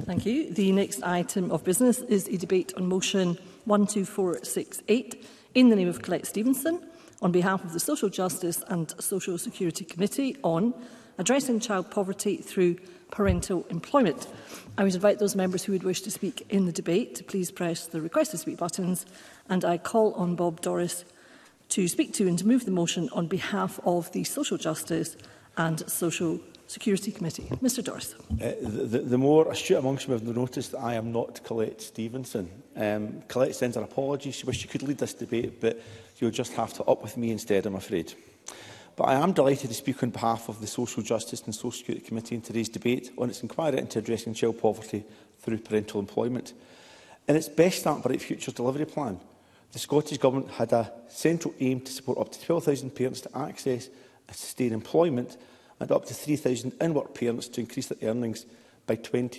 Thank you. The next item of business is a debate on motion 12468 in the name of Colette Stevenson on behalf of the Social Justice and Social Security Committee on addressing child poverty through parental employment. I would invite those members who would wish to speak in the debate to please press the request to speak buttons, and I call on Bob Doris to speak to and to move the motion on behalf of the Social Justice and Social Security Committee. Mr Doris. The more astute amongst you have noticed that I am not Colette Stevenson. Colette sends her apologies. She wished she could lead this debate, but you'll just have to up with me instead, I'm afraid. But I am delighted to speak on behalf of the Social Justice and Social Security Committee in today's debate on its inquiry into addressing child poverty through parental employment. In its Best Start Bright Futures delivery plan, the Scottish Government had a central aim to support up to 12,000 parents to access and sustain employment and up to 3,000 in-work parents to increase their earnings by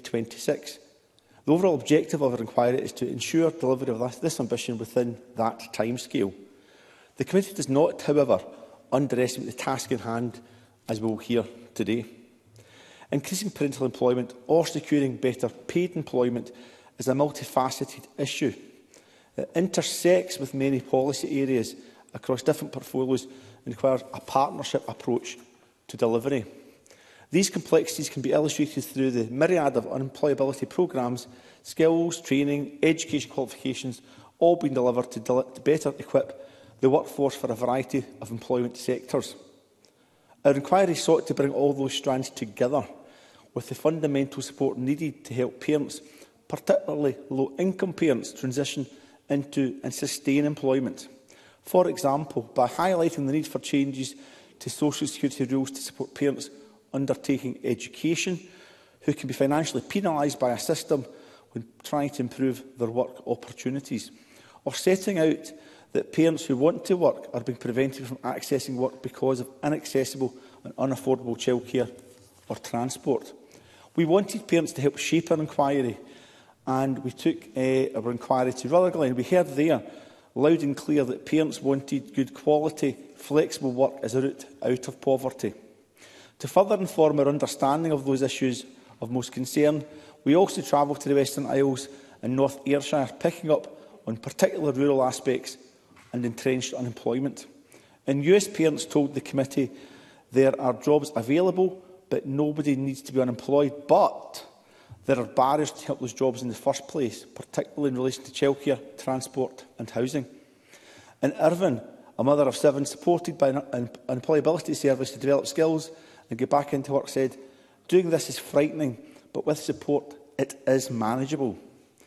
2026. The overall objective of our inquiry is to ensure delivery of this ambition within that timescale. The committee does not, however, underestimate the task in hand, as we will hear today. Increasing parental employment or securing better paid employment is a multifaceted issue. It intersects with many policy areas across different portfolios and requires a partnership approach to delivery. These complexities can be illustrated through the myriad of unemployability programmes, skills, training, education qualifications, all being delivered to better equip the workforce for a variety of employment sectors. Our inquiry sought to bring all those strands together with the fundamental support needed to help parents, particularly low-income parents, transition into and sustain employment. For example, by highlighting the need for changes to social security rules to support parents undertaking education who can be financially penalised by a system when trying to improve their work opportunities, or setting out that parents who want to work are being prevented from accessing work because of inaccessible and unaffordable childcare or transport. We wanted parents to help shape our inquiry, and we took our inquiry to Rutherglen. We heard there, loud and clear, that parents wanted good quality, flexible work as a route out of poverty. To further inform our understanding of those issues of most concern, we also travelled to the Western Isles and North Ayrshire, picking up on particular rural aspects and entrenched unemployment. And US parents told the committee there are jobs available, but nobody needs to be unemployed. But there are barriers to help those jobs in the first place, particularly in relation to childcare, transport and housing. In Irvine, a mother of 7 supported by an employability service to develop skills and get back into work said, "Doing this is frightening, but with support it is manageable."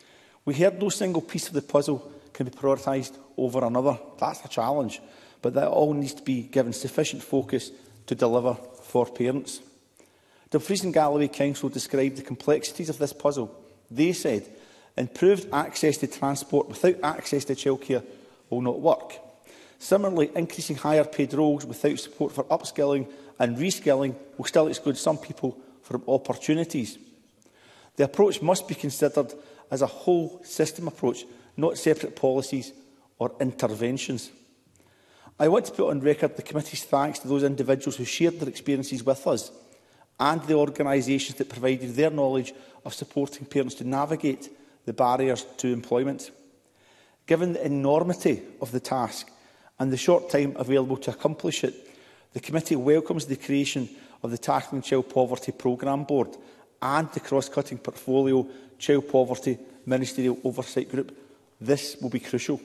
We heard no single piece of the puzzle can be prioritised over another. That's a challenge, but that all needs to be given sufficient focus to deliver for parents. Dumfries and Galloway Council described the complexities of this puzzle. They said, improved access to transport without access to childcare will not work. Similarly, increasing higher paid roles without support for upskilling and reskilling will still exclude some people from opportunities. The approach must be considered as a whole system approach, not separate policies or interventions. I want to put on record the committee's thanks to those individuals who shared their experiences with us and the organisations that provided their knowledge of supporting parents to navigate the barriers to employment. Given the enormity of the task and the short time available to accomplish it, the committee welcomes the creation of the Tackling Child Poverty Programme Board and the cross-cutting portfolio Child Poverty Ministerial Oversight Group. This will be crucial.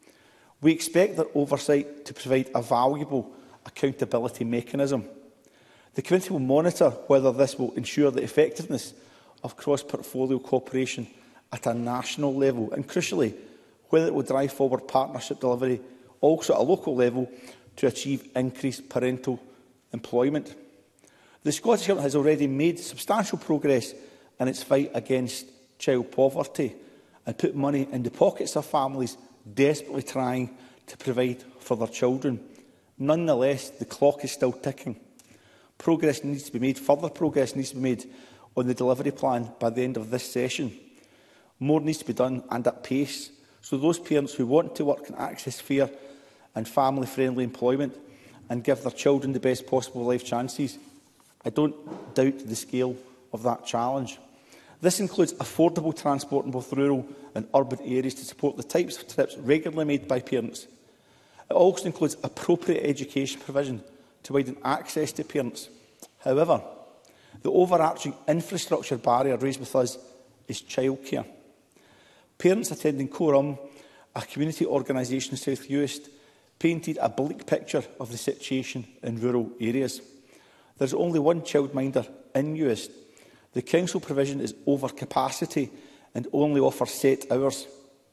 We expect their oversight to provide a valuable accountability mechanism. The committee will monitor whether this will ensure the effectiveness of cross-portfolio cooperation at a national level and, crucially, whether it will drive forward partnership delivery also at a local level to achieve increased parental employment. The Scottish Government has already made substantial progress in its fight against child poverty and put money in the pockets of families desperately trying to provide for their children. Nonetheless, the clock is still ticking. Progress needs to be made, further progress needs to be made on the delivery plan by the end of this session. More needs to be done, and at pace, so those parents who want to work can access fair and family-friendly employment and give their children the best possible life chances. I don't doubt the scale of that challenge. This includes affordable transport in both rural and urban areas to support the types of trips regularly made by parents. It also includes appropriate education provision to widen access to parents. However, the overarching infrastructure barrier raised with us is childcare. Parents attending Coram, a community organisation in South Uist, painted a bleak picture of the situation in rural areas. There is only one childminder in Uist. The council provision is over capacity and only offers set hours.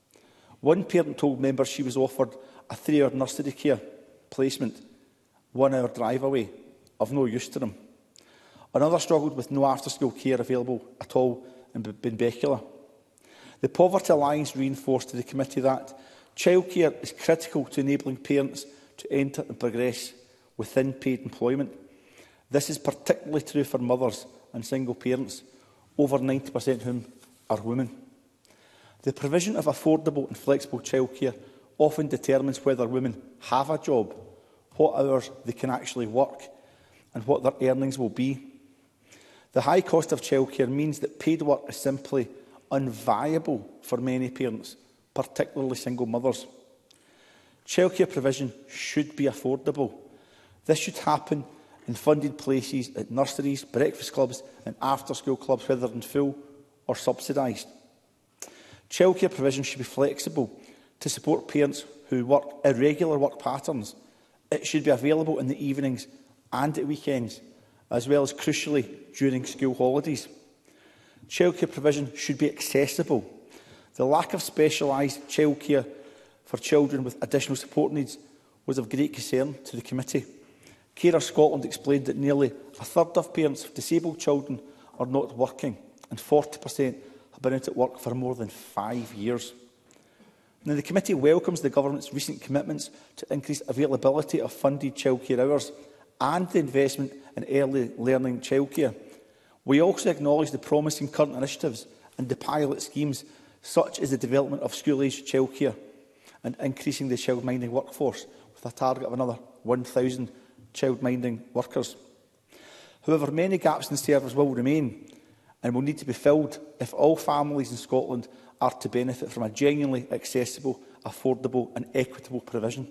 One parent told members she was offered a 3-hour nursery care placement, 1-hour drive away, of no use to them. Another struggled with no after-school care available at all in Benbecula. The Poverty Alliance reinforced to the committee that childcare is critical to enabling parents to enter and progress within paid employment. This is particularly true for mothers and single parents, over 90% of whom are women. The provision of affordable and flexible childcare often determines whether women have a job, what hours they can actually work, and what their earnings will be. The high cost of childcare means that paid work is simply unviable for many parents, particularly single mothers. Childcare provision should be affordable. This should happen in funded places at nurseries, breakfast clubs and after-school clubs, whether in full or subsidised. Childcare provision should be flexible to support parents who work irregular work patterns. It should be available in the evenings and at weekends, as well as, crucially, during school holidays. Childcare provision should be accessible. The lack of specialised childcare for children with additional support needs was of great concern to the committee. Carer Scotland explained that nearly a third of parents of disabled children are not working, and 40% have been out at work for more than 5 years. Now, the committee welcomes the government's recent commitments to increase availability of funded childcare hours and the investment in early learning childcare. We also acknowledge the promising current initiatives and the pilot schemes, such as the development of school-aged childcare and increasing the childminding workforce with a target of another 1,000 childminding workers. However, many gaps in service will remain and will need to be filled if all families in Scotland are to benefit from a genuinely accessible, affordable and equitable provision.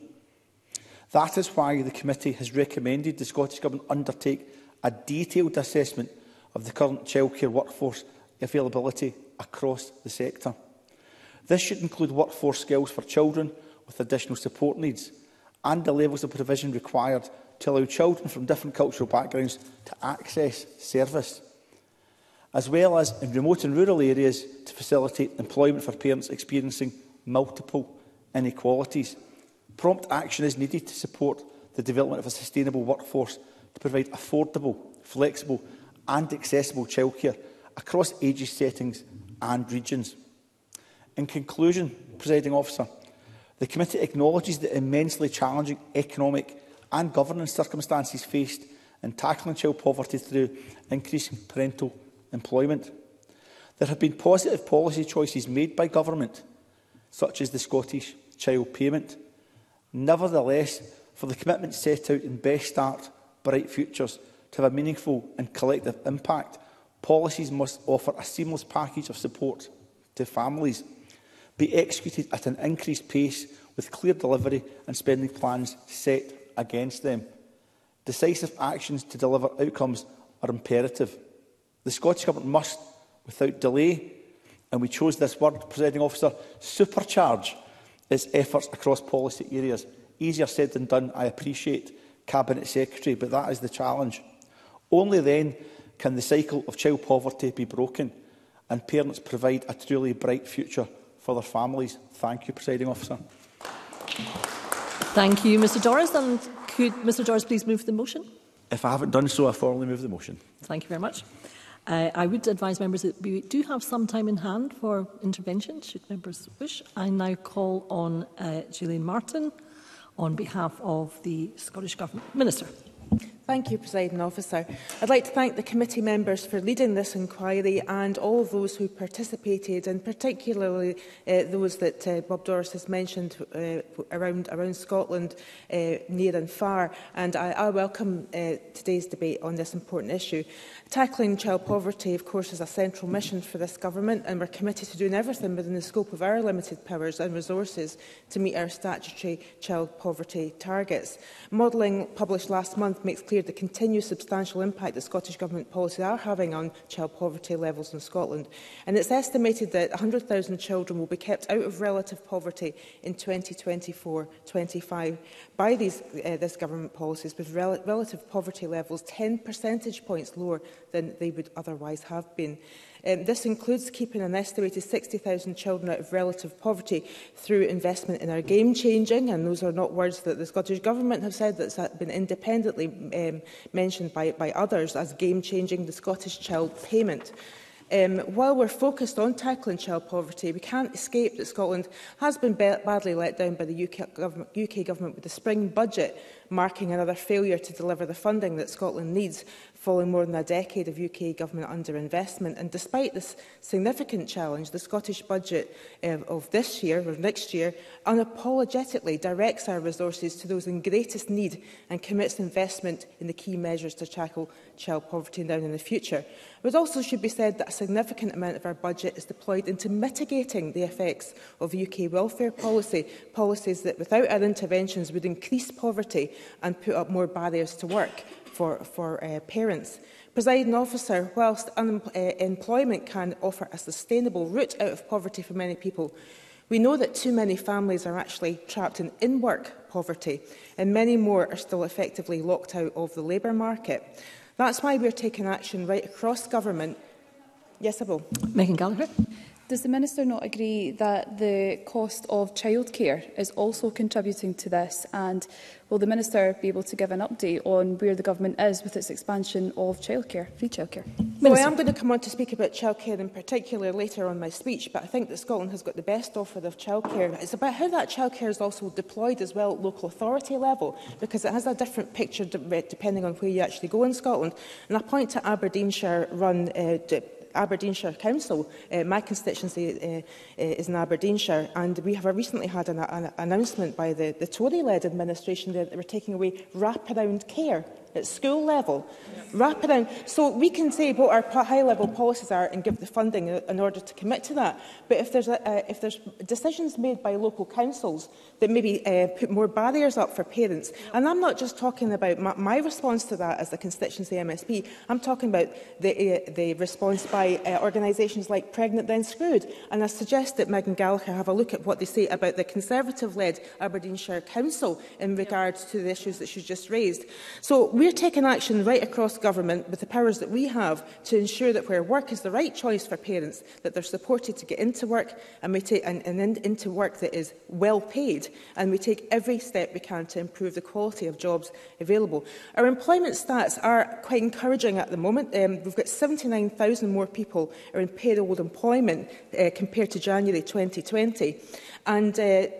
That is why the committee has recommended the Scottish Government undertake a detailed assessment of the current childcare workforce availability across the sector. This should include workforce skills for children with additional support needs and the levels of provision required to allow children from different cultural backgrounds to access service, as well as in remote and rural areas to facilitate employment for parents experiencing multiple inequalities. Prompt action is needed to support the development of a sustainable workforce to provide affordable, flexible and accessible childcare across ages, settings and regions. In conclusion, Presiding Officer, the committee acknowledges the immensely challenging economic and governance circumstances faced in tackling child poverty through increasing parental employment. There have been positive policy choices made by government, such as the Scottish Child Payment. Nevertheless, for the commitment set out in Best Start, Bright Futures to have a meaningful and collective impact, policies must offer a seamless package of support to families, be executed at an increased pace with clear delivery and spending plans set against them. Decisive actions to deliver outcomes are imperative. The Scottish Government must, without delay, and we chose this word, Presiding Officer, supercharge its efforts across policy areas. Easier said than done, I appreciate, Cabinet Secretary, but that is the challenge. Only then can the cycle of child poverty be broken and parents provide a truly bright future for their families. Thank you, Presiding Officer. Thank you, Mr Doris. And could Mr Doris please move the motion? If I haven't done so, I formally move the motion. Thank you very much. I would advise members that we do have some time in hand for intervention, should members wish. I now call on Gillian Martin on behalf of the Scottish Government. Minister. Thank you, Presiding Officer. I'd like to thank the committee members for leading this inquiry and all of those who participated, and particularly those that Bob Doris has mentioned around Scotland, near and far. And I welcome today's debate on this important issue. Tackling child poverty, of course, is a central mission for this government, and we're committed to doing everything within the scope of our limited powers and resources to meet our statutory child poverty targets. Modelling published last month makes clear the continued substantial impact that Scottish Government policies are having on child poverty levels in Scotland. And it's estimated that 100,000 children will be kept out of relative poverty in 2024-25 by this Government policies, with relative poverty levels 10 percentage points lower than they would otherwise have been. This includes keeping an estimated 60,000 children out of relative poverty through investment in our game-changing, and those are not words that the Scottish Government have said, that's been independently mentioned by others as game-changing, the Scottish Child Payment. While we're focused on tackling child poverty, we can't escape that Scotland has been badly let down by the UK Government, with the spring budget marking another failure to deliver the funding that Scotland needs, following more than a decade of UK Government underinvestment. And despite this significant challenge, the Scottish budget of this year, or next year, unapologetically directs our resources to those in greatest need and commits investment in the key measures to tackle child poverty down in the future. But it also should be said that a significant amount of our budget is deployed into mitigating the effects of UK welfare policy, policies that without our interventions would increase poverty and put up more barriers to work for parents. Presiding Officer, whilst employment can offer a sustainable route out of poverty for many people, we know that too many families are actually trapped in in-work poverty, and many more are still effectively locked out of the labour market. That's why we're taking action right across government. Yes, I will. Megan Gallagher. Does the Minister not agree that the cost of childcare is also contributing to this? And will the Minister be able to give an update on where the Government is with its expansion of childcare, free childcare? Well, I am going to come on to speak about childcare in particular later on my speech, but I think that Scotland has got the best offer of childcare. It's about how that childcare is also deployed as well at local authority level, because it has a different picture depending on where you actually go in Scotland. And I point to Aberdeenshire-run Aberdeenshire Council. My constituency is in Aberdeenshire, and we have recently had an announcement by the Tory-led administration that they were taking away wraparound care at school level. Wraparound. So we can say what our high-level policies are and give the funding in order to commit to that. But if there's decisions made by local councils that maybe put more barriers up for parents, and I'm not just talking about my response to that as the constituency MSP, I'm talking about the response by organisations like Pregnant Then Screwed. And I suggest that Megan Gallagher have a look at what they say about the Conservative-led Aberdeenshire Council in regards to the issues that she's just raised. So we're taking action right across government with the powers that we have to ensure that where work is the right choice for parents, that they're supported to get into work and into work that is well paid, and we take every step we can to improve the quality of jobs available. Our employment stats are quite encouraging at the moment. We've got 79,000 more people are in payroll employment compared to January 2020. And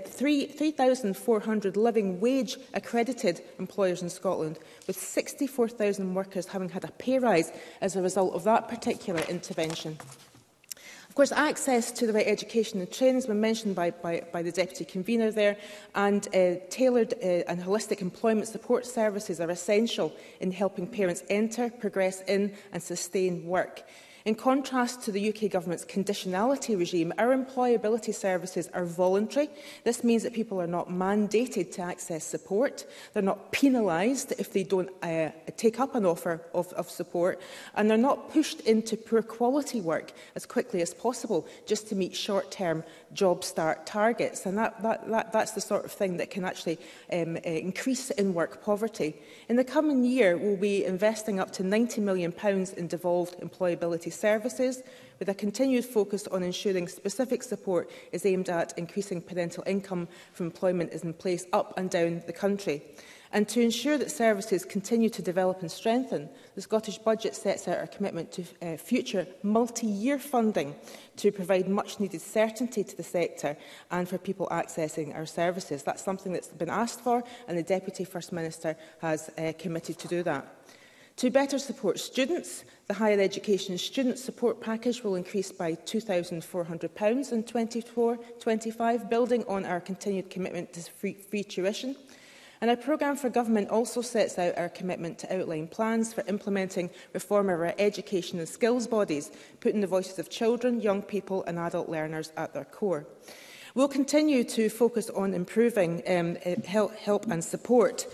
3,400 living wage accredited employers in Scotland, with 64,000 workers having had a pay rise as a result of that particular intervention. Of course, access to the right education and training has been mentioned by the Deputy Convener there, and tailored and holistic employment support services are essential in helping parents enter, progress in and sustain work. In contrast to the UK Government's conditionality regime, our employability services are voluntary. This means that people are not mandated to access support. They're not penalised if they don't take up an offer of support, and they're not pushed into poor quality work as quickly as possible just to meet short-term job start targets. And that's the sort of thing that can actually increase in-work poverty. In the coming year, we'll be investing up to £90 million in devolved employability services, with a continued focus on ensuring specific support is aimed at increasing parental income from employment is in place up and down the country. And to ensure that services continue to develop and strengthen, the Scottish Budget sets out our commitment to future multi-year funding to provide much-needed certainty to the sector and for people accessing our services. That's something that's been asked for, and the Deputy First Minister has committed to do that. To better support students, the Higher Education Student Support Package will increase by £2,400 in 24-25, building on our continued commitment to free tuition. And our programme for government also sets out our commitment to outline plans for implementing reform of our education and skills bodies, putting the voices of children, young people and adult learners at their core. We'll continue to focus on improving help and support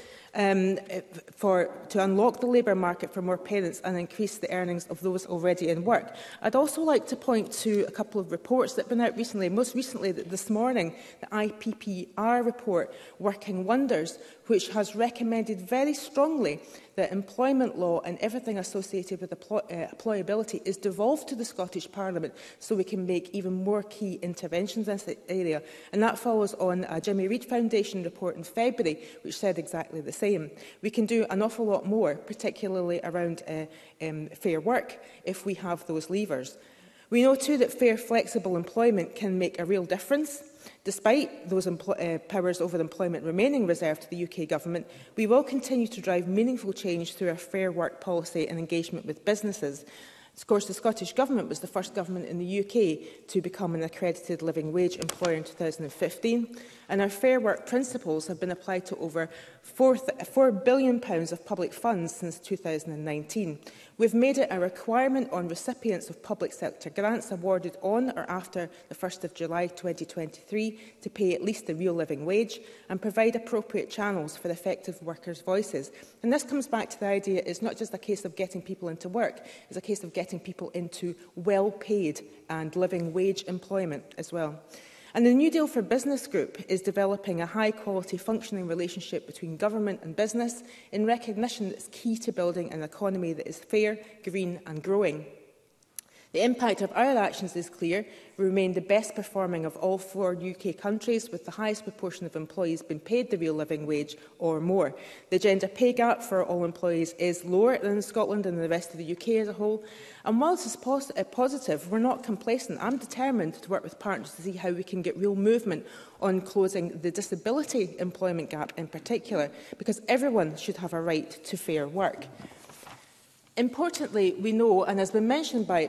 to unlock the labour market for more parents and increase the earnings of those already in work. I'd also like to point to a couple of reports that have been out recently. Most recently, this morning, the IPPR report, Working Wonders, which has recommended very strongly that employment law and everything associated with employability is devolved to the Scottish Parliament so we can make even more key interventions in this area. And that follows on a Jimmy Reid Foundation report in February, which said exactly the same. We can do an awful lot more, particularly around fair work, if we have those levers. We know too that fair, flexible employment can make a real difference. Despite those powers over employment remaining reserved to the UK Government, we will continue to drive meaningful change through our fair work policy and engagement with businesses. Of course, the Scottish Government was the first government in the UK to become an accredited living wage employer in 2015, and our fair work principles have been applied to over £4 billion of public funds since 2019. We've made it a requirement on recipients of public sector grants awarded on or after the 1st of July 2023 to pay at least the real living wage and provide appropriate channels for effective workers' voices. And this comes back to the idea it's not just a case of getting people into work, it's a case of getting people into well-paid and living wage employment as well. And the New Deal for Business Group is developing a high-quality functioning relationship between government and business in recognition that it's key to building an economy that is fair, green and growing. The impact of our actions is clear. We remain the best performing of all 4 UK countries, with the highest proportion of employees being paid the real living wage or more. The gender pay gap for all employees is lower than in Scotland and the rest of the UK as a whole. And whilst it's positive, we're not complacent. I'm determined to work with partners to see how we can get real movement on closing the disability employment gap in particular, because everyone should have a right to fair work. Importantly, we know, and has been mentioned by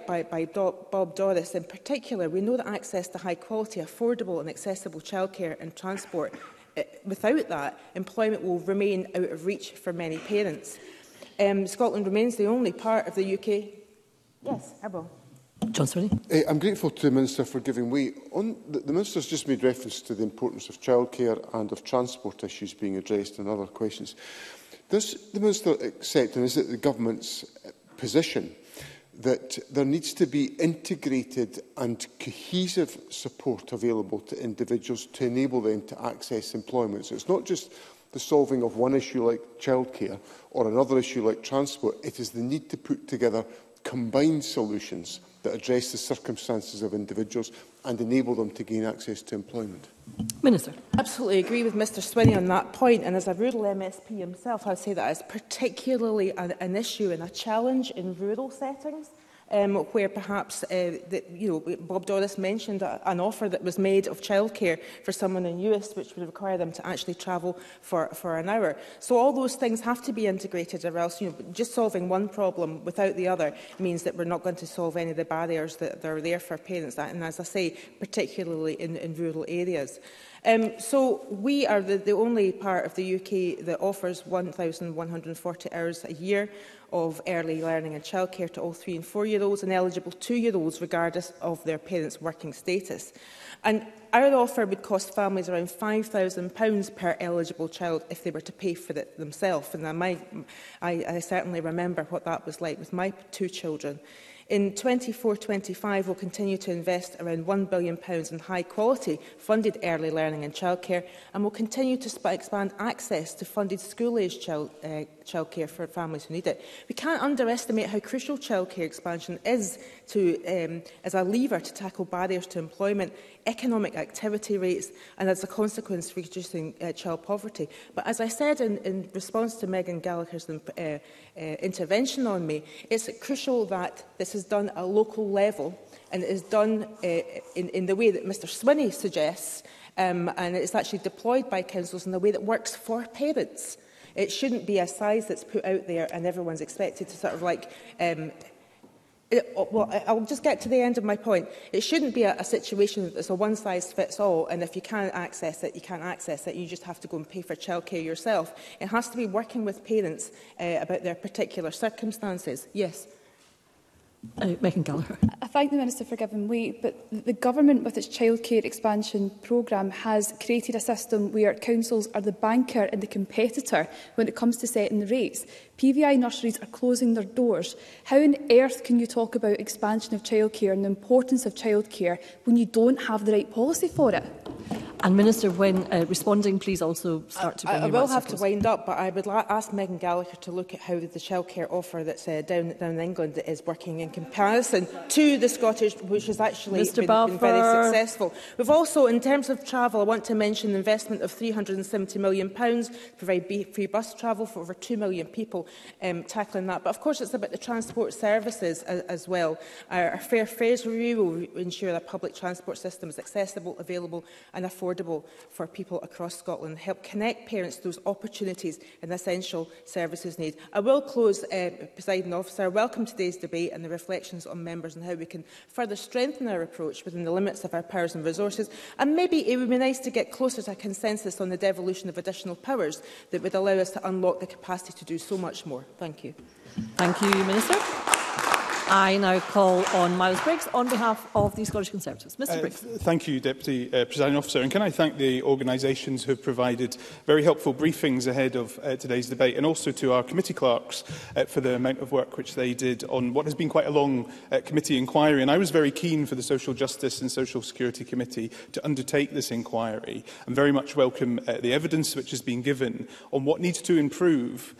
Bob Doris in particular, we know that access to high-quality, affordable and accessible childcare and transport, without that, employment will remain out of reach for many parents. Scotland remains the only part of the UK... Yes, I will. John Swinney. I'm grateful to the Minister for giving way. The Minister has just made reference to the importance of childcare and of transport issues being addressed and other questions. Does the Minister accept, and is it the Government's position, that there needs to be integrated and cohesive support available to individuals to enable them to access employment? So it's not just the solving of one issue like childcare or another issue like transport. It is the need to put together combined solutions that address the circumstances of individuals and enable them to gain access to employment. Minister. I absolutely agree with Mr Swinney on that point, and as a rural MSP himself, I would say that is particularly an issue and a challenge in rural settings, where perhaps Bob Doris mentioned an offer that was made of childcare for someone in Uist, which would require them to actually travel for an hour. So all those things have to be integrated, or else just solving one problem without the other means that we're not going to solve any of the barriers that are there for parents, and as I say, particularly in rural areas. So we are the only part of the UK that offers 1,140 hours a year of early learning and childcare to all 3- and 4-year-olds and eligible 2-year-olds regardless of their parents' working status. And our offer would cost families around £5,000 per eligible child if they were to pay for it themselves. And I certainly remember what that was like with my 2 children. In 24-25, we'll continue to invest around £1 billion in high-quality funded early learning and childcare, and we'll continue to expand access to funded school-aged childcare for families who need it. We can't underestimate how crucial childcare expansion is as a lever to tackle barriers to employment, economic activity rates, and as a consequence reducing child poverty. But as I said in response to Megan Gallagher's intervention on me, it's crucial that this is done at a local level and it is done in the way that Mr Swinney suggests, and it's actually deployed by councils in a way that works for parents. It shouldn't be a size that's put out there and everyone's expected to sort of like well, I'll just get to the end of my point. It shouldn't be a situation that's a one-size-fits-all, and if you can't access it, you can't access it. You just have to go and pay for childcare yourself. It has to be working with parents about their particular circumstances. Yes. Megan Gallagher. I thank the Minister for giving way, but the Government, with its childcare expansion programme, has created a system where councils are the banker and the competitor when it comes to setting the rates. PVI nurseries are closing their doors. How on earth can you talk about expansion of childcare and the importance of childcare when you don't have the right policy for it? And Minister, when responding, please also start to bring your I will words have across. to wind up, but I would ask Megan Gallagher to look at how the childcare offer that's down in England is working in comparison to the Scottish, which has actually been very successful. We've also, in terms of travel, I want to mention the investment of £370 million to provide free bus travel for over 2 million people, tackling that. But of course, it's about the transport services as well. Our fair fares review will ensure that public transport system is accessible, available and affordable for people across Scotland, help connect parents to those opportunities and essential services need. I will close, Presiding Officer. I welcome today's debate and the reflections on members and how we can further strengthen our approach within the limits of our powers and resources. And maybe it would be nice to get closer to a consensus on the devolution of additional powers that would allow us to unlock the capacity to do so much more. Thank you. Thank you, Minister. I now call on Miles Briggs on behalf of the Scottish Conservatives. Mr Briggs. Thank you, Deputy Presiding Officer. And can I thank the organisations who have provided very helpful briefings ahead of today's debate, and also to our committee clerks for the amount of work which they did on what has been quite a long committee inquiry. And I was very keen for the Social Justice and Social Security Committee to undertake this inquiry and very much welcome the evidence which has been given on what needs to improve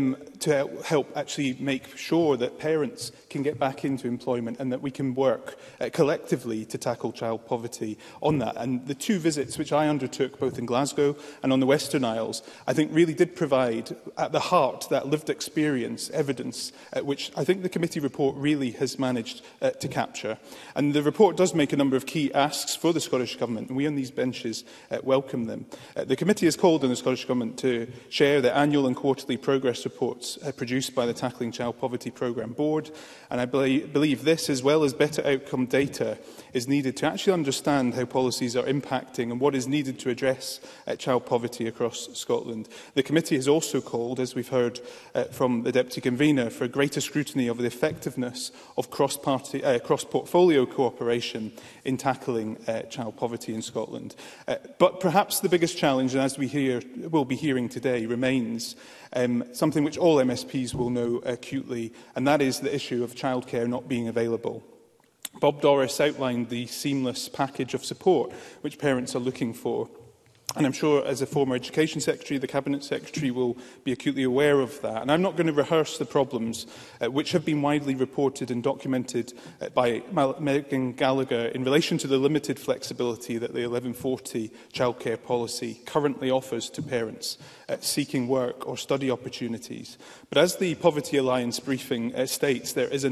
to help actually make sure that parents can get back into employment and that we can work collectively to tackle child poverty on that. And the two visits which I undertook both in Glasgow and on the Western Isles, I think really did provide at the heart that lived experience evidence which I think the committee report really has managed to capture. And the report does make a number of key asks for the Scottish Government, and we on these benches welcome them. The committee has called on the Scottish Government to share the annual and quarterly progress reports produced by the Tackling Child Poverty Programme Board, and I believe this, as well as better outcome data, is needed to actually understand how policies are impacting and what is needed to address child poverty across Scotland. The committee has also called, as we've heard from the Deputy Convener, for greater scrutiny of the effectiveness of cross-portfolio cooperation in tackling child poverty in Scotland. But perhaps the biggest challenge, and as we will be hearing today, remains something which all MSPs will know acutely, and that is the issue of childcare not being available. Bob Doris outlined the seamless package of support which parents are looking for. And I'm sure, as a former Education Secretary, the Cabinet Secretary will be acutely aware of that. And I'm not going to rehearse the problems which have been widely reported and documented by Megan Gallagher in relation to the limited flexibility that the 1140 childcare policy currently offers to parents seeking work or study opportunities. But as the Poverty Alliance briefing states, there is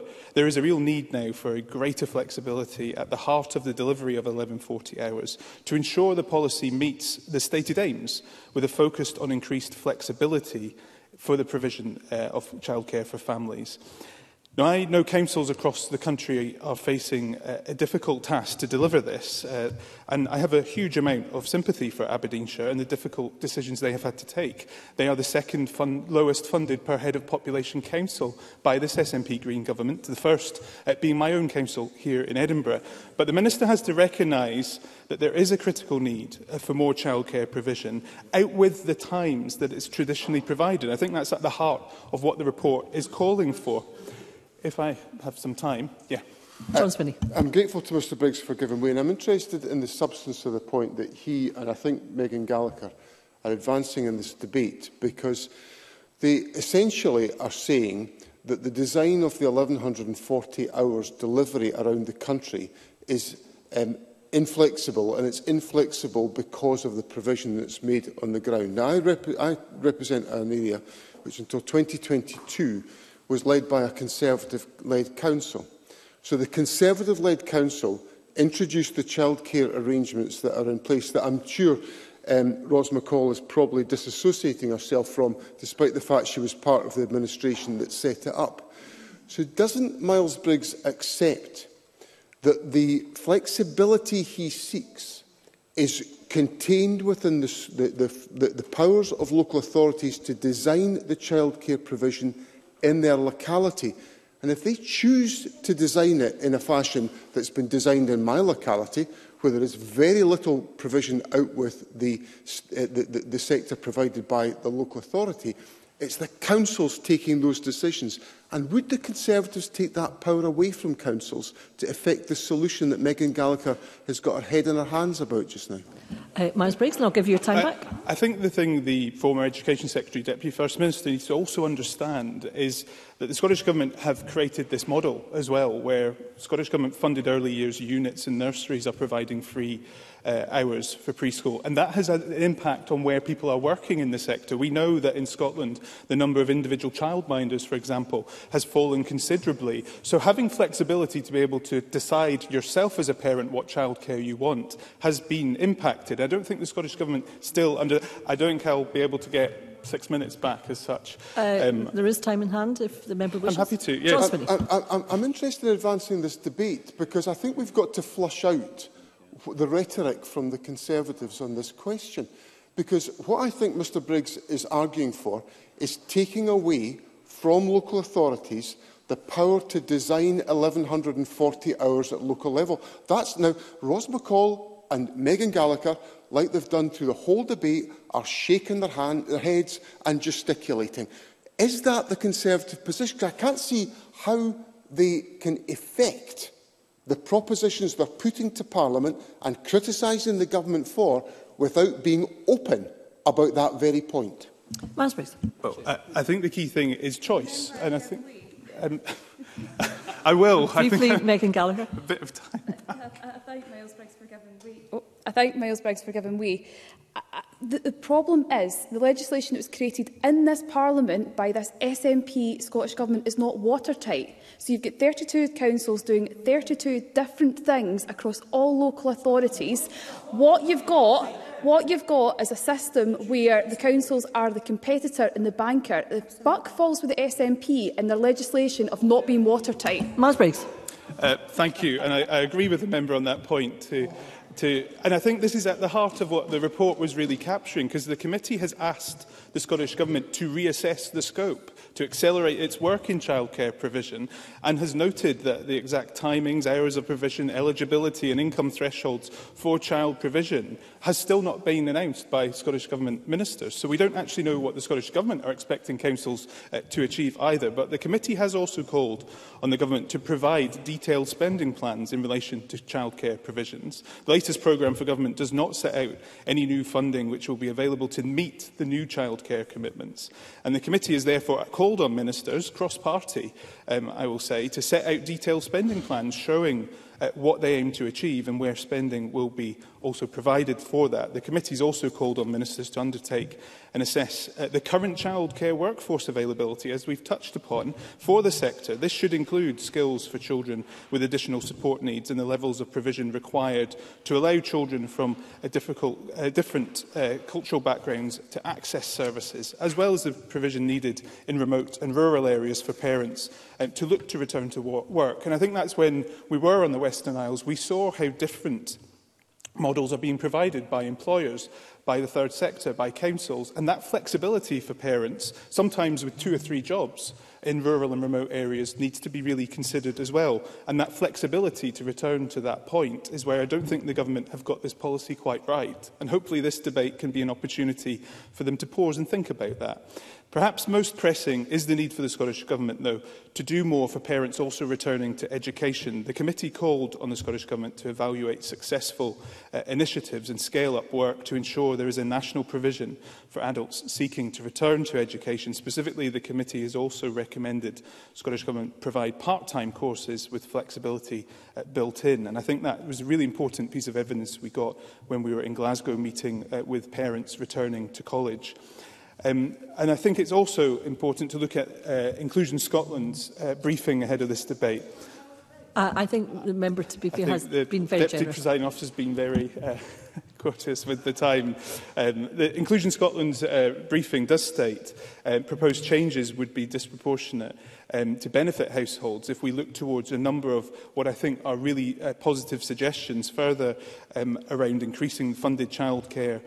a real need now for a greater flexibility at the heart of the delivery of 1140 hours to ensure the policy meets the stated aims with a focus on increased flexibility for the provision of childcare for families. Now, I know councils across the country are facing a difficult task to deliver this, and I have a huge amount of sympathy for Aberdeenshire and the difficult decisions they have had to take. They are the second lowest funded per head of population council by this SNP Green government, the first being my own council here in Edinburgh. But the Minister has to recognise that there is a critical need for more childcare provision out with the times that it's traditionally provided. I think that's at the heart of what the report is calling for. If I have some time, yeah. John Spinney. I'm grateful to Mr Briggs for giving way, and I'm interested in the substance of the point that he and I think Megan Gallagher are advancing in this debate, because they essentially are saying that the design of the 1,140 hours delivery around the country is inflexible, and it's inflexible because of the provision that's made on the ground. Now, I represent an area which until 2022 was led by a Conservative-led council. So the Conservative-led council introduced the childcare arrangements that are in place, that I'm sure Ros McCall is probably disassociating herself from, despite the fact she was part of the administration that set it up. So doesn't Miles Briggs accept that the flexibility he seeks is contained within the powers of local authorities to design the childcare provision in their locality? And if they choose to design it in a fashion that's been designed in my locality, where there is very little provision out with the sector provided by the local authority, it's the councils taking those decisions. And would the Conservatives take that power away from councils to effect the solution that Megan Gallagher has got her head in her hands about just now? Miles Briggs, and I'll give you your time back. I think the thing the former Education Secretary, Deputy First Minister, needs to also understand is that the Scottish Government have created this model as well, where Scottish Government funded early years units and nurseries are providing free hours for preschool, and that has had an impact on where people are working in the sector. We know that in Scotland the number of individual childminders, for example, has fallen considerably. So having flexibility to be able to decide yourself as a parent what childcare you want has been impacted. I don't think the Scottish Government still I don't think I'll be able to get 6 minutes back as such. There is time in hand if the member wishes. I'm happy to. Yes. I'm interested in advancing this debate because I think we've got to flush out the rhetoric from the Conservatives on this question. Because what I think Mr Briggs is arguing for is taking away from local authorities the power to design 1,140 hours at local level. That's now, Ros McCall and Megan Gallagher, like they've done through the whole debate, are shaking their heads and gesticulating. Is that the Conservative position? I can't see how they can effect the propositions they're putting to Parliament and criticising the government for without being open about that very point. Miles Briggs. Well, I think the key thing is choice, and I think I will. Briefly, Megan Gallagher. A bit of time. I thank Miles Briggs for giving way. I thank Miles Briggs for giving way. The problem is the legislation that was created in this Parliament by this SNP Scottish Government is not watertight. So you've got 32 councils doing 32 different things across all local authorities. What you've got is a system where the councils are the competitor and the banker. The buck falls with the SNP in their legislation of not being watertight. Miles Briggs. Thank you, and I agree with the member on that point too. And I think this is at the heart of what the report was really capturing, because the committee has asked the Scottish Government to reassess the scope, to accelerate its work in childcare provision, and has noted that the exact timings, hours of provision, eligibility and income thresholds for child provision has still not been announced by Scottish Government ministers. So we don't actually know what the Scottish Government are expecting councils to achieve either. But the committee has also called on the Government to provide detailed spending plans in relation to childcare provisions. The latest programme for Government does not set out any new funding which will be available to meet the new childcare commitments. And the committee has therefore called on ministers, cross-party, I will say, to set out detailed spending plans showing what they aim to achieve and where spending will be also provided for that. The committee has also called on ministers to undertake and assess the current childcare workforce availability, as we've touched upon, for the sector. This should include skills for children with additional support needs and the levels of provision required to allow children from different cultural backgrounds to access services, as well as the provision needed in remote and rural areas for parents to look to return to work. And I think that's when we were on the Western Isles, we saw how different models are being provided by employers, by the third sector, by councils, and that flexibility for parents, sometimes with 2 or 3 jobs in rural and remote areas, needs to be really considered as well. And that flexibility to return to that point is where I don't think the government have got this policy quite right. And hopefully this debate can be an opportunity for them to pause and think about that. Perhaps most pressing is the need for the Scottish Government, though, to do more for parents also returning to education. The committee called on the Scottish Government to evaluate successful initiatives and scale up work to ensure there is a national provision for adults seeking to return to education. Specifically, the committee has also recommended the Scottish Government provide part-time courses with flexibility built in. And I think that was a really important piece of evidence we got when we were in Glasgow meeting with parents returning to college. And I think it's also important to look at Inclusion Scotland's briefing ahead of this debate. I think the member to BP has been very Deputy generous. Presiding Officer has been very courteous with the time. The Inclusion Scotland's briefing does state proposed changes would be disproportionate to benefit households if we look towards a number of what I think are really positive suggestions further around increasing funded childcare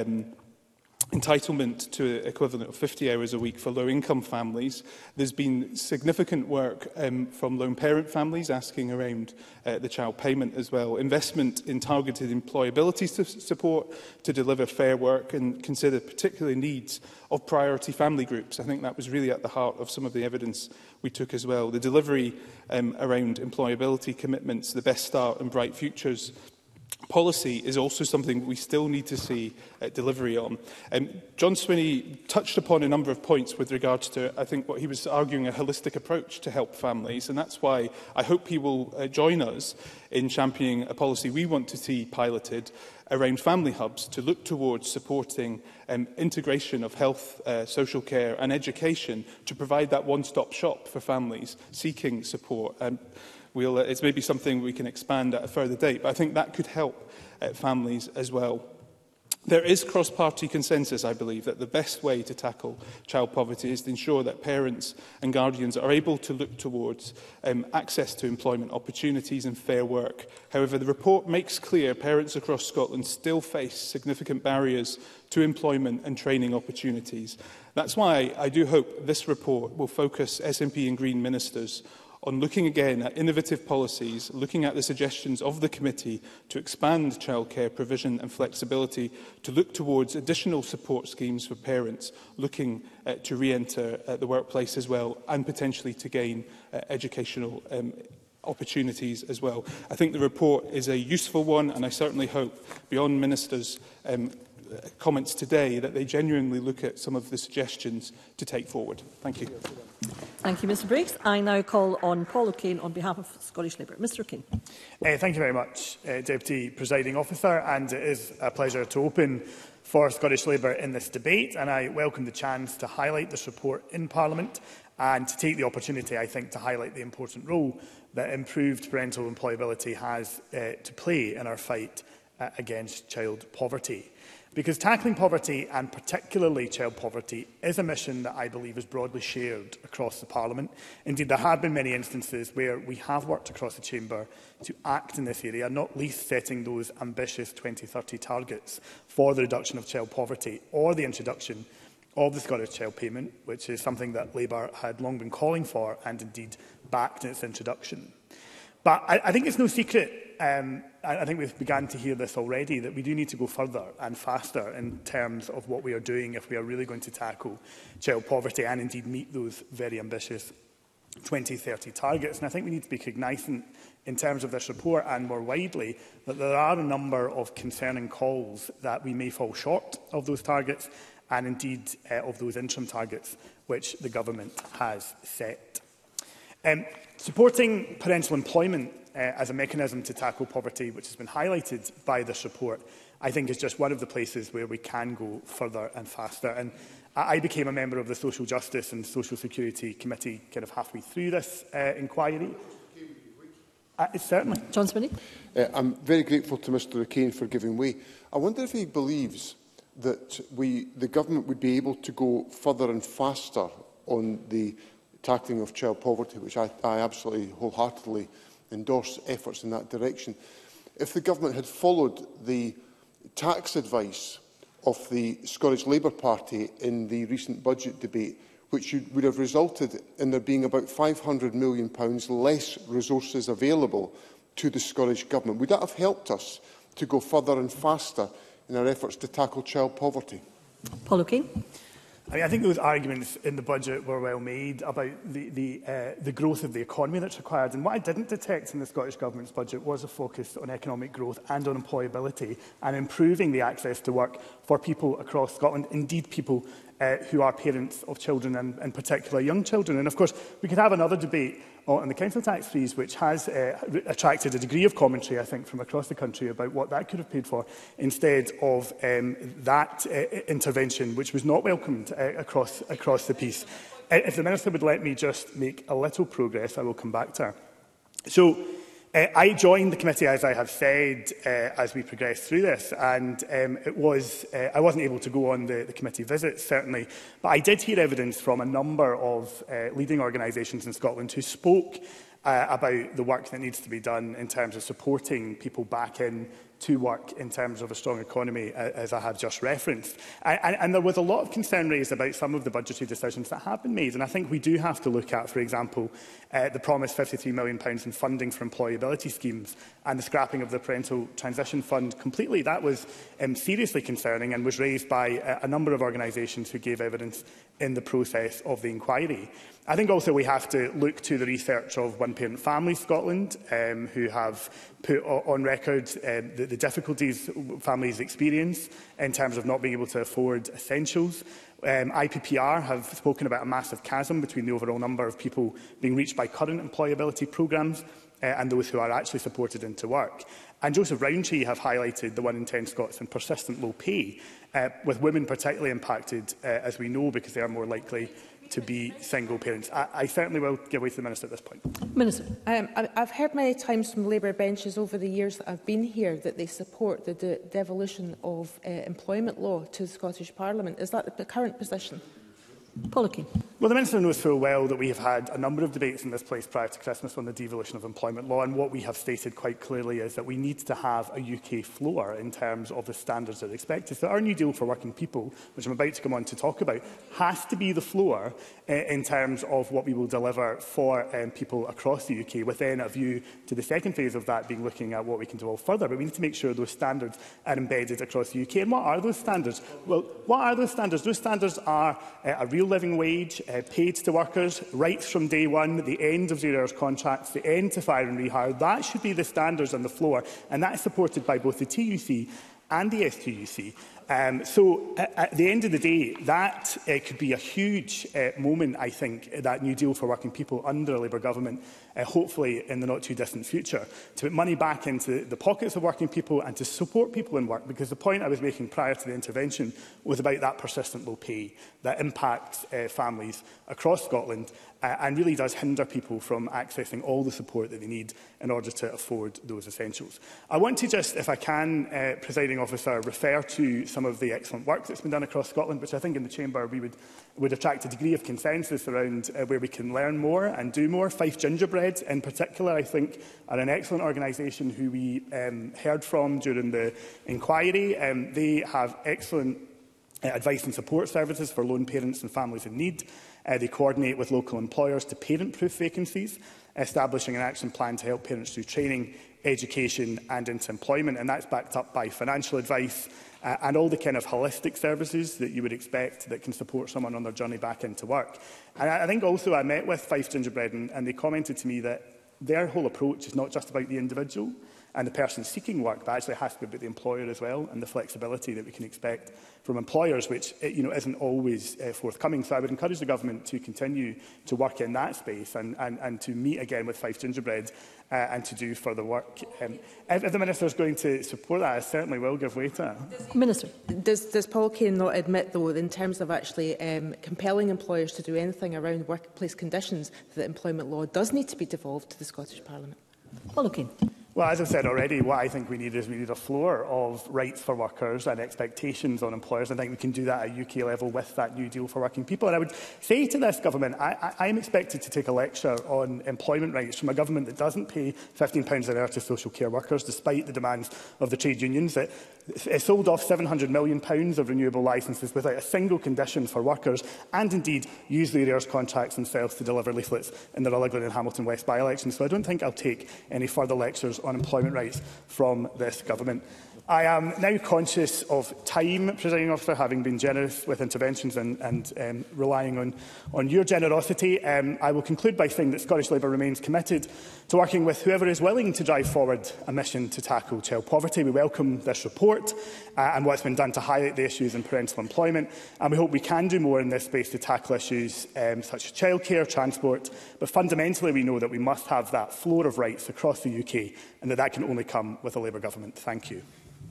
entitlement to an equivalent of 50 hours a week for low-income families. There's been significant work from lone parent families asking around the child payment as well. Investment in targeted employability support to deliver fair work and consider particular needs of priority family groups. I think that was really at the heart of some of the evidence we took as well. The delivery around employability commitments, the Best Start and Bright Futures policy is also something we still need to see delivery on. John Swinney touched upon a number of points with regards to, I think, what he was arguing, a holistic approach to help families, and that's why I hope he will join us in championing a policy we want to see piloted around family hubs to look towards supporting integration of health, social care and education to provide that one-stop shop for families seeking support. It's maybe something we can expand at a further date, but I think that could help families as well. There is cross-party consensus, I believe, that the best way to tackle child poverty is to ensure that parents and guardians are able to look towards access to employment opportunities and fair work. However, the report makes clear parents across Scotland still face significant barriers to employment and training opportunities. That's why I do hope this report will focus SNP and Green ministers on looking again at innovative policies, looking at the suggestions of the committee to expand childcare provision and flexibility, to look towards additional support schemes for parents looking to re-enter the workplace as well, and potentially to gain educational opportunities as well. I think the report is a useful one, and I certainly hope, beyond ministers' comments today, that they genuinely look at some of the suggestions to take forward. Thank you. Thank you, Mr Briggs. I now call on Paul O'Kane on behalf of Scottish Labour. Mr O'Kane. Thank you very much, Deputy Presiding Officer, and it is a pleasure to open for Scottish Labour in this debate, and I welcome the chance to highlight this report in Parliament and to take the opportunity, I think, to highlight the important role that improved parental employability has to play in our fight against child poverty. Because tackling poverty, and particularly child poverty, is a mission that I believe is broadly shared across the Parliament. Indeed, there have been many instances where we have worked across the Chamber to act in this area, not least setting those ambitious 2030 targets for the reduction of child poverty or the introduction of the Scottish Child Payment, which is something that Labour had long been calling for and indeed backed in its introduction. But I think it's no secret, I think we've begun to hear this already, that we do need to go further and faster in terms of what we are doing if we are really going to tackle child poverty and indeed meet those very ambitious 2030 targets. And I think we need to be cognizant in terms of this report and more widely that there are a number of concerning calls that we may fall short of those targets and indeed of those interim targets which the government has set. Supporting parental employment as a mechanism to tackle poverty, which has been highlighted by this report, I think is just one of the places where we can go further and faster. And I became a member of the Social Justice and Social Security Committee kind of halfway through this inquiry. Certainly. John Swinney. I'm very grateful to Mr O'Kane for giving way. I wonder if he believes that the government would be able to go further and faster on the tackling of child poverty, which I absolutely wholeheartedly endorse efforts in that direction, if the government had followed the tax advice of the Scottish Labour Party in the recent budget debate, which would have resulted in there being about £500 million less resources available to the Scottish Government. Would that have helped us to go further and faster in our efforts to tackle child poverty? Paul O'Kane. I mean, I think those arguments in the budget were well made about the growth of the economy that's required. And what I didn't detect in the Scottish Government's budget was a focus on economic growth and on employability and improving the access to work for people across Scotland, indeed people who are parents of children and in particular young children. And of course, we could have another debate on the council tax freeze, which has attracted a degree of commentary, I think, from across the country about what that could have paid for, instead of that intervention, which was not welcomed across the piece. If the Minister would let me just make a little progress, I will come back to her. So, I joined the committee, as I have said, as we progressed through this, and I wasn't able to go on the committee visits, certainly, but I did hear evidence from a number of leading organisations in Scotland who spoke about the work that needs to be done in terms of supporting people back in to work in terms of a strong economy, as I have just referenced. And there was a lot of concern raised about some of the budgetary decisions that have been made. And I think we do have to look at, for example, the promised £53 million in funding for employability schemes and the scrapping of the Parental Transition Fund completely. That was seriously concerning and was raised by a number of organisations who gave evidence in the process of the inquiry. I think also we have to look to the research of One Parent Families Scotland, who have put on record the difficulties families experience in terms of not being able to afford essentials. IPPR have spoken about a massive chasm between the overall number of people being reached by current employability programmes and those who are actually supported into work. And Joseph Rowntree have highlighted the 1 in 10 Scots in persistent low pay, with women particularly impacted, as we know, because they are more likely to be single parents. I certainly will give way to the Minister at this point. Minister. I've heard many times from Labour benches over the years that I've been here that they support the devolution of employment law to the Scottish Parliament. Is that the current position? Policy. Well, the Minister knows full well that we have had a number of debates in this place prior to Christmas on the devolution of employment law, and what we have stated quite clearly is that we need to have a UK floor in terms of the standards that are expected. So our new deal for working people, which I'm about to come on to talk about, has to be the floor in terms of what we will deliver for people across the UK, with then a view to the second phase of that being looking at what we can do further. But we need to make sure those standards are embedded across the UK. And what are those standards? Well, what are those standards? Those standards are a real living wage, paid to workers, rights from day one, the end of zero-hours contracts, the end to fire and rehire. That should be the standards on the floor, and that is supported by both the TUC and the STUC. So, at the end of the day, that could be a huge moment, I think, that new deal for working people under a Labour government, hopefully in the not-too-distant future, to put money back into the pockets of working people and to support people in work, because the point I was making prior to the intervention was about that persistent low pay that impacts families across Scotland and really does hinder people from accessing all the support that they need in order to afford those essentials. I want to just, if I can, Presiding Officer, refer to some of the excellent work that's been done across Scotland, which I think in the Chamber we would attract a degree of consensus around where we can learn more and do more. Fife Gingerbread, in particular, I think, are an excellent organisation who we heard from during the inquiry. They have excellent advice and support services for lone parents and families in need. They coordinate with local employers to parent-proof vacancies, establishing an action plan to help parents through training, education and into employment, and that's backed up by financial advice and all the kind of holistic services that you would expect that can support someone on their journey back into work. And I think also I met with Fife Gingerbread and they commented to me that their whole approach is not just about the individual and the person seeking work, but actually has to be about the employer as well, and the flexibility that we can expect from employers, which isn't always forthcoming. So I would encourage the Government to continue to work in that space and to meet again with Fife Gingerbread and to do further work. If the Minister is going to support that, I certainly will give way to it. Minister. Does Paul Kane not admit, though, in terms of actually compelling employers to do anything around workplace conditions, that employment law does need to be devolved to the Scottish Parliament? Paul Kane. Well, as I've said already, what I think we need is a floor of rights for workers and expectations on employers. I think we can do that at UK level with that new deal for working people. And I would say to this government, I am expected to take a lecture on employment rights from a government that doesn't pay £15 an hour to social care workers, despite the demands of the trade unions. It sold off £700 million of renewable licences without a single condition for workers, and indeed used the arrears contracts themselves to deliver leaflets in the Rutherglen and Hamilton West by-elections. So I don't think I'll take any further lectures on employment rights from this government. I am now conscious of time, Presiding Officer, having been generous with interventions and relying on your generosity. I will conclude by saying that Scottish Labour remains committed to working with whoever is willing to drive forward a mission to tackle child poverty. We welcome this report and what's been done to highlight the issues in parental employment, and we hope we can do more in this space to tackle issues such as childcare, transport, but fundamentally we know that we must have that floor of rights across the UK and that can only come with a Labour government. Thank you.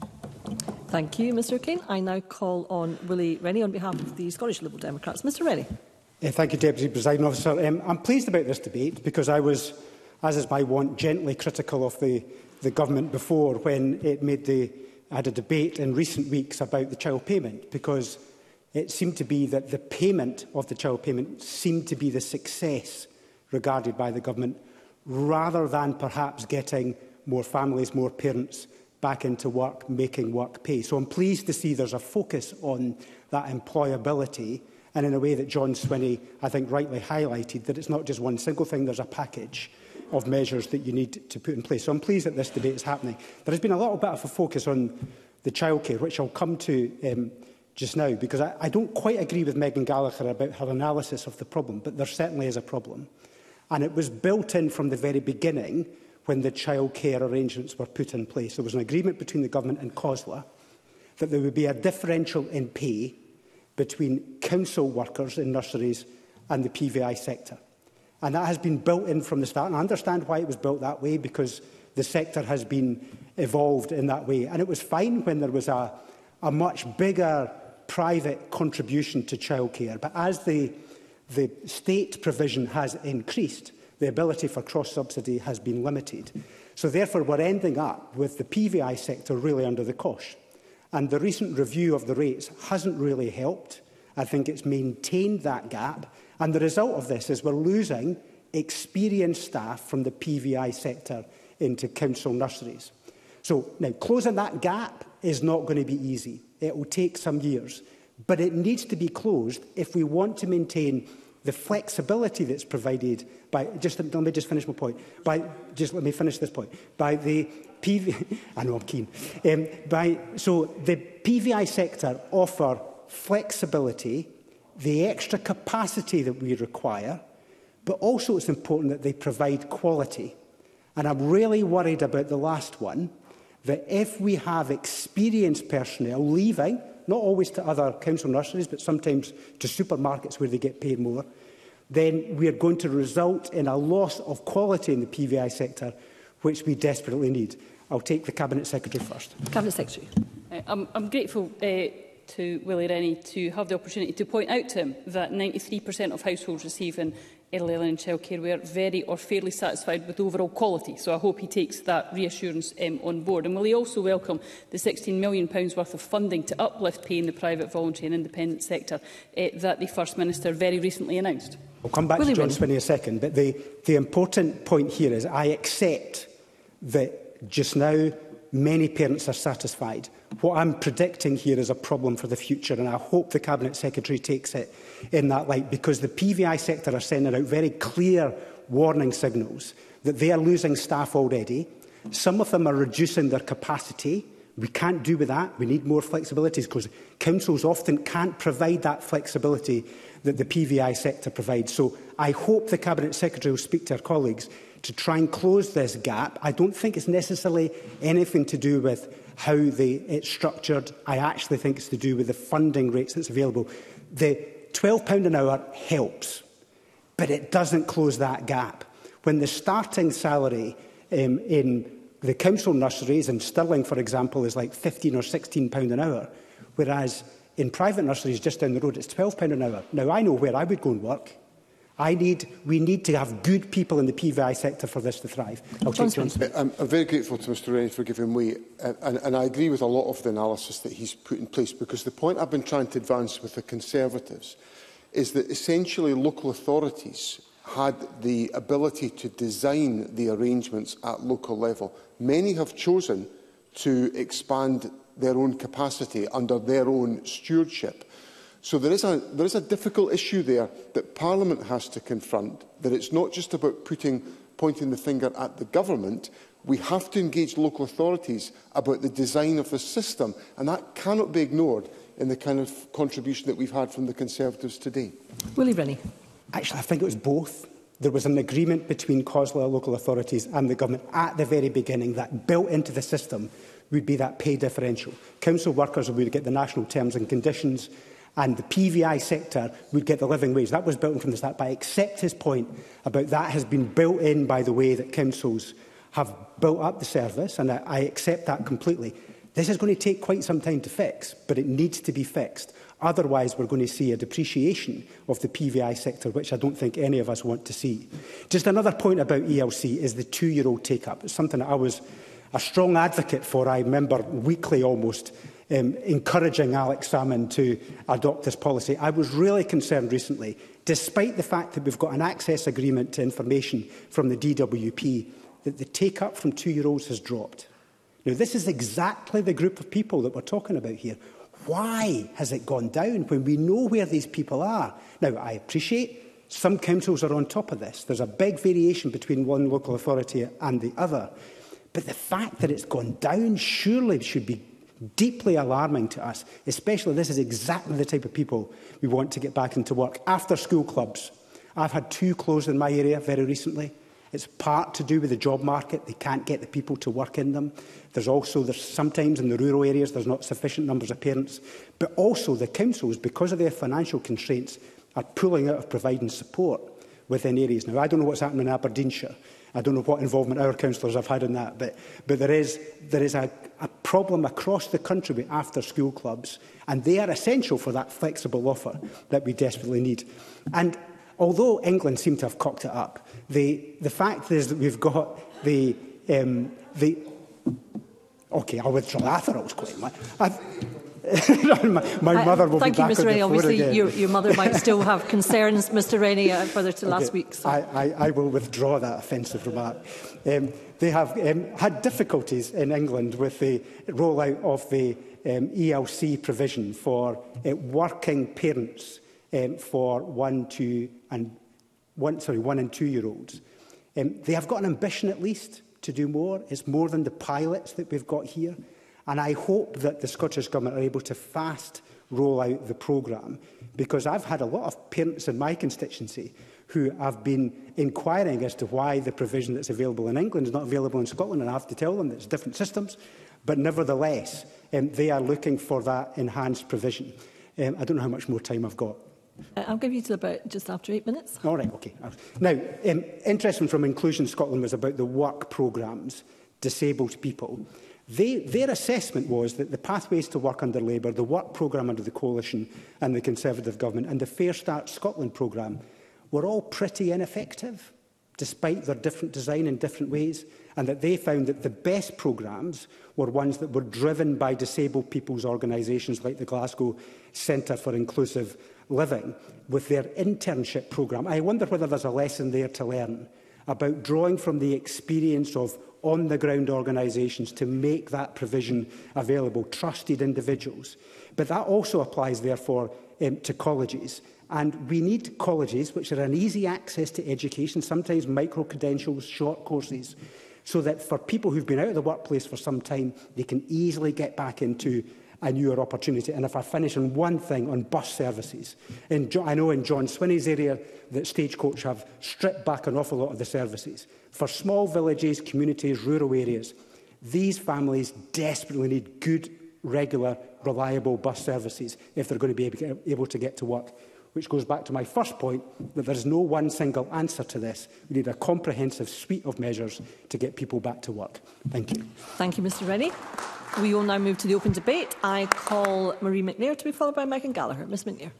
Thank you, Mr O'Kane. I now call on Willie Rennie on behalf of the Scottish Liberal Democrats. Mr Rennie. Thank you, Deputy Presiding Officer. I'm pleased about this debate because I was, as is my wont, gently critical of the government before when it had a debate in recent weeks about the child payment, because it seemed to be that the payment of the child payment seemed to be the success regarded by the government, rather than perhaps getting more families, more parents back into work, making work pay. So I'm pleased to see there's a focus on that employability, and in a way that John Swinney, I think, rightly highlighted, that it's not just one single thing, there's a package of measures that you need to put in place. So I'm pleased that this debate is happening. There has been a little bit of a focus on the childcare, which I'll come to just now, because I don't quite agree with Megan Gallagher about her analysis of the problem, but there certainly is a problem. And it was built in from the very beginning when the childcare arrangements were put in place. There was an agreement between the government and COSLA that there would be a differential in pay between council workers in nurseries and the PVI sector. And that has been built in from the start. And I understand why it was built that way, because the sector has been evolved in that way. And it was fine when there was a much bigger private contribution to childcare. But as the state provision has increased, the ability for cross-subsidy has been limited. So therefore, we're ending up with the PVI sector really under the cosh. And the recent review of the rates hasn't really helped. I think it's maintained that gap. And the result of this is we're losing experienced staff from the PVI sector into council nurseries. So now, closing that gap is not going to be easy. It will take some years. But it needs to be closed if we want to maintain the flexibility that's provided by, let me just finish my point, let me finish this point, by the PVI, I know I'm keen, so the PVI sector offer flexibility, the extra capacity that we require, but also it's important that they provide quality. And I'm really worried about the last one, that if we have experienced personnel leaving, not always to other council nurseries, but sometimes to supermarkets where they get paid more, then we are going to result in a loss of quality in the PVI sector, which we desperately need. I'll take the Cabinet Secretary first. Cabinet Secretary. I'm grateful to Willie Rennie to have the opportunity to point out to him that 93% of households receiving early learning childcare were very or fairly satisfied with overall quality. So I hope he takes that reassurance on board. And will he also welcome the £16 million worth of funding to uplift pay in the private, voluntary and independent sector that the First Minister very recently announced? I'll come back to John Swinney in a second, but the important point here is I accept that just now many parents are satisfied. What I'm predicting here is a problem for the future, and I hope the Cabinet Secretary takes it in that light, because the PVI sector are sending out very clear warning signals that they are losing staff already. Some of them are reducing their capacity. We can't do with that. We need more flexibility, because councils often can't provide that flexibility that the PVI sector provides. So I hope the Cabinet Secretary will speak to her colleagues to try and close this gap. I don't think it's necessarily anything to do with how it's structured. I actually think it's to do with the funding rates that's available. The £12 an hour helps, but it doesn't close that gap. When the starting salary in the council nurseries, in Stirling, for example, is like £15 or £16 an hour, whereas in private nurseries just down the road, it's £12 an hour. Now, I know where I would go and work. We need to have good people in the PVI sector for this to thrive. I'm very grateful to Mr Rennie for giving way, and I agree with a lot of the analysis that he's put in place, because the point I've been trying to advance with the Conservatives is that essentially local authorities had the ability to design the arrangements at local level. Many have chosen to expand their own capacity under their own stewardship. So there is a difficult issue there that Parliament has to confront, that it's not just about putting pointing the finger at the government. We have to engage local authorities about the design of the system, and that cannot be ignored in the kind of contribution that we've had from the Conservatives today. Willie Rennie. Actually, I think it was both. There was an agreement between COSLA, local authorities and the government at the very beginning that built into the system would be that pay differential. Council workers would get the national terms and conditions, and the PVI sector would get the living wage. That was built in from the start. But I accept his point about that has been built in by the way that councils have built up the service, and I accept that completely. This is going to take quite some time to fix, but it needs to be fixed. Otherwise, we're going to see a depreciation of the PVI sector, which I don't think any of us want to see. Just another point about ELC is the 2-year-old take-up. It's something that I was a strong advocate for. I remember weekly almost encouraging Alex Salmond to adopt this policy. I was really concerned recently, despite the fact that we've got an access agreement to information from the DWP, that the take-up from 2-year-olds has dropped. Now, this is exactly the group of people that we're talking about here. Why has it gone down when we know where these people are? Now, I appreciate some councils are on top of this. There's a big variation between one local authority and the other. But the fact that it's gone down surely should be deeply alarming to us, especially this is exactly the type of people we want to get back into work. After school clubs, I've had 2 closed in my area very recently. It's part to do with the job market. They can't get the people to work in them. There's sometimes in the rural areas there's not sufficient numbers of parents. But also the councils, because of their financial constraints, are pulling out of providing support within areas. Now, I don't know what's happening in Aberdeenshire. I don't know what involvement our councillors have had in that. But there is a problem across the country with after-school clubs, and they are essential for that flexible offer that we desperately need. And although England seem to have cocked it up, the fact is that we've got the OK, I'll withdraw that. I thought it was quite my mother will be back on the floor again. Thank you, Mr Rennie. Obviously, your mother might still have concerns, Mr Rennie, further to last week. So. I will withdraw that offensive remark. They have had difficulties in England with the rollout of the ELC provision for working parents for 1 and 2-year-olds. They have got an ambition, at least, to do more. It's more than the pilots that we've got here. And I hope that the Scottish Government are able to fast roll out the programme, because I've had a lot of parents in my constituency who have been inquiring as to why the provision that's available in England is not available in Scotland, and I have to tell them that it's different systems. But nevertheless, they are looking for that enhanced provision. I don't know how much more time I've got. I'll give you to about just after 8 minutes. All right, OK. Now, interesting from Inclusion Scotland was about the work programmes, disabled people. Their assessment was that the Pathways to Work under Labour, the work programme under the Coalition and the Conservative Government, and the Fair Start Scotland programme were all pretty ineffective, despite their different design in different ways, and that they found that the best programmes were ones that were driven by disabled people's organisations like the Glasgow Centre for Inclusive Living, with their internship programme. I wonder whether there's a lesson there to learn about drawing from the experience of on-the-ground organisations to make that provision available, trusted individuals. But that also applies, therefore, to colleges. And we need colleges which are an easy access to education, sometimes micro-credentials, short courses, so that for people who've been out of the workplace for some time, they can easily get back into a newer opportunity. And if I finish on one thing on bus services, I know in John Swinney's area that Stagecoach have stripped back an awful lot of the services. For small villages, communities, rural areas, these families desperately need good, regular, reliable bus services if they're going to be able to get to work. Which goes back to my first point, that there is no one single answer to this. We need a comprehensive suite of measures to get people back to work. Thank you. Thank you, Mr Rennie. We will now move to the open debate. I call Marie McNair to be followed by Megan Gallagher. Ms McNair.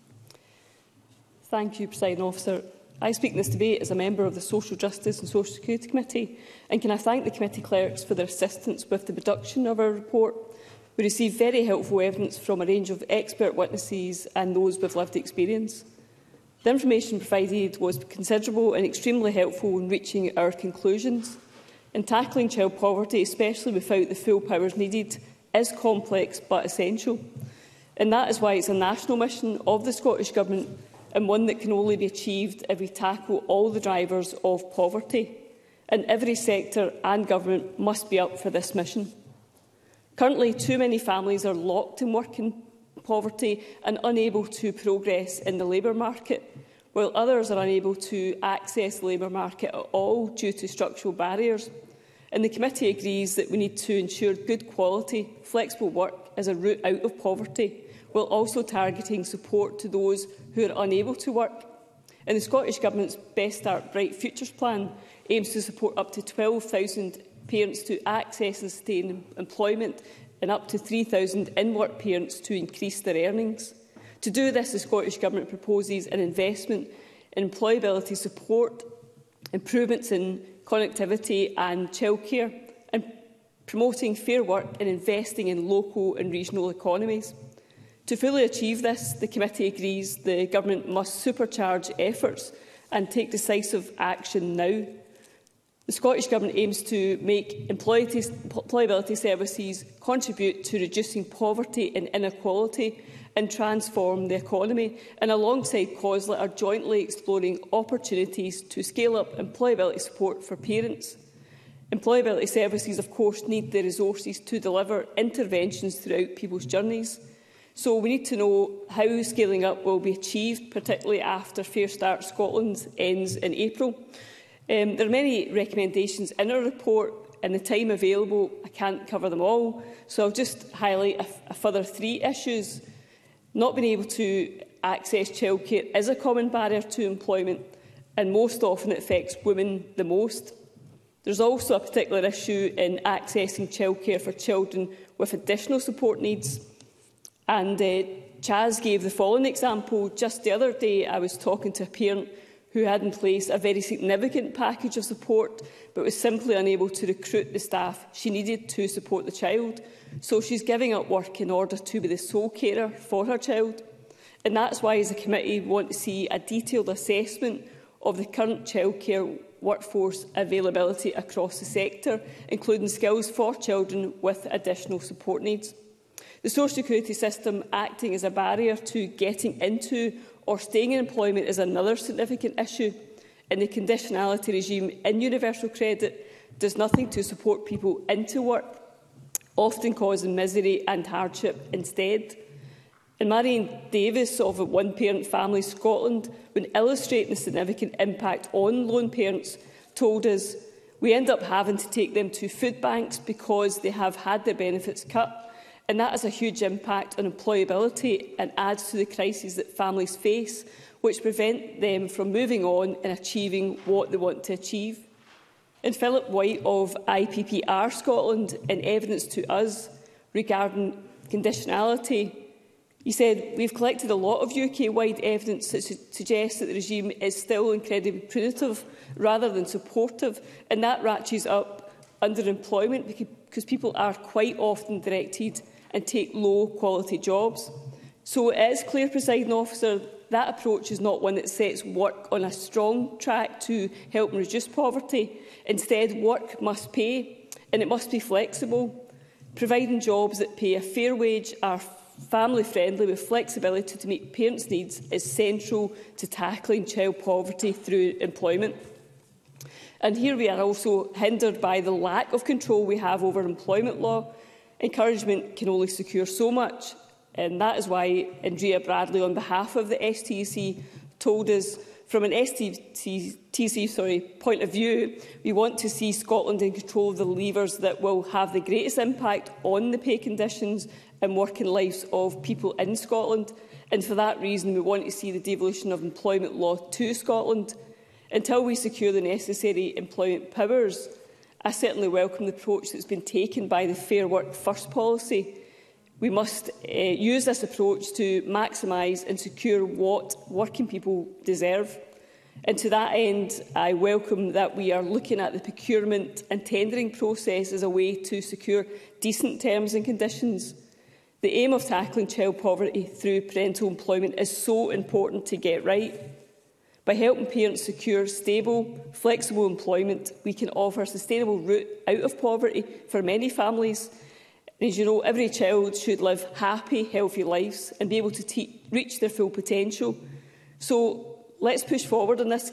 Thank you, Presiding Officer. I speak in this debate as a member of the Social Justice and Social Security Committee, and can I thank the committee clerks for their assistance with the production of our report. We received very helpful evidence from a range of expert witnesses and those with lived experience. The information provided was considerable and extremely helpful in reaching our conclusions. And tackling child poverty, especially without the full powers needed, is complex but essential. And that is why it's a national mission of the Scottish Government, and one that can only be achieved if we tackle all the drivers of poverty. and every sector and government must be up for this mission. Currently, too many families are locked in working poverty and unable to progress in the labour market, while others are unable to access the labour market at all due to structural barriers. And the committee agrees that we need to ensure good quality, flexible work as a route out of poverty, while also targeting support to those who are unable to work. And the Scottish Government's Best Start Bright Futures plan aims to support up to 12,000 parents to access and sustain employment and up to 3,000 in-work parents to increase their earnings. To do this, the Scottish Government proposes an investment in employability support, improvements in connectivity and childcare, and promoting fair work and investing in local and regional economies. To fully achieve this, the committee agrees the Government must supercharge efforts and take decisive action now. The Scottish Government aims to make employability services contribute to reducing poverty and inequality and transform the economy, and alongside COSLA are jointly exploring opportunities to scale up employability support for parents. Employability services, of course, need the resources to deliver interventions throughout people's journeys. So we need to know how scaling up will be achieved, particularly after Fair Start Scotland ends in April. There are many recommendations in our report, and the time available, I can't cover them all, so I'll just highlight a further 3 issues. Not being able to access childcare is a common barrier to employment, and most often it affects women the most. There's also a particular issue in accessing childcare for children with additional support needs. And Chaz gave the following example. Just the other day, I was talking to a parent who had in place a very significant package of support, but was simply unable to recruit the staff she needed to support the child. So she's giving up work in order to be the sole carer for her child. And that's why, as a committee, we want to see a detailed assessment of the current childcare workforce availability across the sector, including skills for children with additional support needs. The social security system acting as a barrier to getting into or staying in employment is another significant issue, and the conditionality regime in universal credit does nothing to support people into work, often causing misery and hardship instead. And Marion Davis of One Parent Family Scotland, when illustrating the significant impact on lone parents, told us, "We end up having to take them to food banks because they have had their benefits cut. And that has a huge impact on employability and adds to the crises that families face, which prevent them from moving on and achieving what they want to achieve." And Philip White of IPPR Scotland, in evidence to us regarding conditionality, he said, "We've collected a lot of UK-wide evidence that suggests that the regime is still incredibly punitive rather than supportive, and that ratchets up underemployment because people are quite often directed and take low-quality jobs." So it is clear, Presiding Officer, that approach is not one that sets work on a strong track to help reduce poverty. Instead, work must pay, and it must be flexible. Providing jobs that pay a fair wage are family-friendly with flexibility to meet parents' needs is central to tackling child poverty through employment. And here we are also hindered by the lack of control we have over employment law. Encouragement can only secure so much, and that is why Andrea Bradley, on behalf of the STC, told us, from an STC point of view, we want to see Scotland in control of the levers that will have the greatest impact on the pay conditions and working lives of people in Scotland. And for that reason, we want to see the devolution of employment law to Scotland. Until we secure the necessary employment powers, I certainly welcome the approach that has been taken by the Fair Work First policy. We must use this approach to maximise and secure what working people deserve. And to that end, I welcome that we are looking at the procurement and tendering process as a way to secure decent terms and conditions. The aim of tackling child poverty through parental employment is so important to get right. By helping parents secure stable, flexible employment, we can offer a sustainable route out of poverty for many families. And as you know, every child should live happy, healthy lives and be able to reach their full potential. So let's push forward on this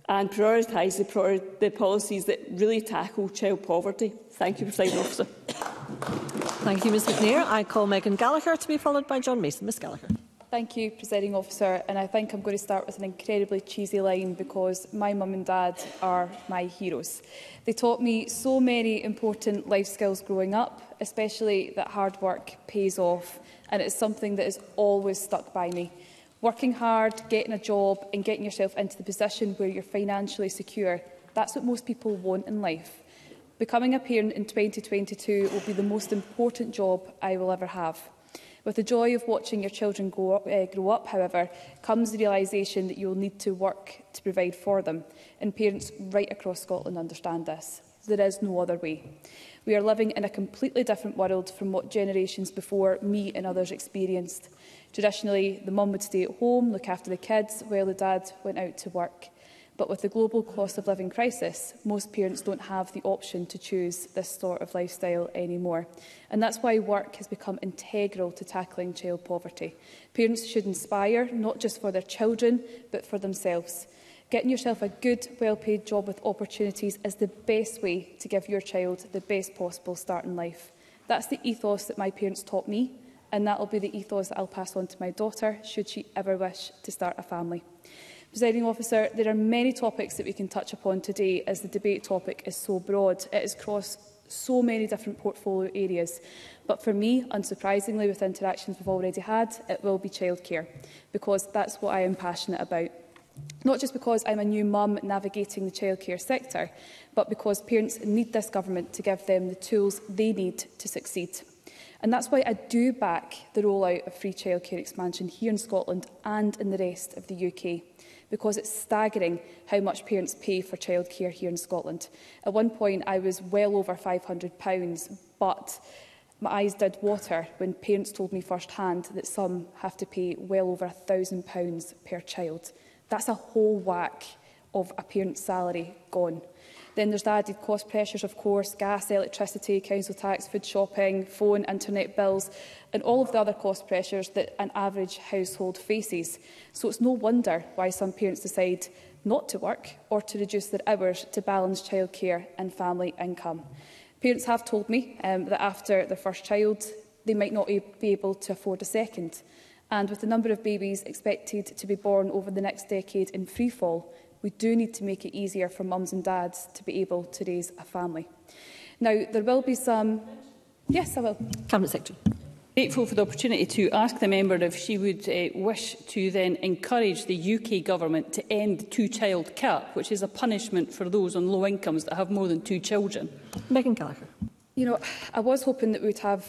and prioritise the policies that really tackle child poverty. Thank you, Presiding Officer. Thank you, Ms McNair. I call Megan Gallagher to be followed by John Mason. Ms Gallagher. Thank you, Presiding Officer. And I think I'm going to start with an incredibly cheesy line because my mum and dad are my heroes. They taught me so many important life skills growing up, especially that hard work pays off. And it's something that has always stuck by me. Working hard, getting a job and getting yourself into the position where you're financially secure, that's what most people want in life. Becoming a parent in 2022 will be the most important job I will ever have. With the joy of watching your children grow up, however, comes the realisation that you will need to work to provide for them. And parents right across Scotland understand this. There is no other way. We are living in a completely different world from what generations before me and others experienced. Traditionally, the mum would stay at home, look after the kids, while the dad went out to work. But with the global cost of living crisis, most parents don't have the option to choose this sort of lifestyle anymore. And that's why work has become integral to tackling child poverty. Parents should inspire, not just for their children, but for themselves. Getting yourself a good, well-paid job with opportunities is the best way to give your child the best possible start in life. That's the ethos that my parents taught me, and that will be the ethos that I'll pass on to my daughter, should she ever wish to start a family. Presiding Officer, there are many topics that we can touch upon today as the debate topic is so broad. It has crossed so many different portfolio areas. But for me, unsurprisingly, with interactions we've already had, it will be childcare, because that's what I am passionate about. Not just because I'm a new mum navigating the childcare sector, but because parents need this government to give them the tools they need to succeed. And that's why I do back the rollout of free childcare expansion here in Scotland and in the rest of the UK. Because it's staggering how much parents pay for childcare here in Scotland. At one point, I was well over £500, but my eyes did water when parents told me firsthand that some have to pay well over £1,000 per child. That's a whole whack of a parent's salary gone. Then there's the added cost pressures, of course, gas, electricity, council tax, food shopping, phone, internet bills, and all of the other cost pressures that an average household faces. So it's no wonder why some parents decide not to work or to reduce their hours to balance childcare and family income. Parents have told me that after their first child, they might not be able to afford a second. And with the number of babies expected to be born over the next decade in freefall, we do need to make it easier for mums and dads to be able to raise a family. Now, there will be some... Yes, I will. Cabinet Secretary. Grateful for the opportunity to ask the member if she would wish to then encourage the UK Government to end the two-child cap, which is a punishment for those on low incomes that have more than 2 children. Megan Gallagher. You know, I was hoping that we would have,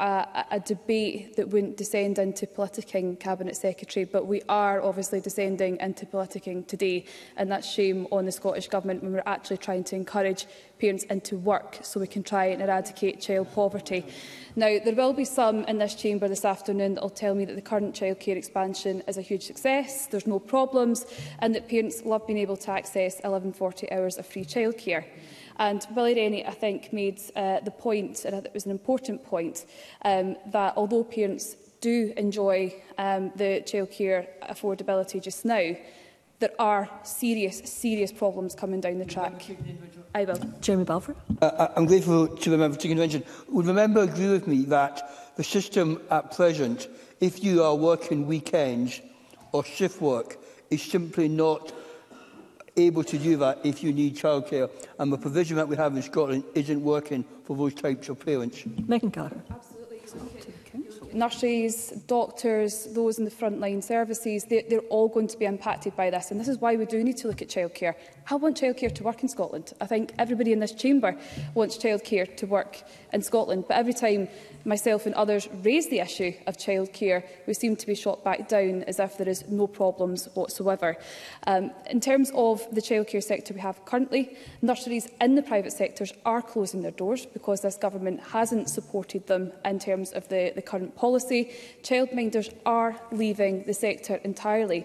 a debate that wouldn't descend into politicking, Cabinet Secretary, but we are obviously descending into politicking today, and that's shame on the Scottish Government when we're actually trying to encourage parents into work so we can try and eradicate child poverty. Now, there will be some in this chamber this afternoon that will tell me that the current childcare expansion is a huge success, there's no problems, and that parents love being able to access 1140 hours of free childcare. And Willie Rennie, I think, made the point, and it was an important point, that although parents do enjoy the childcare affordability just now, there are serious problems coming down the track. I will. Jeremy Balfour. I'm grateful to the member for taking the mention. Would the member agree with me that the system at present, if you are working weekends or shift work, is simply not able to do that if you need childcare, and the provision that we have in Scotland isn't working for those types of parents? Megan Gallagher. Absolutely. Nurses, doctors, those in the frontline services, they're all going to be impacted by this, and this is why we do need to look at childcare. I want childcare to work in Scotland. I think everybody in this chamber wants childcare to work in Scotland, but every time myself and others raise the issue of childcare, we seem to be shot back down as if there is no problems whatsoever. In terms of the childcare sector we have currently, nurseries in the private sectors are closing their doors because this government hasn't supported them in terms of the current policy. Childminders are leaving the sector entirely.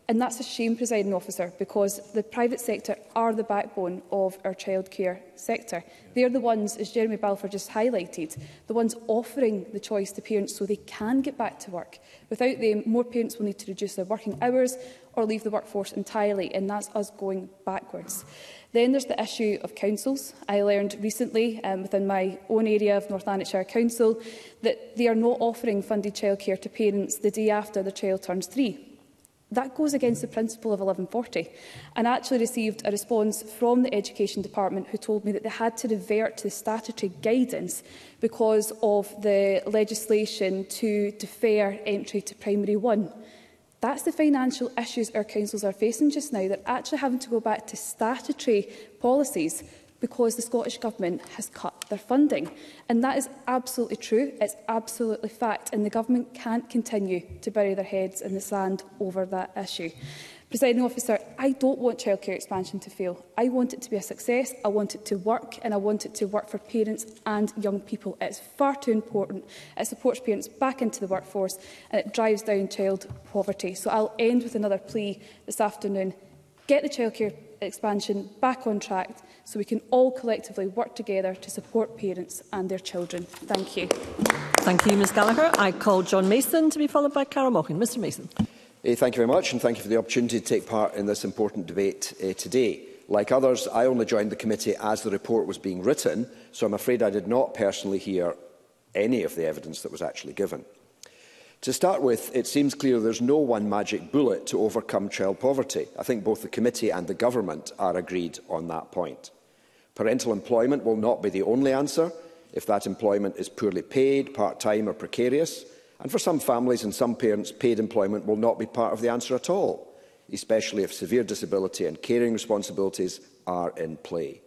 And that's a shame, Presiding Officer, because the private sector are the backbone of our childcare sector. They're the ones, as Jeremy Balfour just highlighted, the ones offering the choice to parents so they can get back to work. Without them, more parents will need to reduce their working hours or leave the workforce entirely, and that's us going backwards. Then there's the issue of councils. I learned recently within my own area of North Lanarkshire Council that they are not offering funded childcare to parents the day after their child turns 3. That goes against the principle of 1140. And I actually received a response from the Education Department who told me that they had to revert to the statutory guidance because of the legislation to defer entry to Primary 1. That's the financial issues our councils are facing just now. They're actually having to go back to statutory policies because the Scottish Government has cut their funding. And that is absolutely true, it's absolutely fact, and the Government can't continue to bury their heads in the sand over that issue. Presiding Officer, I don't want childcare expansion to fail. I want it to be a success, I want it to work, and I want it to work for parents and young people. It's far too important. It supports parents back into the workforce and it drives down child poverty. So I'll end with another plea this afternoon. Get the childcare expansion back on track so we can all collectively work together to support parents and their children. Thank you. Thank you, Ms Gallagher. I call John Mason to be followed by Carol Mockin. Mr Mason. Thank you very much, and thank you for the opportunity to take part in this important debate today. Like others, I only joined the committee as the report was being written, so I'm afraid I did not personally hear any of the evidence that was actually given. To start with, it seems clear there's no one magic bullet to overcome child poverty. I think both the committee and the government are agreed on that point. Parental employment will not be the only answer if that employment is poorly paid, part-time or precarious. And for some families and some parents, paid employment will not be part of the answer at all, especially if severe disability and caring responsibilities are in play.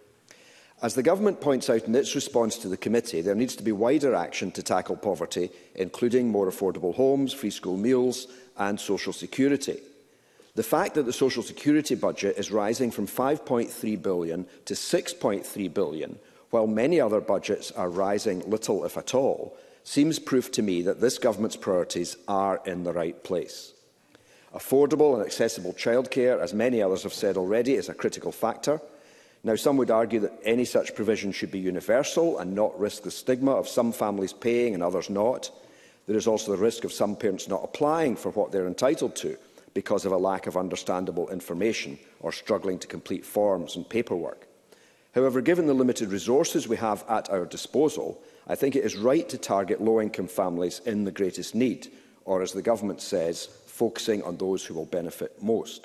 As the Government points out in its response to the committee, there needs to be wider action to tackle poverty, including more affordable homes, free school meals and social security. The fact that the social security budget is rising from £5.3 billion to £6.3 billion, while many other budgets are rising little if at all, seems proof to me that this Government's priorities are in the right place. Affordable and accessible childcare, as many others have said already, is a critical factor. Now, some would argue that any such provision should be universal and not risk the stigma of some families paying and others not. There is also the risk of some parents not applying for what they're entitled to because of a lack of understandable information or struggling to complete forms and paperwork. However, given the limited resources we have at our disposal, I think it is right to target low-income families in the greatest need, or as the Government says, focusing on those who will benefit most.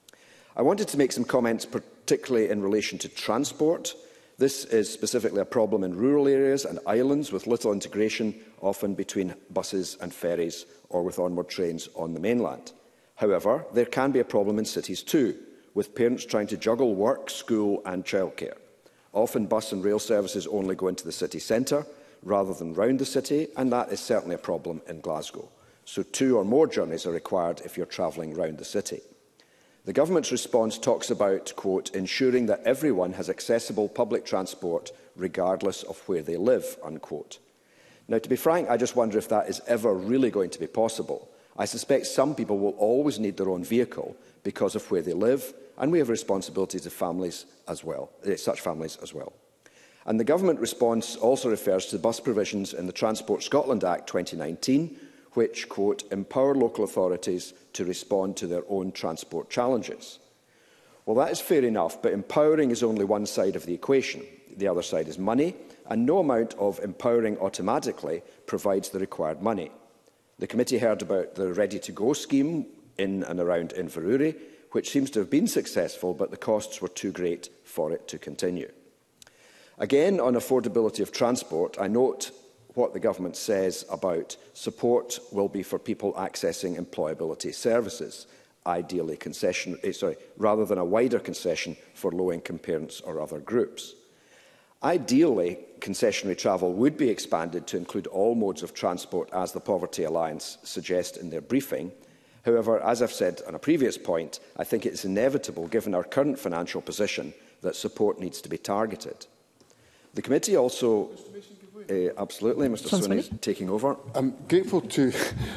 I wanted to make some comments particularly in relation to transport. This is specifically a problem in rural areas and islands with little integration, often between buses and ferries or with onward trains on the mainland. However, there can be a problem in cities too, with parents trying to juggle work, school and childcare. Often bus and rail services only go into the city centre rather than round the city, and that is certainly a problem in Glasgow. So 2 or more journeys are required if you're travelling round the city. The Government's response talks about, quote, ensuring that everyone has accessible public transport regardless of where they live, unquote. Now, to be frank, I just wonder if that is ever really going to be possible. I suspect some people will always need their own vehicle because of where they live, and we have responsibilities to families as well, such families as well. And the Government response also refers to the bus provisions in the Transport Scotland Act 2019, which, quote, empower local authorities to respond to their own transport challenges. Well, that is fair enough, but empowering is only one side of the equation. The other side is money, and no amount of empowering automatically provides the required money. The committee heard about the Ready to Go scheme in and around Inverurie, which seems to have been successful, but the costs were too great for it to continue. Again, on affordability of transport, I note what the Government says about support will be for people accessing employability services, ideally rather than a wider concession for low-income parents or other groups. Ideally, concessionary travel would be expanded to include all modes of transport, as the Poverty Alliance suggest in their briefing. However, as I've said on a previous point, I think it is inevitable, given our current financial position, that support needs to be targeted. The committee also... Absolutely, Mr. Swinney is taking over. I'm grateful to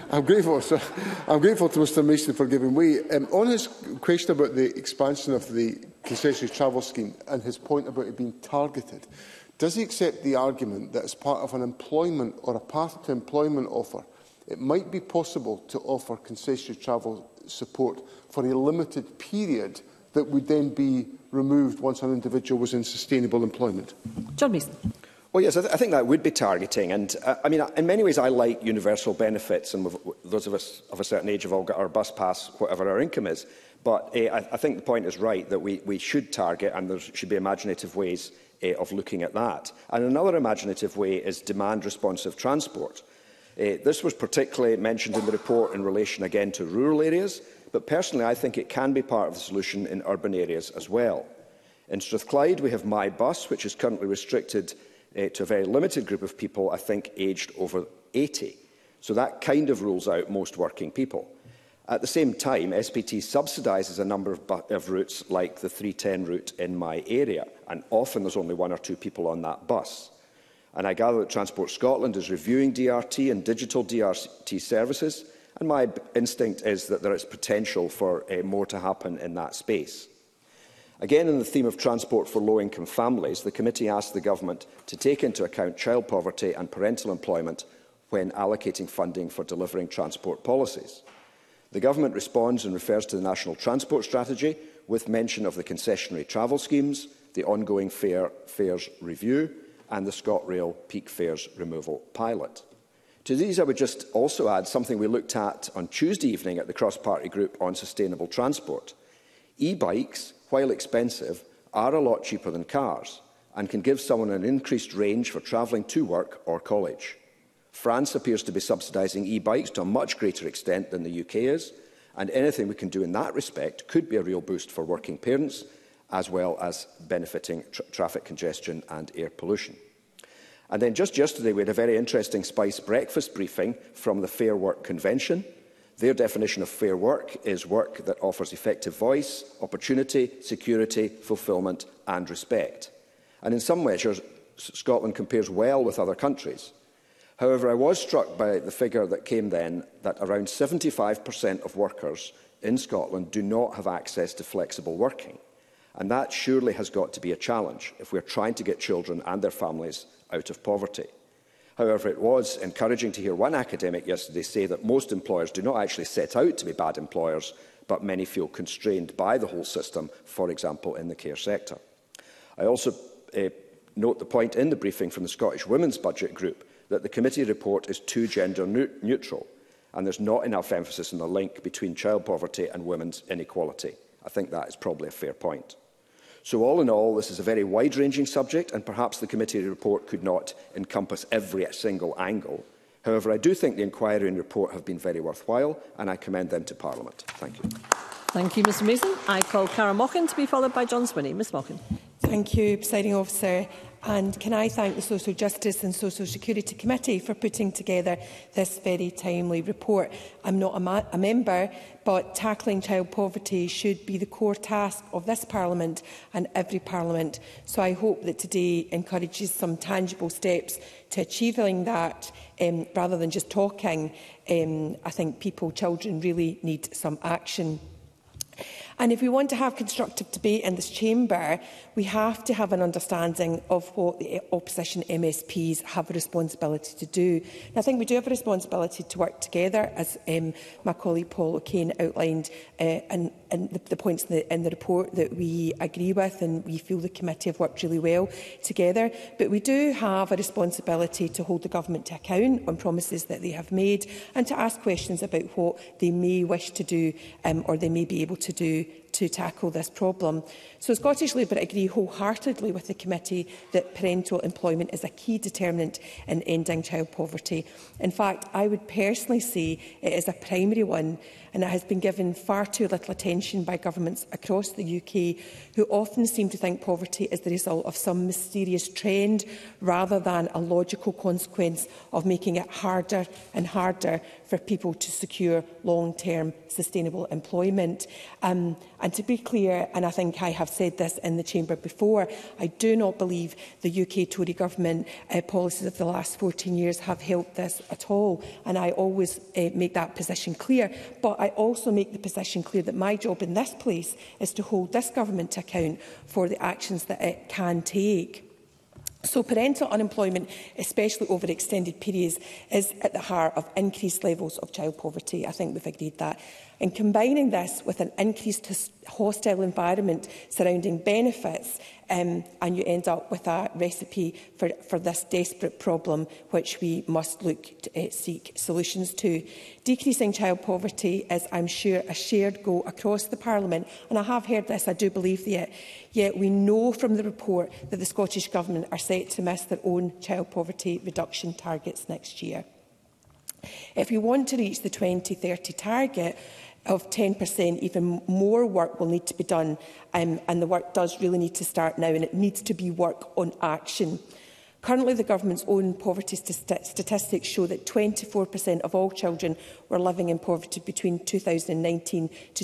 Mr Mason for giving way. On his question about the expansion of the concessionary travel scheme and his point about it being targeted, does he accept the argument that as part of an employment or a path to employment offer, it might be possible to offer concessionary travel support for a limited period that would then be removed once an individual was in sustainable employment? John Mason. Well, yes, I think that would be targeting. And I mean, in many ways, I like universal benefits. And those of us of a certain age have all got our bus pass, whatever our income is. But I think the point is right that we should target, and there should be imaginative ways of looking at that. And another imaginative way is demand-responsive transport. This was particularly mentioned in the report in relation again to rural areas, but personally I think it can be part of the solution in urban areas as well. In Strathclyde we have My Bus, which is currently restricted to a very limited group of people, I think aged over 80. So that kind of rules out most working people. At the same time, SPT subsidises a number of routes like the 310 route in my area, and often there's only one or two people on that bus. And I gather that Transport Scotland is reviewing DRT and digital DRT services, and my instinct is that there is potential for more to happen in that space. Again, in the theme of transport for low-income families, the committee asked the Government to take into account child poverty and parental employment when allocating funding for delivering transport policies. The Government responds and refers to the National Transport Strategy with mention of the concessionary travel schemes, the ongoing fares review and the ScotRail peak fares removal pilot. To these I would just also add something we looked at on Tuesday evening at the cross-party group on sustainable transport. E-bikes, while expensive, are a lot cheaper than cars and can give someone an increased range for travelling to work or college. France appears to be subsidising e-bikes to a much greater extent than the UK is, and anything we can do in that respect could be a real boost for working parents, as well as benefiting traffic congestion and air pollution. And then just yesterday we had a very interesting Spice breakfast briefing from the Fair Work Convention. Their definition of fair work is work that offers effective voice, opportunity, security, fulfilment and respect. And in some measures, Scotland compares well with other countries. However, I was struck by the figure that came then that around 75% of workers in Scotland do not have access to flexible working. And that surely has got to be a challenge if we are trying to get children and their families out of poverty. However, it was encouraging to hear one academic yesterday say that most employers do not actually set out to be bad employers, but many feel constrained by the whole system, for example, in the care sector. I also note the point in the briefing from the Scottish Women's Budget Group that the committee report is too gender neutral, and there's not enough emphasis on the link between child poverty and women's inequality. I think that is probably a fair point. So all in all, this is a very wide-ranging subject, and perhaps the committee report could not encompass every single angle. However, I do think the inquiry and report have been very worthwhile, and I commend them to Parliament. Thank you. Thank you, Mr Mason. I call Cara Mochan to be followed by John Swinney. Ms Mochan. Thank you, Presiding Officer. And can I thank the Social Justice and Social Security Committee for putting together this very timely report. I'm not a member, but tackling child poverty should be the core task of this Parliament and every Parliament. So I hope that today encourages some tangible steps to achieving that, rather than just talking. I think children really need some action. And if we want to have constructive debate in this chamber, we have to have an understanding of what the opposition MSPs have a responsibility to do. And I think we do have a responsibility to work together, as my colleague Paul O'Kane outlined, and the points in the report that we agree with, and we feel the committee have worked really well together. But we do have a responsibility to hold the government to account on promises that they have made, and to ask questions about what they may wish to do, or they may be able to do to tackle this problem. So Scottish Labour agree wholeheartedly with the committee that parental employment is a key determinant in ending child poverty. In fact, I would personally say it is a primary one, and it has been given far too little attention by governments across the UK, who often seem to think poverty is the result of some mysterious trend rather than a logical consequence of making it harder and harder for people to secure long-term sustainable employment. And And to be clear, and I think I have said this in the Chamber before, I do not believe the UK Tory government policies of the last 14 years have helped this at all. And I always make that position clear. But I also make the position clear that my job in this place is to hold this government to account for the actions that it can take. So parental unemployment, especially over extended periods, is at the heart of increased levels of child poverty. I think we've agreed that. And combining this with an increased hostile environment surrounding benefits, and you end up with a recipe for this desperate problem, which we must look to seek solutions to. Decreasing child poverty is, I'm sure, a shared goal across the Parliament, and I have heard this, I do believe it. Yet we know from the report that the Scottish Government are set to miss their own child poverty reduction targets next year. If we want to reach the 2030 target of 10%, even more work will need to be done, and the work does really need to start now, and it needs to be work on action. Currently, the government's own poverty statistics show that 24% of all children were living in poverty between 2019 to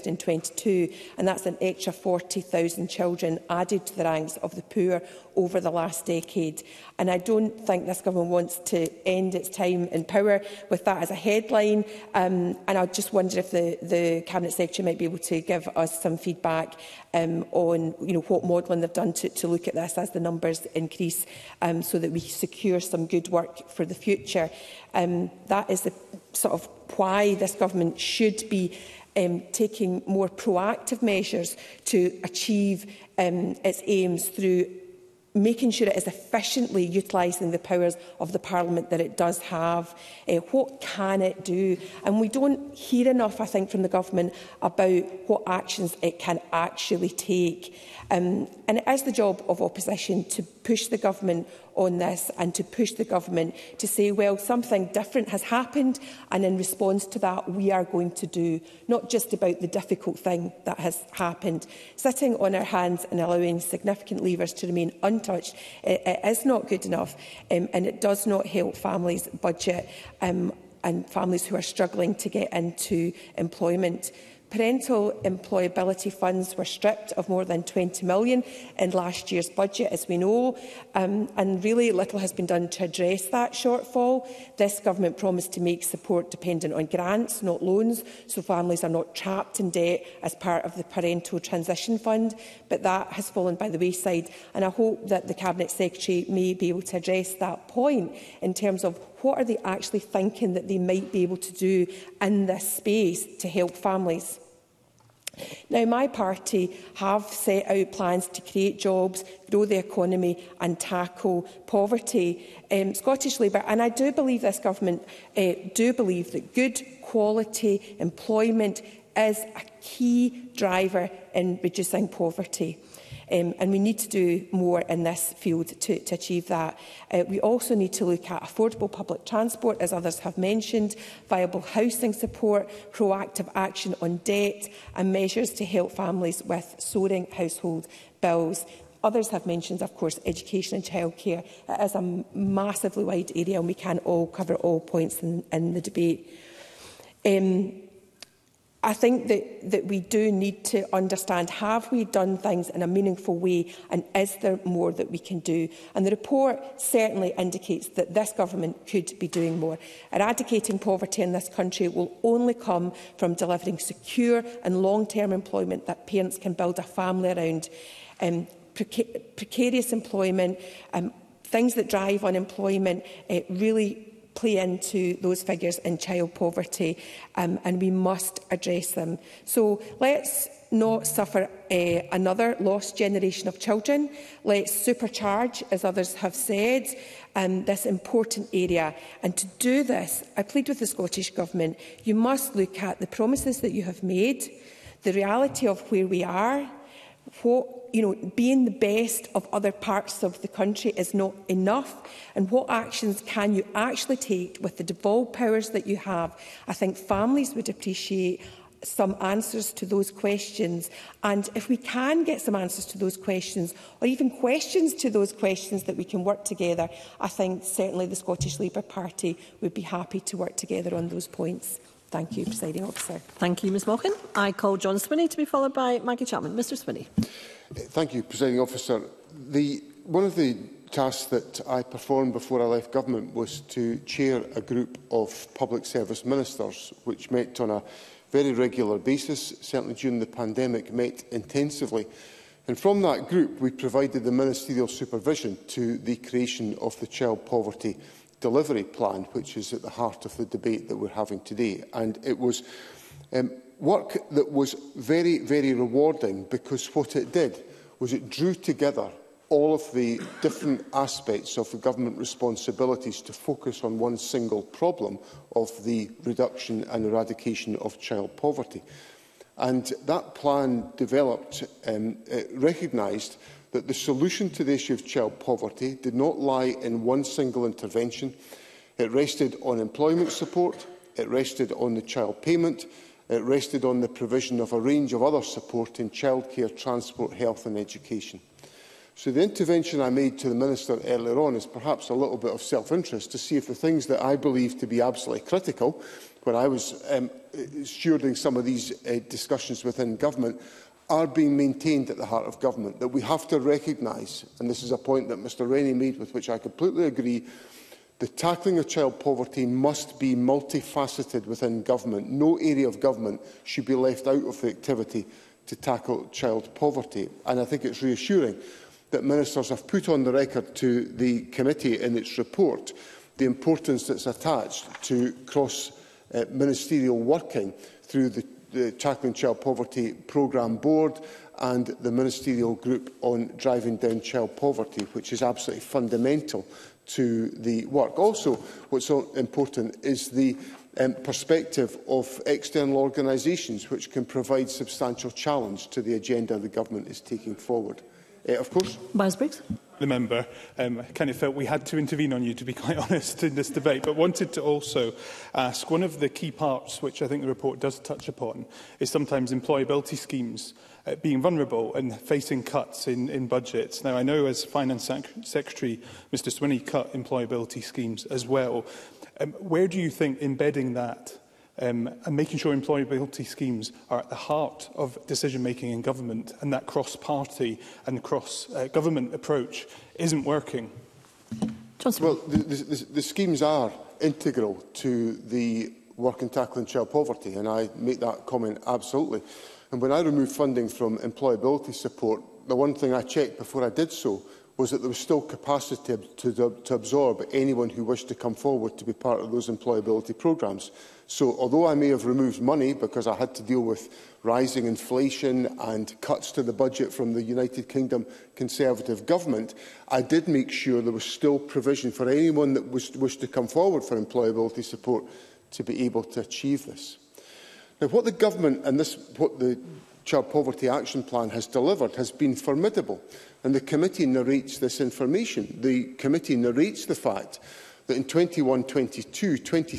2022, and that's an extra 40,000 children added to the ranks of the poor over the last decade. And I don't think this government wants to end its time in power with that as a headline. And I just wonder if the Cabinet Secretary might be able to give us some feedback on what modelling they've done to look at this as the numbers increase, so that we secure some good work for the future. That is the sort of why this government should be taking more proactive measures to achieve its aims through making sure it is efficiently utilising the powers of the Parliament that it does have. What can it do? And we don't hear enough, I think, from the government about what actions it can actually take. And it is the job of opposition to push the government on this and to push the government to say, well, something different has happened, and in response to that we are going to do, not just about the difficult thing that has happened. Sitting on our hands and allowing significant levers to remain untouched, it is not good enough, and it does not help families' budget and families who are struggling to get into employment. Parental employability funds were stripped of more than 20 million in last year's budget, as we know, and really little has been done to address that shortfall. This government promised to make support dependent on grants, not loans, so families are not trapped in debt as part of the Parental Transition Fund, but that has fallen by the wayside, and I hope that the Cabinet Secretary may be able to address that point in terms of what are they actually thinking that they might be able to do in this space to help families. Now, my party have set out plans to create jobs, grow the economy and tackle poverty. Scottish Labour, and I do believe this government, do believe that good quality employment is a key driver in reducing poverty. And we need to do more in this field to achieve that. We also need to look at affordable public transport, as others have mentioned, viable housing support, proactive action on debt and measures to help families with soaring household bills. Others have mentioned, of course, education and childcare. It is a massively wide area, and we can all cover all points in the debate. I think that we do need to understand, have we done things in a meaningful way, and is there more that we can do? And the report certainly indicates that this government could be doing more. Eradicating poverty in this country will only come from delivering secure and long-term employment that parents can build a family around. Precarious employment, things that drive unemployment, really play into those figures in child poverty, and we must address them. So let's not suffer another lost generation of children. Let's supercharge, as others have said, this important area. And to do this, I plead with the Scottish Government, you must look at the promises that you have made, the reality of where we are. Being the best of other parts of the country is not enough, and what actions can you actually take with the devolved powers that you have? I think families would appreciate some answers to those questions, and if we can get some answers to those questions, or even questions to those questions that we can work together, I think certainly the Scottish Labour Party would be happy to work together on those points. Thank you, Presiding Officer. Thank you, Ms Mochan. I call John Swinney to be followed by Maggie Chapman. Mr Swinney. Thank you, Presiding Officer. One of the tasks that I performed before I left government was to chair a group of public service ministers, which met on a very regular basis, certainly during the pandemic, met intensively. And from that group, we provided the ministerial supervision to the creation of the Child Poverty Delivery Plan, which is at the heart of the debate that we're having today. And it was work that was very, very rewarding, because what it did was it drew together all of the different aspects of the government responsibilities to focus on one single problem of the reduction and eradication of child poverty. And that plan developed recognised that the solution to the issue of child poverty did not lie in one single intervention. It rested on employment support, it rested on the child payment, it rested on the provision of a range of other support in childcare, transport, health and education. So the intervention I made to the Minister earlier on is perhaps a little bit of self-interest to see if the things that I believe to be absolutely critical, when I was stewarding some of these discussions within government, are being maintained at the heart of government. That we have to recognise, and this is a point that Mr Rennie made with which I completely agree, the tackling of child poverty must be multifaceted within government. No area of government should be left out of the activity to tackle child poverty. And I think it's reassuring that ministers have put on the record to the committee in its report the importance that's attached to cross-ministerial working through the Tackling Child Poverty Programme Board and the Ministerial Group on Driving Down Child Poverty, which is absolutely fundamental to the work. Also, what's important is the perspective of external organisations, which can provide substantial challenge to the agenda the government is taking forward. Of course. Briggs. The member, I kind of felt we had to intervene on you, to be quite honest, in this debate, but wanted to also ask, one of the key parts, which I think the report does touch upon, is sometimes employability schemes being vulnerable and facing cuts in budgets. Now, I know as Finance Secretary, Mr Swinney cut employability schemes as well. Where do you think embedding that and making sure employability schemes are at the heart of decision-making in government, and that cross-party and cross-government approach isn't working? Well, the schemes are integral to the work in tackling child poverty, and I make that comment absolutely. And when I removed funding from employability support, the one thing I checked before I did so was that there was still capacity to absorb anyone who wished to come forward to be part of those employability programmes. So although I may have removed money because I had to deal with rising inflation and cuts to the budget from the United Kingdom Conservative government, I did make sure there was still provision for anyone that wished to come forward for employability support to be able to achieve this. Now, what the government and what the Child Poverty Action Plan has delivered has been formidable, and the committee narrates this information. The committee narrates the fact that in 21-22,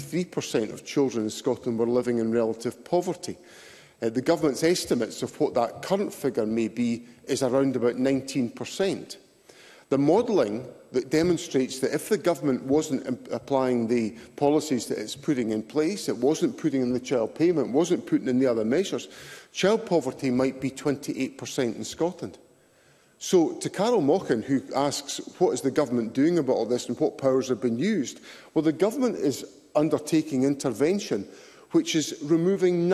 23% of children in Scotland were living in relative poverty. The government's estimates of what that current figure may be is around about 19%. The modelling that demonstrates that if the government wasn't applying the policies that it's putting in place, it wasn't putting in the child payment, wasn't putting in the other measures, child poverty might be 28% in Scotland. So, to Carol Mochan, who asks what is the government doing about all this and what powers have been used, well, the government is undertaking intervention which is removing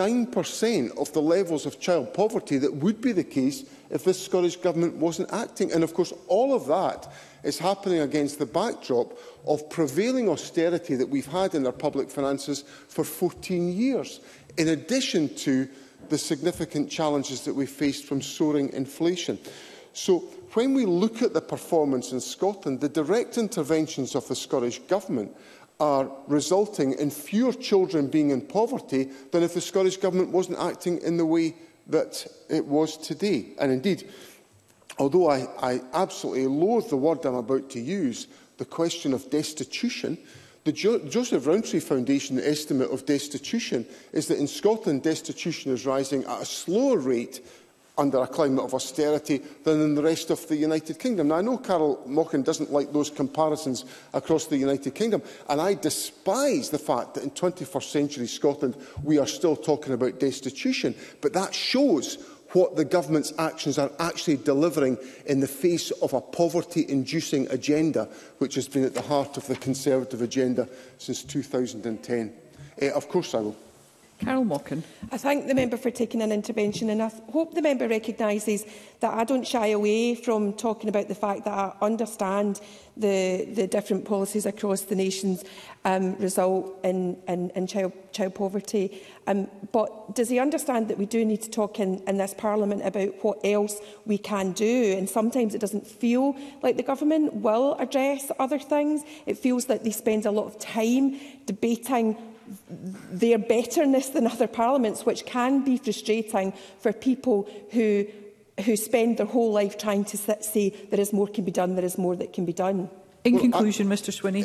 9% of the levels of child poverty that would be the case if this Scottish Government wasn't acting. And, of course, all of that is happening against the backdrop of prevailing austerity that we've had in our public finances for 14 years, in addition to the significant challenges that we've faced from soaring inflation. So, when we look at the performance in Scotland, the direct interventions of the Scottish Government are resulting in fewer children being in poverty than if the Scottish Government wasn't acting in the way that it was today. And indeed, although I absolutely loathe the word I'm about to use, the question of destitution, the Joseph Rowntree Foundation estimate of destitution is that in Scotland destitution is rising at a slower rate under a climate of austerity than in the rest of the United Kingdom. Now, I know Carol Mochan doesn't like those comparisons across the United Kingdom, and I despise the fact that in 21st century Scotland we are still talking about destitution, but that shows what the government's actions are actually delivering in the face of a poverty-inducing agenda, which has been at the heart of the Conservative agenda since 2010. Of course I will. Carol Mochan. I thank the member for taking an intervention, and I hope the member recognises that I don't shy away from talking about the fact that I understand the different policies across the nations result in child poverty. But does he understand that we do need to talk in this Parliament about what else we can do? And sometimes it doesn't feel like the government will address other things. It feels like they spend a lot of time debating their betterness than other parliaments, which can be frustrating for people who spend their whole life trying to say there is more can be done, there is more that can be done. In conclusion, Mr Swinney.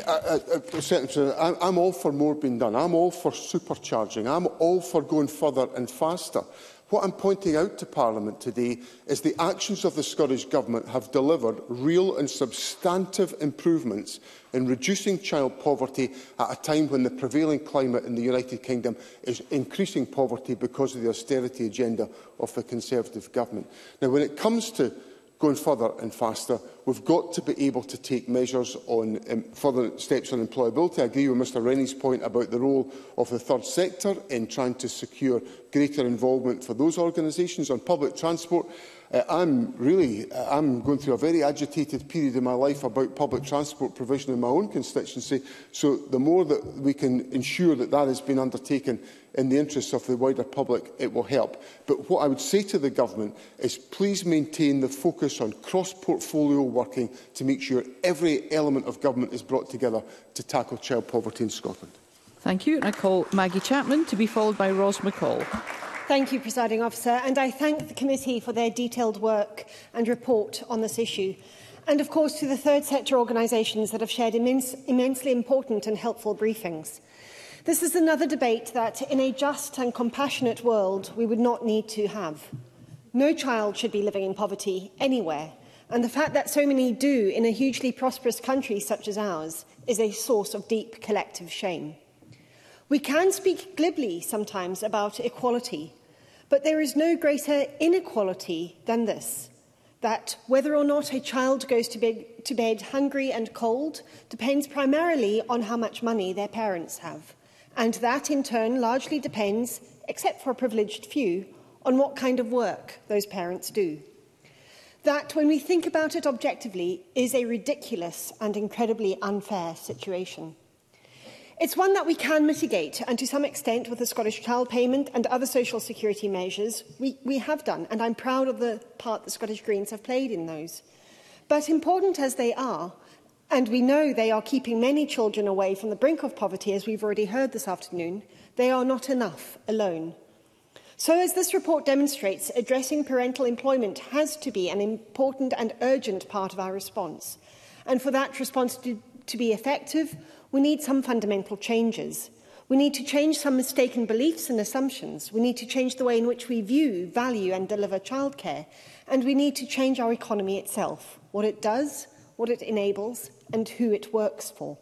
I'm all for more being done. I'm all for supercharging. I'm all for going further and faster. What I'm pointing out to Parliament today is the actions of the Scottish Government have delivered real and substantive improvements in reducing child poverty at a time when the prevailing climate in the United Kingdom is increasing poverty because of the austerity agenda of the Conservative Government. Now, when it comes to going further and faster, we've got to be able to take measures on further steps on employability. I agree with Mr Rennie's point about the role of the third sector in trying to secure greater involvement for those organisations. On public transport, I'm going through a very agitated period in my life about public transport provision in my own constituency, so the more that we can ensure that that has been undertaken in the interests of the wider public, it will help. But what I would say to the Government is please maintain the focus on cross-portfolio working to make sure every element of government is brought together to tackle child poverty in Scotland. Thank you. I call Maggie Chapman to be followed by Ros McCall. Thank you, Presiding Officer, and I thank the committee for their detailed work and report on this issue. And of course to the third sector organisations that have shared immensely important and helpful briefings. This is another debate that, in a just and compassionate world, we would not need to have. No child should be living in poverty anywhere, and the fact that so many do in a hugely prosperous country such as ours is a source of deep collective shame. We can speak glibly sometimes about equality, but there is no greater inequality than this, that whether or not a child goes to bed hungry and cold depends primarily on how much money their parents have. And that, in turn, largely depends, except for a privileged few, on what kind of work those parents do. That, when we think about it objectively, is a ridiculous and incredibly unfair situation. It's one that we can mitigate, and to some extent with the Scottish Child Payment and other social security measures, we have done, and I'm proud of the part the Scottish Greens have played in those. But important as they are, and we know they are keeping many children away from the brink of poverty, as we've already heard this afternoon, they are not enough alone. So, as this report demonstrates, addressing parental employment has to be an important and urgent part of our response. And for that response to be effective, we need some fundamental changes. We need to change some mistaken beliefs and assumptions. We need to change the way in which we view, value and deliver childcare. And we need to change our economy itself, what it does, what it enables and who it works for.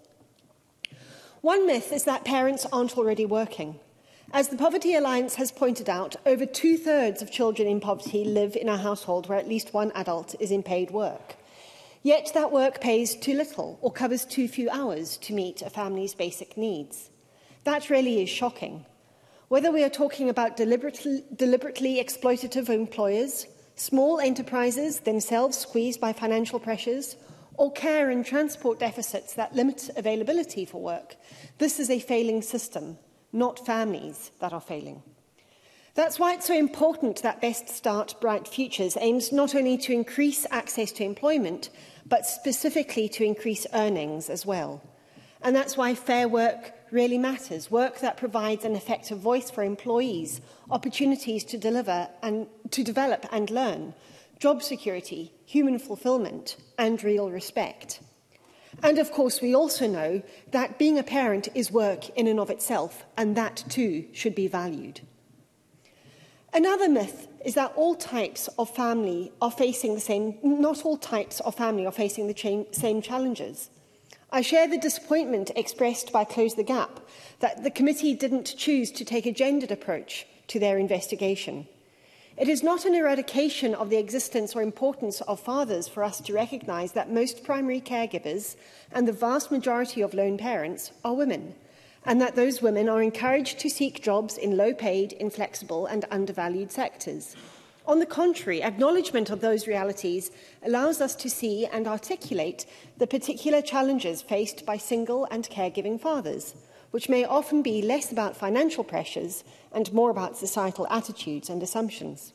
One myth is that parents aren't already working. As the Poverty Alliance has pointed out, over 2/3 of children in poverty live in a household where at least one adult is in paid work. Yet that work pays too little or covers too few hours to meet a family's basic needs. That really is shocking. Whether we are talking about deliberately exploitative employers, small enterprises themselves squeezed by financial pressures, or care and transport deficits that limit availability for work, this is a failing system, not families that are failing. That's why it's so important that Best Start Bright Futures aims not only to increase access to employment, but specifically to increase earnings as well. And that's why fair work really matters, work that provides an effective voice for employees, opportunities to develop and learn, job security, human fulfilment and real respect. And of course, we also know that being a parent is work in and of itself, and that too should be valued. Another myth is that all types of family are facing the same, not all types of family are facing the same challenges. I share the disappointment expressed by Close the Gap that the committee didn't choose to take a gendered approach to their investigation. It is not an eradication of the existence or importance of fathers for us to recognise that most primary caregivers and the vast majority of lone parents are women, and that those women are encouraged to seek jobs in low-paid, inflexible and undervalued sectors. On the contrary, acknowledgement of those realities allows us to see and articulate the particular challenges faced by single and caregiving fathers, which may often be less about financial pressures and more about societal attitudes and assumptions.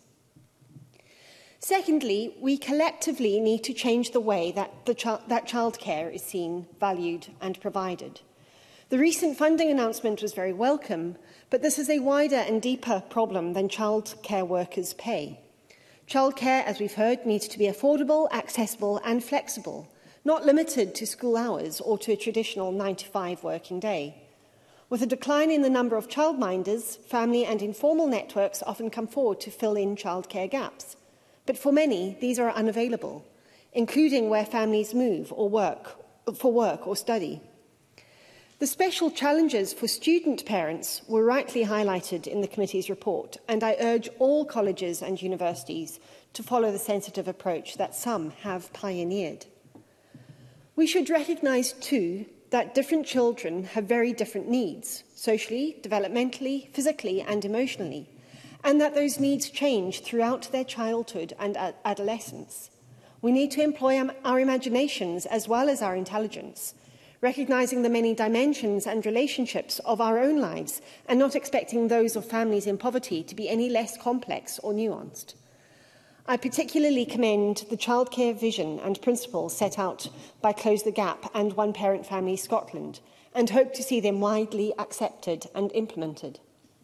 Secondly, we collectively need to change the way that childcare is seen, valued and provided. The recent funding announcement was very welcome, but this is a wider and deeper problem than childcare workers' pay. Childcare, as we've heard, needs to be affordable, accessible and flexible, not limited to school hours or to a traditional 9-to-5 working day. With a decline in the number of childminders, family and informal networks often come forward to fill in childcare gaps. But for many, these are unavailable, including where families move or for work or study. The special challenges for student parents were rightly highlighted in the committee's report, and I urge all colleges and universities to follow the sensitive approach that some have pioneered. We should recognise, too, that different children have very different needs, socially, developmentally, physically and emotionally, and that those needs change throughout their childhood and adolescence. We need to employ our imaginations as well as our intelligence, recognising the many dimensions and relationships of our own lives and not expecting those of families in poverty to be any less complex or nuanced. I particularly commend the childcare vision and principles set out by Close the Gap and One Parent Families Scotland and hope to see them widely accepted and implemented.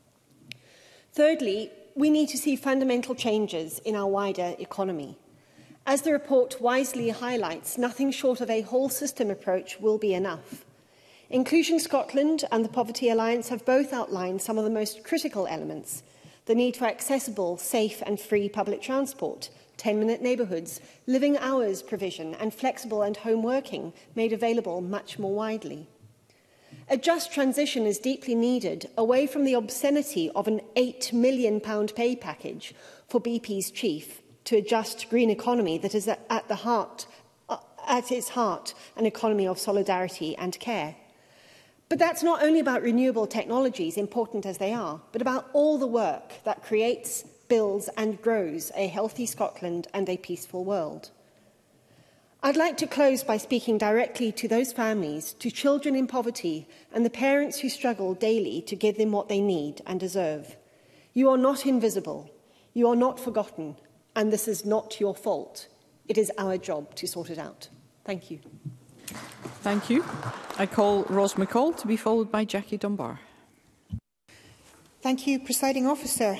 Thirdly, we need to see fundamental changes in our wider economy. As the report wisely highlights, nothing short of a whole-system approach will be enough. Inclusion Scotland and the Poverty Alliance have both outlined some of the most critical elements: the need for accessible, safe and free public transport, 10-minute neighbourhoods, living hours provision and flexible and home working made available much more widely. A just transition is deeply needed away from the obscenity of an £8 million pay package for BP's chief, to a just green economy that is at its heart an economy of solidarity and care. But that's not only about renewable technologies, important as they are, but about all the work that creates, builds and grows a healthy Scotland and a peaceful world. I'd like to close by speaking directly to those families, to children in poverty and the parents who struggle daily to give them what they need and deserve. You are not invisible. You are not forgotten. And this is not your fault. It is our job to sort it out. Thank you. Thank you. I call Ros McCall to be followed by Jackie Dunbar. Thank you, Presiding Officer.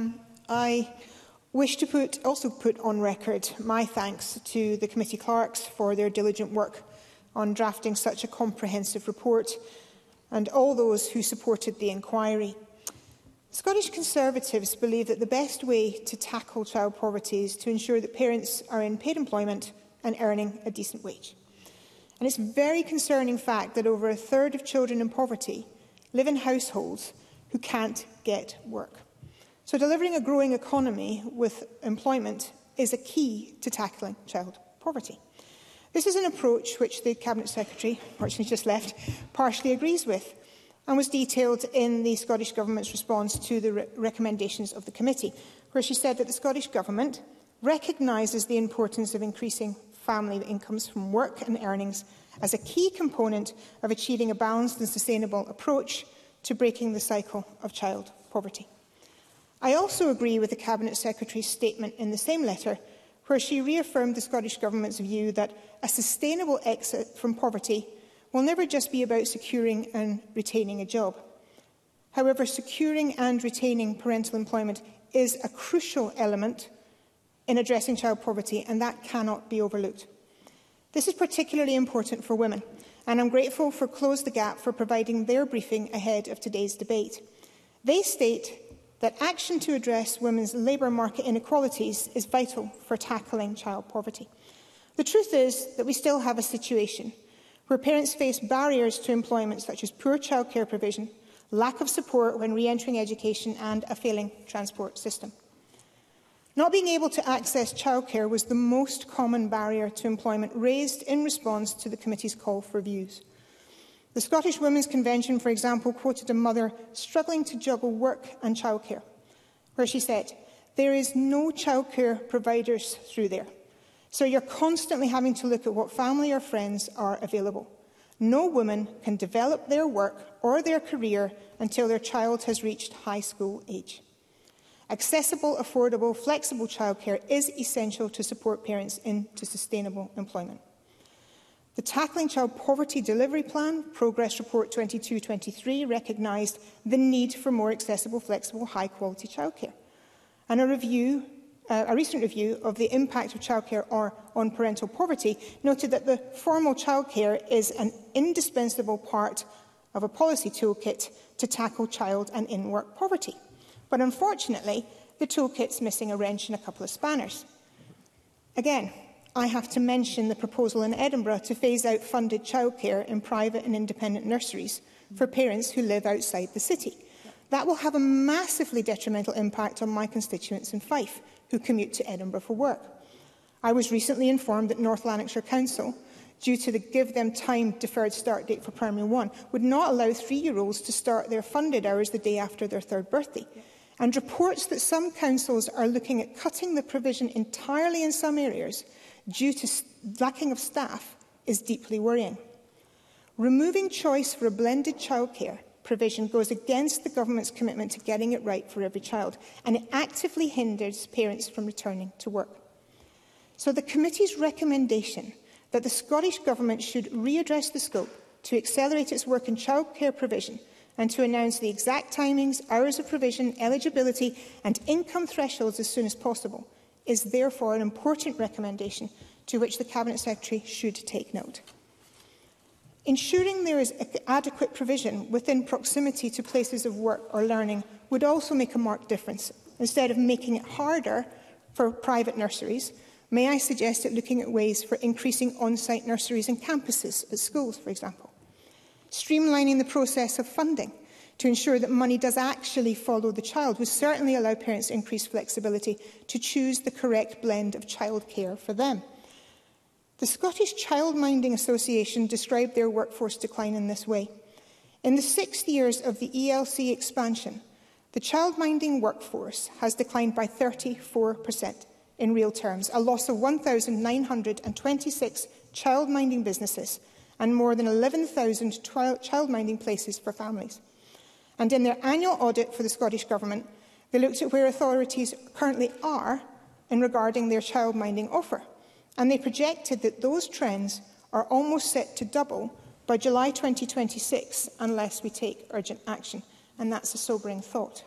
I wish to also put on record my thanks to the committee clerks for their diligent work on drafting such a comprehensive report and all those who supported the inquiry. Scottish Conservatives believe that the best way to tackle child poverty is to ensure that parents are in paid employment and earning a decent wage. And it's a very concerning fact that over a third of children in poverty live in households who can't get work. So delivering a growing economy with employment is a key to tackling child poverty. This is an approach which the Cabinet Secretary, fortunately just left, partially agrees with, and was detailed in the Scottish Government's response to the recommendations of the committee, where she said that the Scottish Government recognises the importance of increasing family incomes from work and earnings as a key component of achieving a balanced and sustainable approach to breaking the cycle of child poverty. I also agree with the Cabinet Secretary's statement in the same letter, where she reaffirmed the Scottish Government's view that a sustainable exit from poverty will never just be about securing and retaining a job. However, securing and retaining parental employment is a crucial element in addressing child poverty, and that cannot be overlooked. This is particularly important for women, and I'm grateful for Close the Gap for providing their briefing ahead of today's debate. They state that action to address women's labour market inequalities is vital for tackling child poverty. The truth is that we still have a situation where parents face barriers to employment such as poor childcare provision, lack of support when re-entering education and a failing transport system. Not being able to access childcare was the most common barrier to employment raised in response to the committee's call for views. The Scottish Women's Convention, for example, quoted a mother struggling to juggle work and childcare, where she said, "There is no childcare providers through there, so you're constantly having to look at what family or friends are available. No woman can develop their work or their career until their child has reached high school age." Accessible, affordable, flexible childcare is essential to support parents into sustainable employment. The Tackling Child Poverty Delivery Plan, Progress Report 22-23, recognised the need for more accessible, flexible, high-quality childcare. And a recent review of the impact of childcare on parental poverty noted that the formal childcare is an indispensable part of a policy toolkit to tackle child and in-work poverty. But unfortunately, the toolkit's missing a wrench and a couple of spanners. Again, I have to mention the proposal in Edinburgh to phase out funded childcare in private and independent nurseries for parents who live outside the city. That will have a massively detrimental impact on my constituents in Fife, who commute to Edinburgh for work. I was recently informed that North Lanarkshire Council, due to the Give Them Time deferred start date for Primary 1, would not allow 3-year-olds to start their funded hours the day after their 3rd birthday. And reports that some councils are looking at cutting the provision entirely in some areas due to lacking of staff is deeply worrying. Removing choice for a blended childcare provision goes against the government's commitment to getting it right for every child, and it actively hinders parents from returning to work. So the committee's recommendation that the Scottish Government should readdress the scope to accelerate its work in childcare provision and to announce the exact timings, hours of provision, eligibility and income thresholds as soon as possible is therefore an important recommendation to which the Cabinet Secretary should take note. Ensuring there is adequate provision within proximity to places of work or learning would also make a marked difference. Instead of making it harder for private nurseries, may I suggest it looking at ways for increasing on-site nurseries and campuses at schools, for example. Streamlining the process of funding to ensure that money does actually follow the child would certainly allow parents increased flexibility to choose the correct blend of childcare for them. The Scottish Childminding Association described their workforce decline in this way. In the 6 years of the ELC expansion, the childminding workforce has declined by 34% in real terms, a loss of 1,926 childminding businesses and more than 11,000 childminding places for families. And in their annual audit for the Scottish Government, they looked at where authorities currently are in regarding their childminding offer. And they projected that those trends are almost set to double by July 2026 unless we take urgent action. And that's a sobering thought.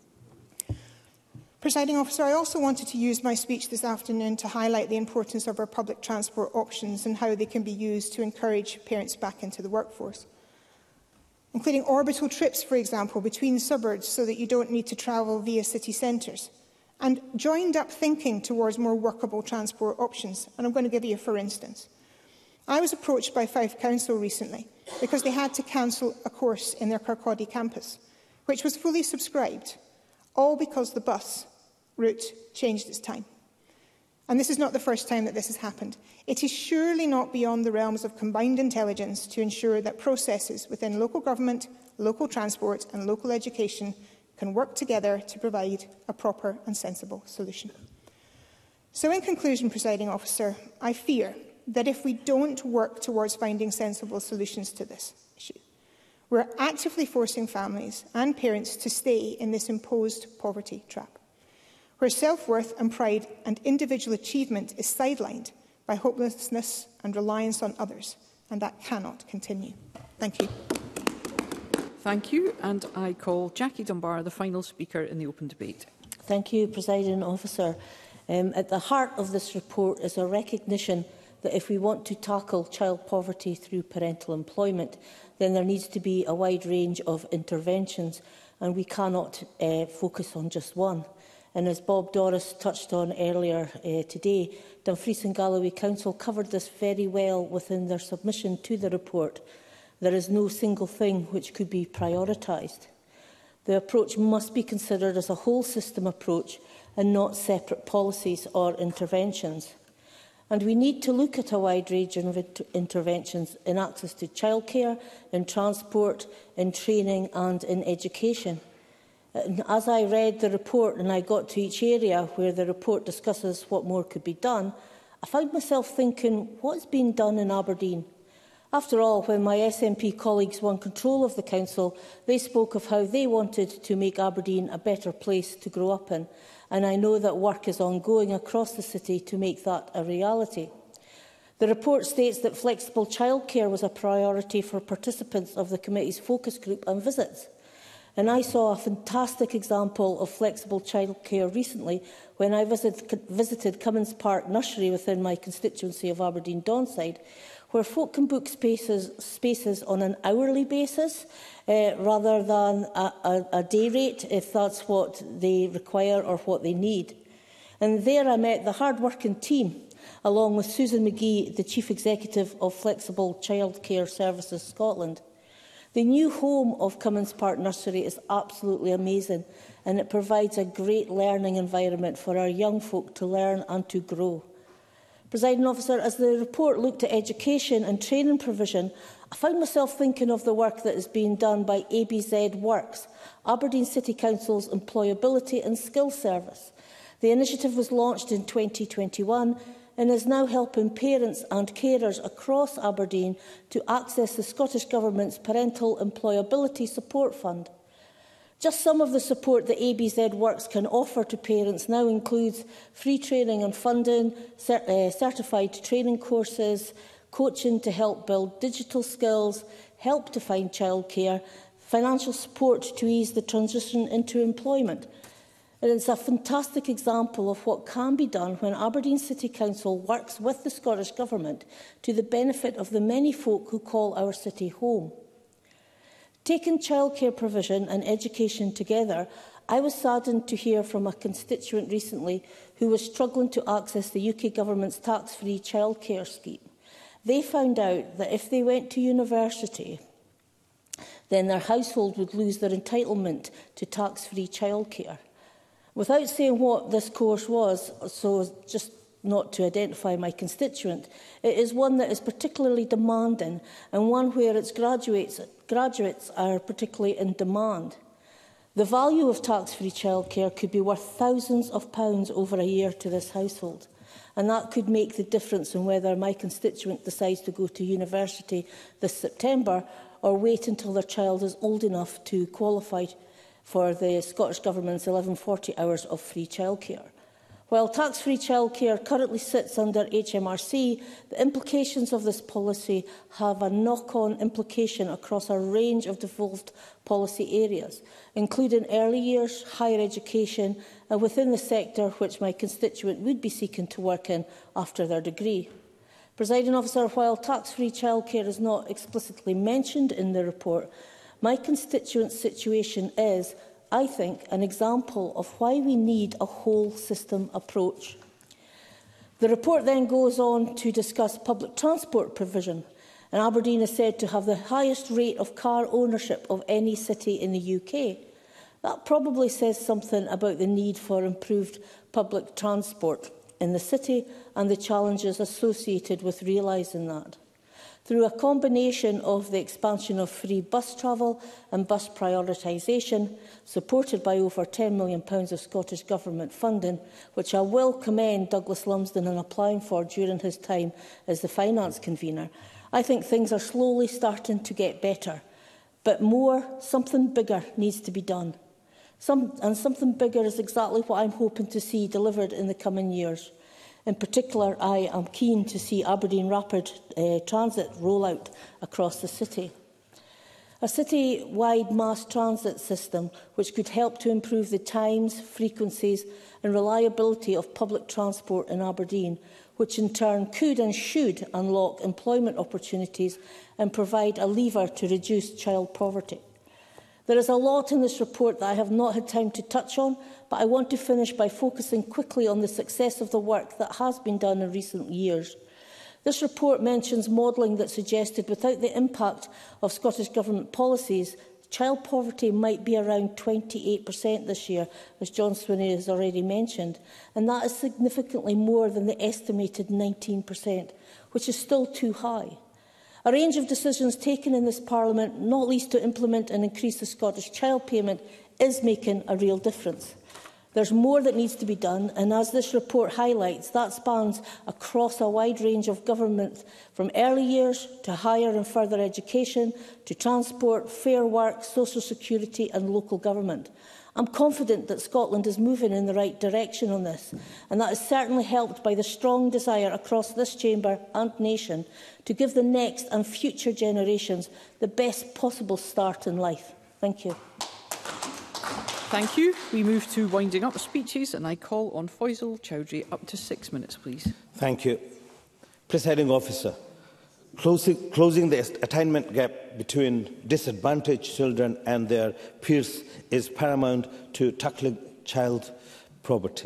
Presiding Officer, I also wanted to use my speech this afternoon to highlight the importance of our public transport options and how they can be used to encourage parents back into the workforce. Including orbital trips, for example, between suburbs so that you don't need to travel via city centres. And joined-up thinking towards more workable transport options. And I'm going to give you a for instance. I was approached by Fife Council recently because they had to cancel a course in their Kirkcaldy campus, which was fully subscribed, all because the bus route changed its time. And this is not the first time that this has happened. It is surely not beyond the realms of combined intelligence to ensure that processes within local government, local transport and local education can work together to provide a proper and sensible solution. So in conclusion, Presiding Officer, I fear that if we don't work towards finding sensible solutions to this issue, we're actively forcing families and parents to stay in this imposed poverty trap, where self-worth and pride and individual achievement is sidelined by hopelessness and reliance on others, and that cannot continue. Thank you. Thank you, and I call Jackie Dunbar the final speaker in the open debate. Thank you, Presiding Officer. At the heart of this report is a recognition that if we want to tackle child poverty through parental employment, then there needs to be a wide range of interventions, and we cannot focus on just one. And as Bob Doris touched on earlier today, Dumfries and Galloway Council covered this very well within their submission to the report. There is no single thing which could be prioritised. The approach must be considered as a whole system approach and not separate policies or interventions. And we need to look at a wide range of interventions in access to childcare, in transport, in training and in education. And as I read the report and I got to each area where the report discusses what more could be done, I found myself thinking, what's been done in Aberdeen? After all, when my SNP colleagues won control of the council, they spoke of how they wanted to make Aberdeen a better place to grow up in, and I know that work is ongoing across the city to make that a reality. The report states that flexible childcare was a priority for participants of the committee's focus group and visits. And I saw a fantastic example of flexible childcare recently when I visited Cummins Park Nursery within my constituency of Aberdeen-Donside, where folk can book spaces on an hourly basis rather than a day rate, if that's what they require or what they need. And there I met the hard-working team, along with Susan McGee, the Chief Executive of Flexible Childcare Services Scotland. The new home of Cummins Park Nursery is absolutely amazing, and it provides a great learning environment for our young folk to learn and to grow. Presiding Officer, as the report looked at education and training provision, I found myself thinking of the work that is being done by ABZ Works, Aberdeen City Council's Employability and Skills Service. The initiative was launched in 2021 and is now helping parents and carers across Aberdeen to access the Scottish Government's Parental Employability Support Fund. Just some of the support that ABZ Works can offer to parents now includes free training and funding, certified training courses, coaching to help build digital skills, help to find childcare, financial support to ease the transition into employment. It is a fantastic example of what can be done when Aberdeen City Council works with the Scottish Government to the benefit of the many folk who call our city home. Taking childcare provision and education together, I was saddened to hear from a constituent recently who was struggling to access the UK Government's tax-free childcare scheme. They found out that if they went to university, then their household would lose their entitlement to tax-free childcare. Without saying what this course was, so just not to identify my constituent, it is one that is particularly demanding and one where its graduates are particularly in demand. The value of tax-free childcare could be worth thousands of pounds over a year to this household, and that could make the difference in whether my constituent decides to go to university this September or wait until their child is old enough to qualify for the Scottish Government's 1140 hours of free childcare. While tax-free childcare currently sits under HMRC, the implications of this policy have a knock-on implication across a range of devolved policy areas, including early years, higher education, and within the sector which my constituent would be seeking to work in after their degree. Presiding Officer, while tax-free childcare is not explicitly mentioned in the report, my constituent's situation is, I think, an example of why we need a whole system approach. The report then goes on to discuss public transport provision, and Aberdeen is said to have the highest rate of car ownership of any city in the UK. That probably says something about the need for improved public transport in the city and the challenges associated with realising that. Through a combination of the expansion of free bus travel and bus prioritisation, supported by over £10 million of Scottish Government funding, which I will commend Douglas Lumsden in applying for during his time as the finance convener, I think things are slowly starting to get better. But something bigger needs to be done. Something bigger is exactly what I'm hoping to see delivered in the coming years. In particular, I am keen to see Aberdeen Rapid Transit roll out across the city. A city-wide mass transit system which could help to improve the times, frequencies and reliability of public transport in Aberdeen which in turn could and should unlock employment opportunities and provide a lever to reduce child poverty. There is a lot in this report that I have not had time to touch on, but I want to finish by focusing quickly on the success of the work that has been done in recent years. This report mentions modelling that suggested, without the impact of Scottish Government policies, child poverty might be around 28% this year, as John Swinney has already mentioned, and that is significantly more than the estimated 19%, which is still too high. A range of decisions taken in this Parliament, not least to implement and increase the Scottish child payment, is making a real difference. There's more that needs to be done, and as this report highlights, that spans across a wide range of government, from early years to higher and further education, to transport, fair work, social security and local government. I'm confident that Scotland is moving in the right direction on this, and that is certainly helped by the strong desire across this chamber and nation to give the next and future generations the best possible start in life. Thank you. Thank you. We move to winding up speeches, and I call on Faisal Chowdhury. Up to 6 minutes, please. Thank you. Presiding Officer, closing the attainment gap between disadvantaged children and their peers is paramount to tackling child poverty.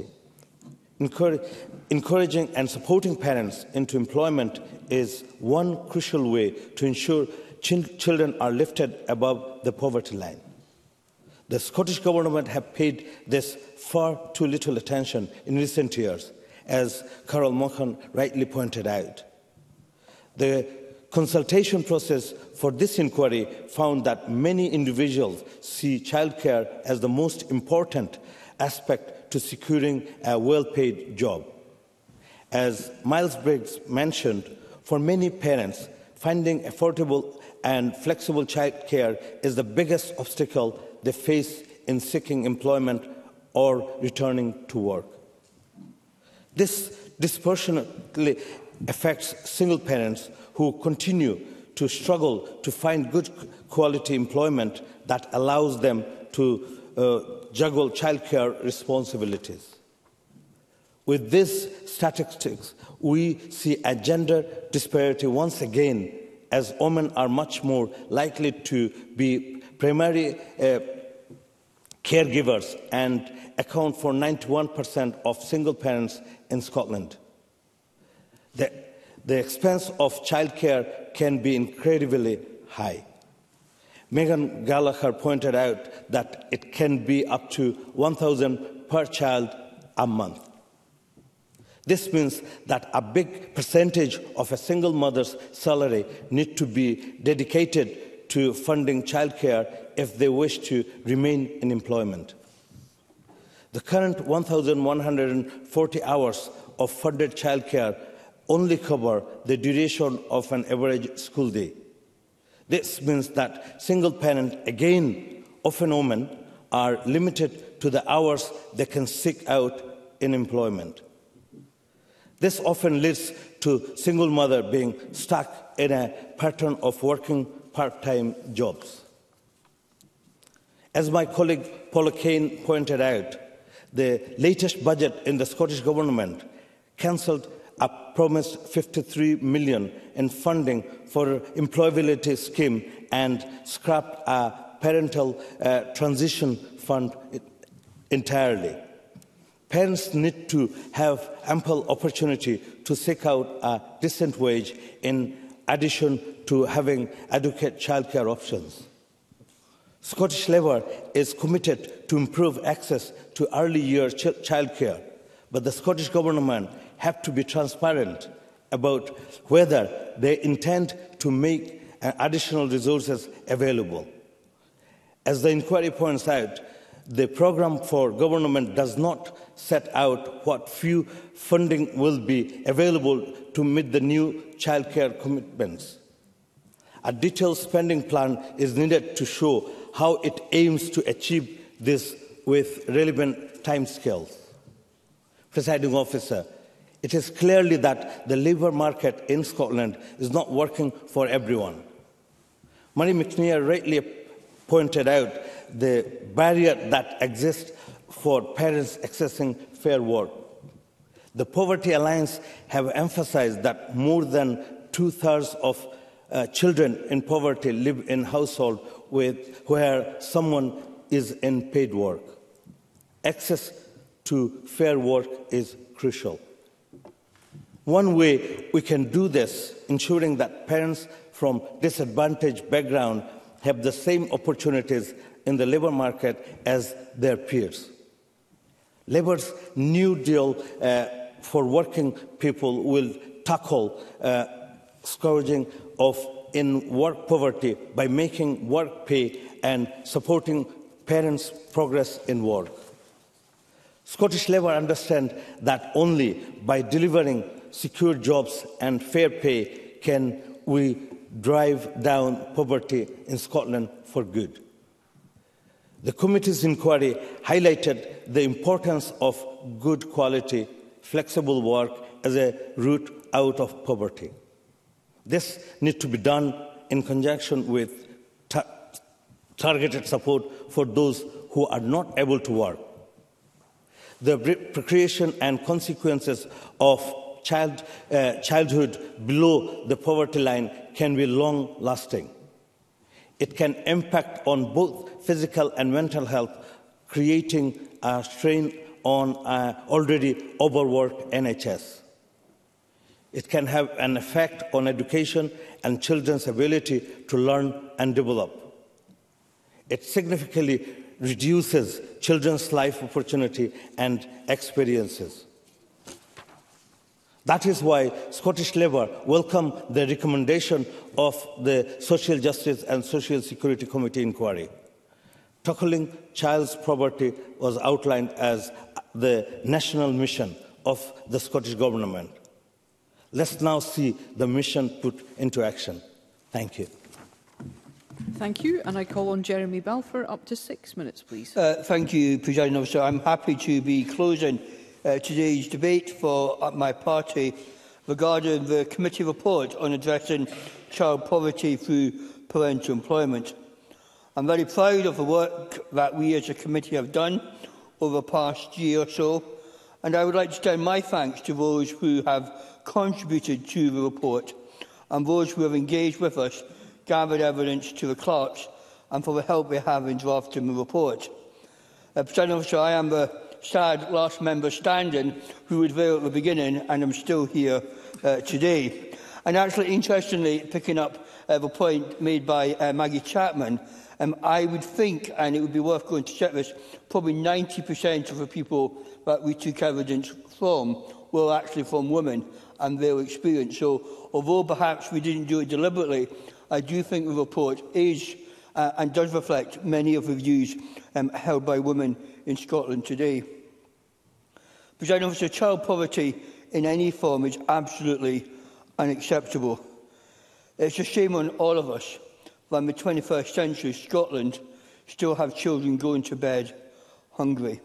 Encouraging and supporting parents into employment is one crucial way to ensure children are lifted above the poverty line. The Scottish Government have paid this far too little attention in recent years, as Carol Mohan rightly pointed out. The consultation process for this inquiry found that many individuals see childcare as the most important aspect to securing a well-paid job. As Miles Briggs mentioned, for many parents, finding affordable and flexible childcare is the biggest obstacle they face in seeking employment or returning to work. This disproportionately affects single parents who continue to struggle to find good quality employment that allows them to juggle childcare responsibilities. With these statistics, we see a gender disparity once again, as women are much more likely to be primary caregivers and account for 91% of single parents in Scotland. The expense of childcare can be incredibly high. Megan Gallagher pointed out that it can be up to £1,000 per child a month. This means that a big percentage of a single mother's salary needs to be dedicated to funding childcare if they wish to remain in employment. The current 1,140 hours of funded childcare only cover the duration of an average school day. This means that single parents, again often women, are limited to the hours they can seek out in employment. This often leads to single mother being stuck in a pattern of working part-time jobs. As my colleague Paula Kane pointed out, the latest budget in the Scottish Government cancelled a promised £53 million in funding for employability scheme and scrapped a parental transition fund entirely. Parents need to have ample opportunity to seek out a decent wage in addition to having adequate childcare options. Scottish Labour is committed to improve access to early years childcare, but the Scottish Government have to be transparent about whether they intend to make additional resources available. As the inquiry points out, the programme for government does not set out what few funding will be available to meet the new childcare commitments. A detailed spending plan is needed to show how it aims to achieve this with relevant timescales. Presiding Officer, it is clearly that the labour market in Scotland is not working for everyone. Murray McNear rightly pointed out the barrier that exists for parents accessing fair work. The Poverty Alliance have emphasized that more than two-thirds of children in poverty live in households where someone is in paid work. Access to fair work is crucial. One way we can do this, ensuring that parents from disadvantaged backgrounds have the same opportunities in the labour market as their peers. Labour's New Deal for working people will tackle scourging of in-work poverty by making work pay and supporting parents' progress in work. Scottish Labour understand that only by delivering secure jobs and fair pay can we drive down poverty in Scotland for good. The committee's inquiry highlighted the importance of good quality, flexible work as a route out of poverty. This needs to be done in conjunction with targeted support for those who are not able to work. The precariation and consequences of childhood below the poverty line can be long-lasting. It can impact on both physical and mental health, creating a strain on an already overworked NHS. It can have an effect on education and children's ability to learn and develop. It significantly reduces children's life opportunity and experiences. That is why Scottish Labour welcome the recommendation of the Social Justice and Social Security Committee inquiry. Tackling child poverty was outlined as the national mission of the Scottish Government. Let's now see the mission put into action. Thank you. Thank you. And I call on Jeremy Balfour. Up to 6 minutes, please. Thank you, Presiding Officer. I'm happy to be closing today's debate for my party regarding the committee report on addressing child poverty through parental employment. I'm very proud of the work that we as a committee have done over the past year or so, and I would like to extend my thanks to those who have contributed to the report and those who have engaged with us, gathered evidence to the clerks, and for the help they have in drafting the report. Presiding Officer, I am the sad last member standing who was there at the beginning, and I'm still here today. And actually, interestingly, picking up the point made by Maggie Chapman, I would think, and it would be worth going to check this, probably 90% of the people that we took evidence from were actually from women and their experience. So, although perhaps we didn't do it deliberately, I do think the report is and does reflect many of the views held by women in Scotland today. Presiding Officer, child poverty in any form is absolutely unacceptable. It's a shame on all of us that in the 21st century, Scotland still have children going to bed hungry.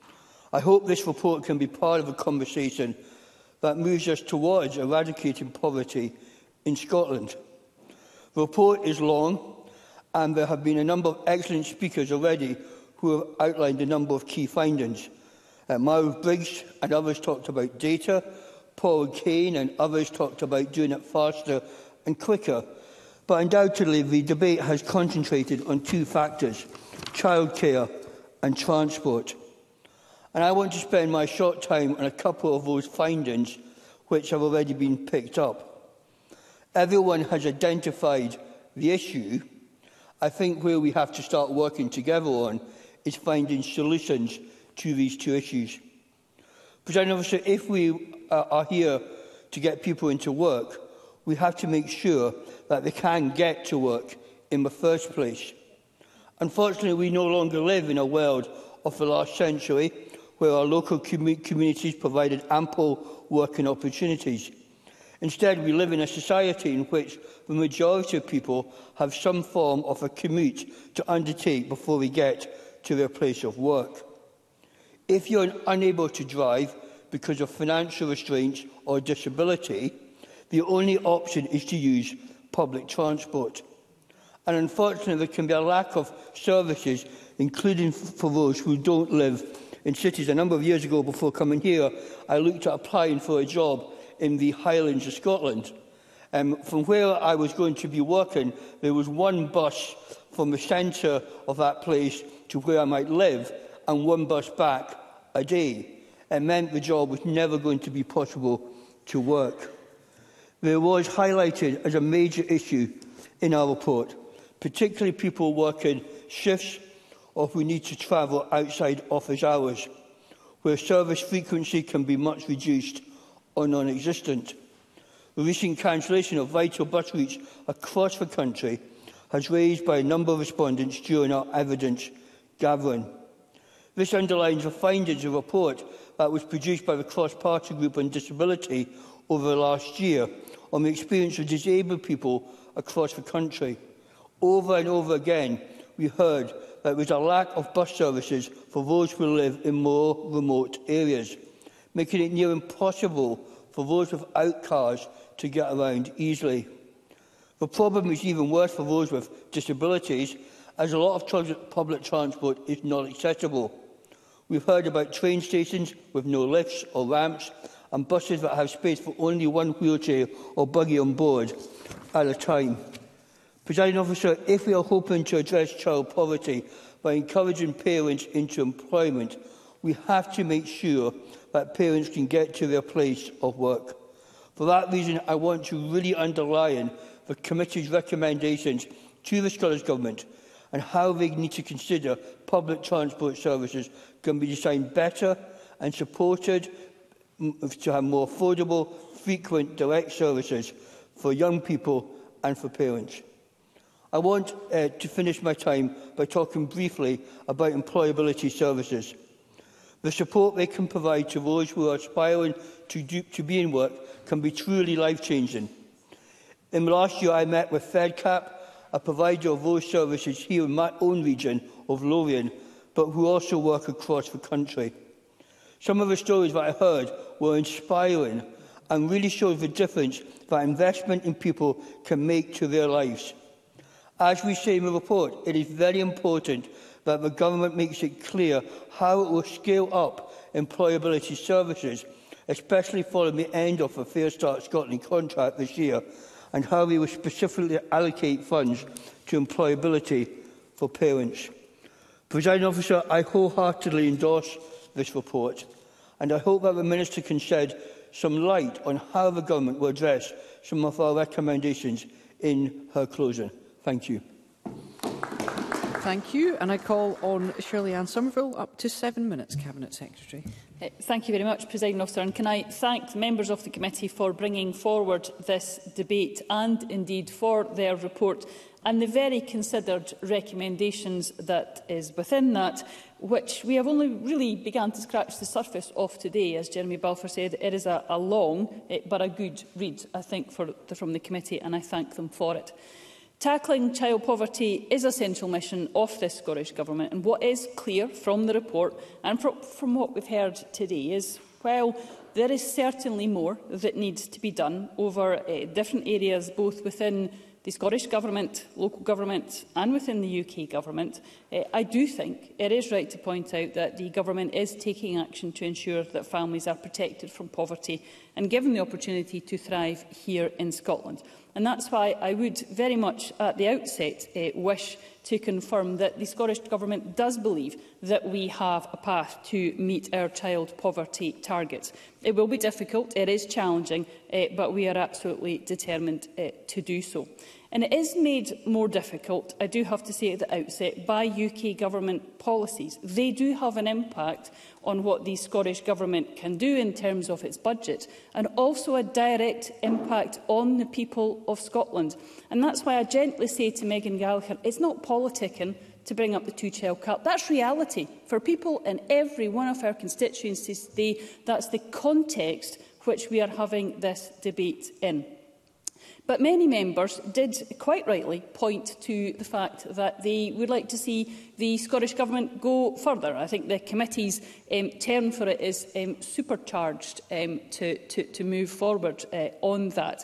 I hope this report can be part of a conversation that moves us towards eradicating poverty in Scotland. The report is long, and there have been a number of excellent speakers already who have outlined a number of key findings. Miles Briggs and others talked about data, Paul Kane and others talked about doing it faster and quicker. But undoubtedly, the debate has concentrated on two factors, childcare and transport. And I want to spend my short time on a couple of those findings which have already been picked up. Everyone has identified the issue. I think where we have to start working together on is finding solutions to these two issues. Presiding Officer, if we are here to get people into work, we have to make sure that they can get to work in the first place. Unfortunately, we no longer live in a world of the last century where our local communities provided ample working opportunities. Instead, we live in a society in which the majority of people have some form of a commute to undertake before they get to their place of work. If you're unable to drive because of financial restraints or disability, the only option is to use public transport. And unfortunately, there can be a lack of services, including for those who don't live in cities. A number of years ago, before coming here, I looked at applying for a job in the Highlands of Scotland. From where I was going to be working, there was one bus from the centre of that place to where I might live and one bus back a day. It meant the job was never going to be possible to work. There was highlighted as a major issue in our report, particularly people working shifts or who need to travel outside office hours, where service frequency can be much reduced or non-existent. The recent cancellation of vital bus routes across the country has raised by a number of respondents during our evidence gathering. This underlines the findings of a report that was produced by the Cross-Party Group on Disability over the last year on the experience of disabled people across the country. Over and over again, we heard that there was a lack of bus services for those who live in more remote areas, making it near impossible for those without cars to get around easily. The problem is even worse for those with disabilities, as a lot of public transport is not accessible. We've heard about train stations with no lifts or ramps and buses that have space for only one wheelchair or buggy on board at a time. Presiding Officer, if we are hoping to address child poverty by encouraging parents into employment, we have to make sure that parents can get to their place of work. For that reason, I want to really underline the committee's recommendations to the Scottish Government and how they need to consider public transport services can be designed better and supported to have more affordable, frequent, direct services for young people and for parents. I want to finish my time by talking briefly about employability services. The support they can provide to those who are aspiring to be in work can be truly life-changing. In the last year, I met with FedCap, a provider of those services here in my own region of Lothian, but who also work across the country. Some of the stories that I heard were inspiring and really showed the difference that investment in people can make to their lives. As we say in the report, it is very important that the government makes it clear how it will scale up employability services, especially following the end of the Fair Start Scotland contract this year, and how we will specifically allocate funds to employability for parents. Presiding Officer, I wholeheartedly endorse this report, and I hope that the Minister can shed some light on how the Government will address some of our recommendations in her closing. Thank you. Thank you. And I call on Shirley-Anne Somerville, up to 7 minutes, Cabinet Secretary. Thank you very much, Presiding Officer. And can I thank the members of the committee for bringing forward this debate and indeed for their report and the very considered recommendations that is within that, which we have only really begun to scratch the surface of today. As Jeremy Balfour said, it is a long but a good read, I think, from the committee, and I thank them for it. Tackling child poverty is a central mission of this Scottish Government, and what is clear from the report and from what we've heard today is, while there is certainly more that needs to be done over different areas, both within the Scottish Government, local government and within the UK Government, I do think it is right to point out that the Government is taking action to ensure that families are protected from poverty and given the opportunity to thrive here in Scotland. And that's why I would very much at the outset wish to confirm that the Scottish Government does believe that we have a path to meet our child poverty targets. It will be difficult, it is challenging, but we are absolutely determined to do so. And it is made more difficult, I do have to say at the outset, by UK Government policies. They do have an impact on what the Scottish Government can do in terms of its budget, and also a direct impact on the people of Scotland. And that's why I gently say to Megan Gallagher, it's not politicking to bring up the two-child cap. That's reality. For people in every one of our constituencies today, that's the context which we are having this debate in. But many members did quite rightly point to the fact that they would like to see the Scottish Government go further. I think the committee's term for it is supercharged to move forward on that.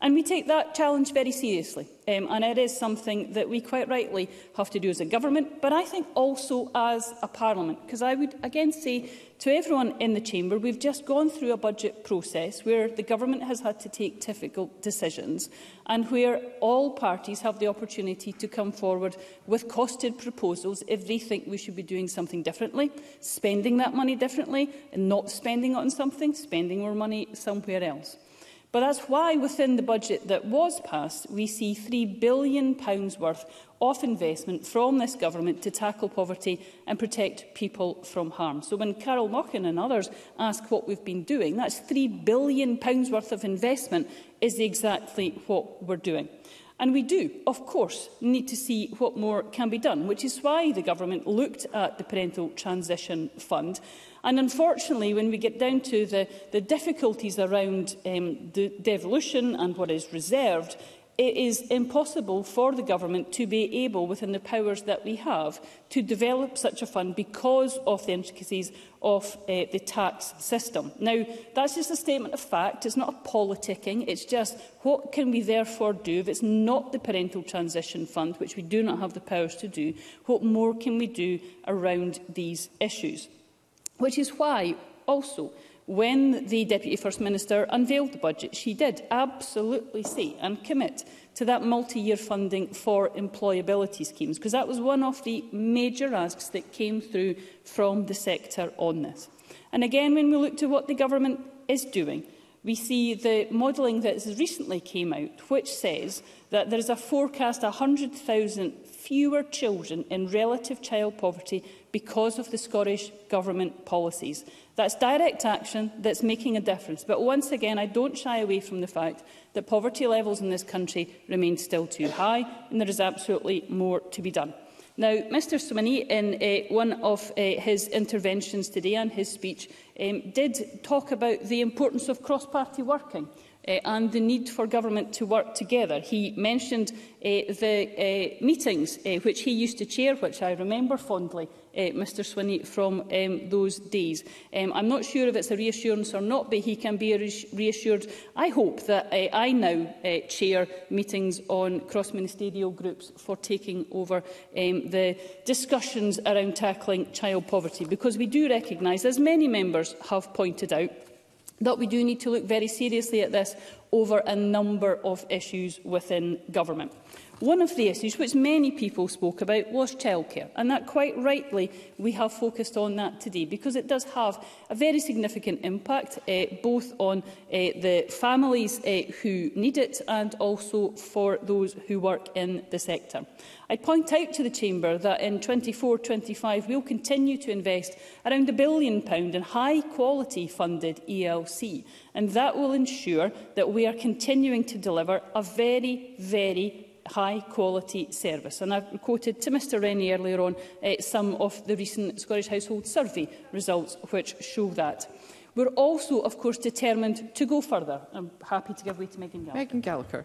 And we take that challenge very seriously, and it is something that we quite rightly have to do as a government, but I think also as a parliament, because I would again say to everyone in the chamber, we've just gone through a budget process where the government has had to take difficult decisions and where all parties have the opportunity to come forward with costed proposals if they think we should be doing something differently, spending that money differently and not spending it on something, spending more money somewhere else. But that's why within the budget that was passed, we see £3 billion worth of investment from this government to tackle poverty and protect people from harm. So when Carol Mochan and others ask what we've been doing, that's £3 billion worth of investment is exactly what we're doing. And we do, of course, need to see what more can be done, which is why the government looked at the Parental Transition Fund. And unfortunately, when we get down to the difficulties around the devolution and what is reserved, it is impossible for the government to be able, within the powers that we have, to develop such a fund because of the intricacies of the tax system. Now, that's just a statement of fact. It's not a politicking. It's just what can we therefore do if it's not the Parental Transition Fund, which we do not have the powers to do, what more can we do around these issues? Which is why, also, when the Deputy First Minister unveiled the budget, she did absolutely say and commit to that multi-year funding for employability schemes, because that was one of the major asks that came through from the sector on this. And again, when we look to what the government is doing, we see the modelling that has recently came out, which says that there is a forecast 100,000 fewer children in relative child poverty because of the Scottish Government policies. That's direct action that's making a difference. But once again, I don't shy away from the fact that poverty levels in this country remain still too high, and there is absolutely more to be done. Now, Mr Swinney, in one of his interventions today and his speech, did talk about the importance of cross-party working and the need for government to work together. He mentioned the meetings which he used to chair, which I remember fondly, Mr Swinney, from those days. I'm not sure if it's a reassurance or not, but he can be reassured. I hope that I now chair meetings on cross-ministerial groups for taking over the discussions around tackling child poverty, because we do recognise, as many members have pointed out, that we do need to look very seriously at this over a number of issues within government. One of the issues which many people spoke about was childcare, and that quite rightly we have focused on that today, because it does have a very significant impact both on the families who need it and also for those who work in the sector. I point out to the Chamber that in 24-25 we will continue to invest around £1 billion in high-quality funded ELC, and that will ensure that we are continuing to deliver a very, very high-quality service. And I've quoted to Mr Rennie earlier on some of the recent Scottish Household Survey results which show that. We're also, of course, determined to go further. I'm happy to give way to Megan Gallagher. Megan Gallagher.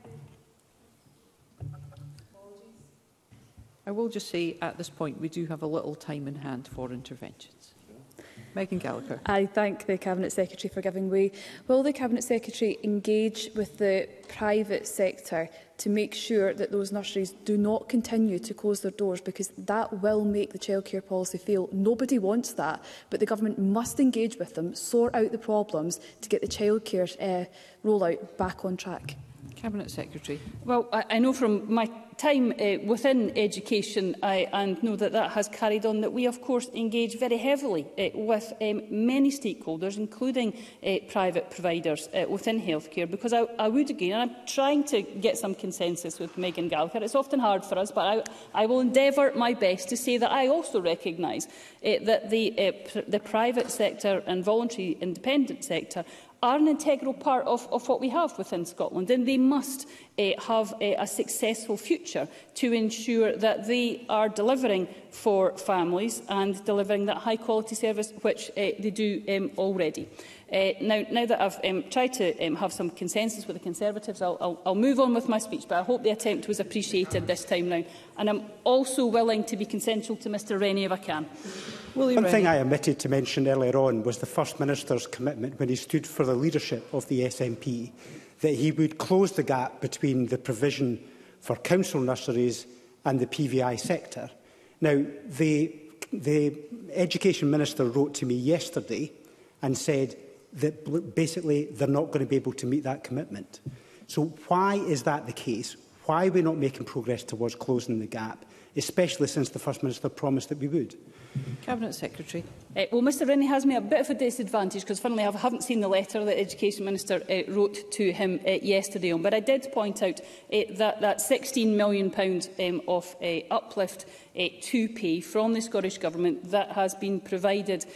I will just say at this point we do have a little time in hand for interventions. Megan Gallagher. I thank the Cabinet Secretary for giving way. Will the Cabinet Secretary engage with the private sector to make sure that those nurseries do not continue to close their doors, because that will make the childcare policy fail? Nobody wants that, but the government must engage with them, sort out the problems to get the childcare rollout back on track. Cabinet Secretary. Well, I know from my time within education and know that that has carried on, that we of course engage very heavily with many stakeholders, including private providers within healthcare, because I would again, and I'm trying to get some consensus with Megan Gallagher. It's often hard for us, but I will endeavour my best to say that I also recognise that the private sector and voluntary independent sector are an integral part of what we have within Scotland, and they must have a successful future to ensure that they are delivering for families and delivering that high-quality service which they do already. Now that I've tried to have some consensus with the Conservatives, I'll move on with my speech, but I hope the attempt was appreciated this time round. And I'm also willing to be consensual to Mr Rennie if I can. One thing I omitted to mention earlier on was the First Minister's commitment when he stood for the leadership of the SNP that he would close the gap between the provision for council nurseries and the PVI sector. Now, the Education Minister wrote to me yesterday and said that basically they're not going to be able to meet that commitment. So why is that the case? Why are we not making progress towards closing the gap, especially since the First Minister promised that we would? Cabinet Secretary. Well, Mr Rennie has me at a bit of a disadvantage because, funnily, I haven't seen the letter that the Education Minister wrote to him yesterday on. But I did point out that £16 million of uplift to pay from the Scottish Government that has been provided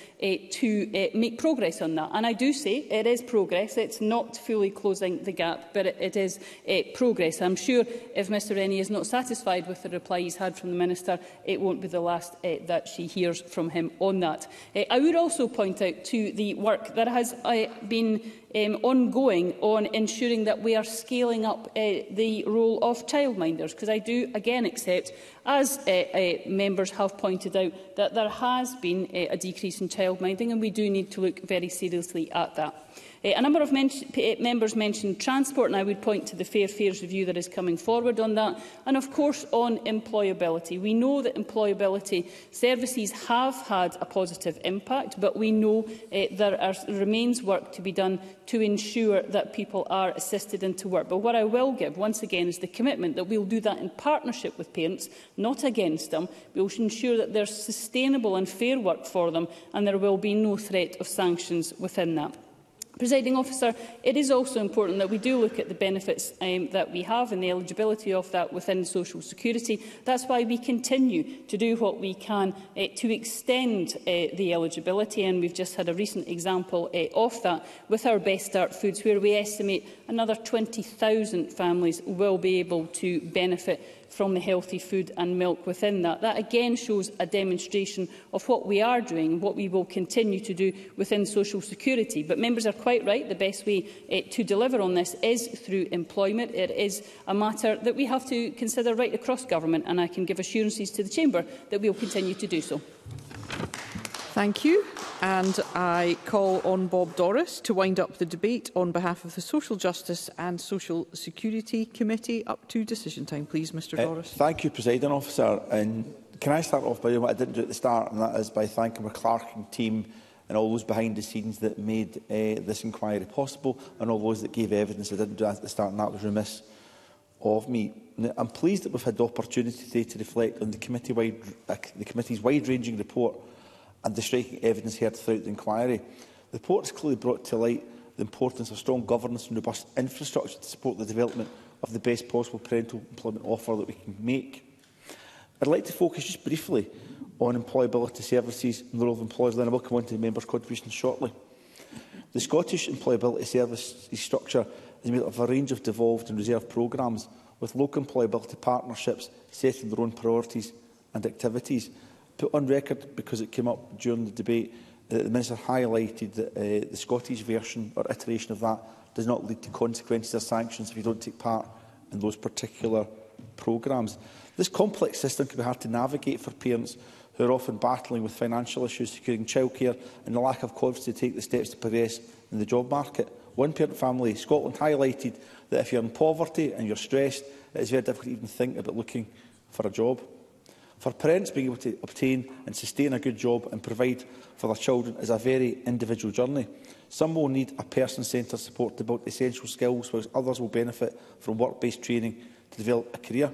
to make progress on that. And I do say it is progress. It's not fully closing the gap, but it is progress. I'm sure if Mr Rennie is not satisfied with the reply he's had from the Minister, it won't be the last that she hears from him on that. I would also point out to the work that has been ongoing on ensuring that we are scaling up the role of childminders, because I do again accept, as members have pointed out, that there has been a decrease in childminding, and we do need to look very seriously at that. A number of members mentioned transport, and I would point to the Fair Fares review that is coming forward on that. And, of course, on employability. We know that employability services have had a positive impact, but we know there remains work to be done to ensure that people are assisted into work. But what I will give, once again, is the commitment that we will do that in partnership with parents, not against them. We will ensure that there is sustainable and fair work for them, and there will be no threat of sanctions within that. Presiding Officer, it is also important that we do look at the benefits that we have and the eligibility of that within social security. That's why we continue to do what we can to extend the eligibility, and we've just had a recent example of that with our Best Start foods, where we estimate another 20,000 families will be able to benefit from the healthy food and milk within that. That again shows a demonstration of what we are doing and what we will continue to do within social security. But members are quite right, the best way to deliver on this is through employment. It is a matter that we have to consider right across government, and I can give assurances to the Chamber that we will continue to do so. Thank you. And I call on Bob Doris to wind up the debate on behalf of the Social Justice and Social Security Committee. Up to decision time, please, Mr Doris. Thank you, Presiding Officer. And can I start off by doing what I didn't do at the start, and that is by thanking my clerking team and all those behind the scenes that made this inquiry possible, and all those that gave evidence. I didn't do that at the start, and that was remiss of me. Now, I'm pleased that we've had the opportunity today to reflect on the committee's wide-ranging report and the striking evidence heard throughout the inquiry. The report has clearly brought to light the importance of strong governance and robust infrastructure to support the development of the best possible parental employment offer that we can make. I'd like to focus just briefly on employability services and the role of employers, then I will come on to the members' contributions shortly. The Scottish employability services structure is made up of a range of devolved and reserved programmes, with local employability partnerships setting their own priorities and activities. Put on record, because it came up during the debate, the Minister highlighted that the Scottish version or iteration of that does not lead to consequences or sanctions if you don't take part in those particular programmes. This complex system can be hard to navigate for parents who are often battling with financial issues, securing childcare and the lack of confidence to take the steps to progress in the job market. One parent family, Scotland, highlighted that if you're in poverty and you're stressed, it is very difficult to even think about looking for a job. For parents, being able to obtain and sustain a good job and provide for their children is a very individual journey. Some will need a person-centred support to build essential skills, whilst others will benefit from work-based training to develop a career.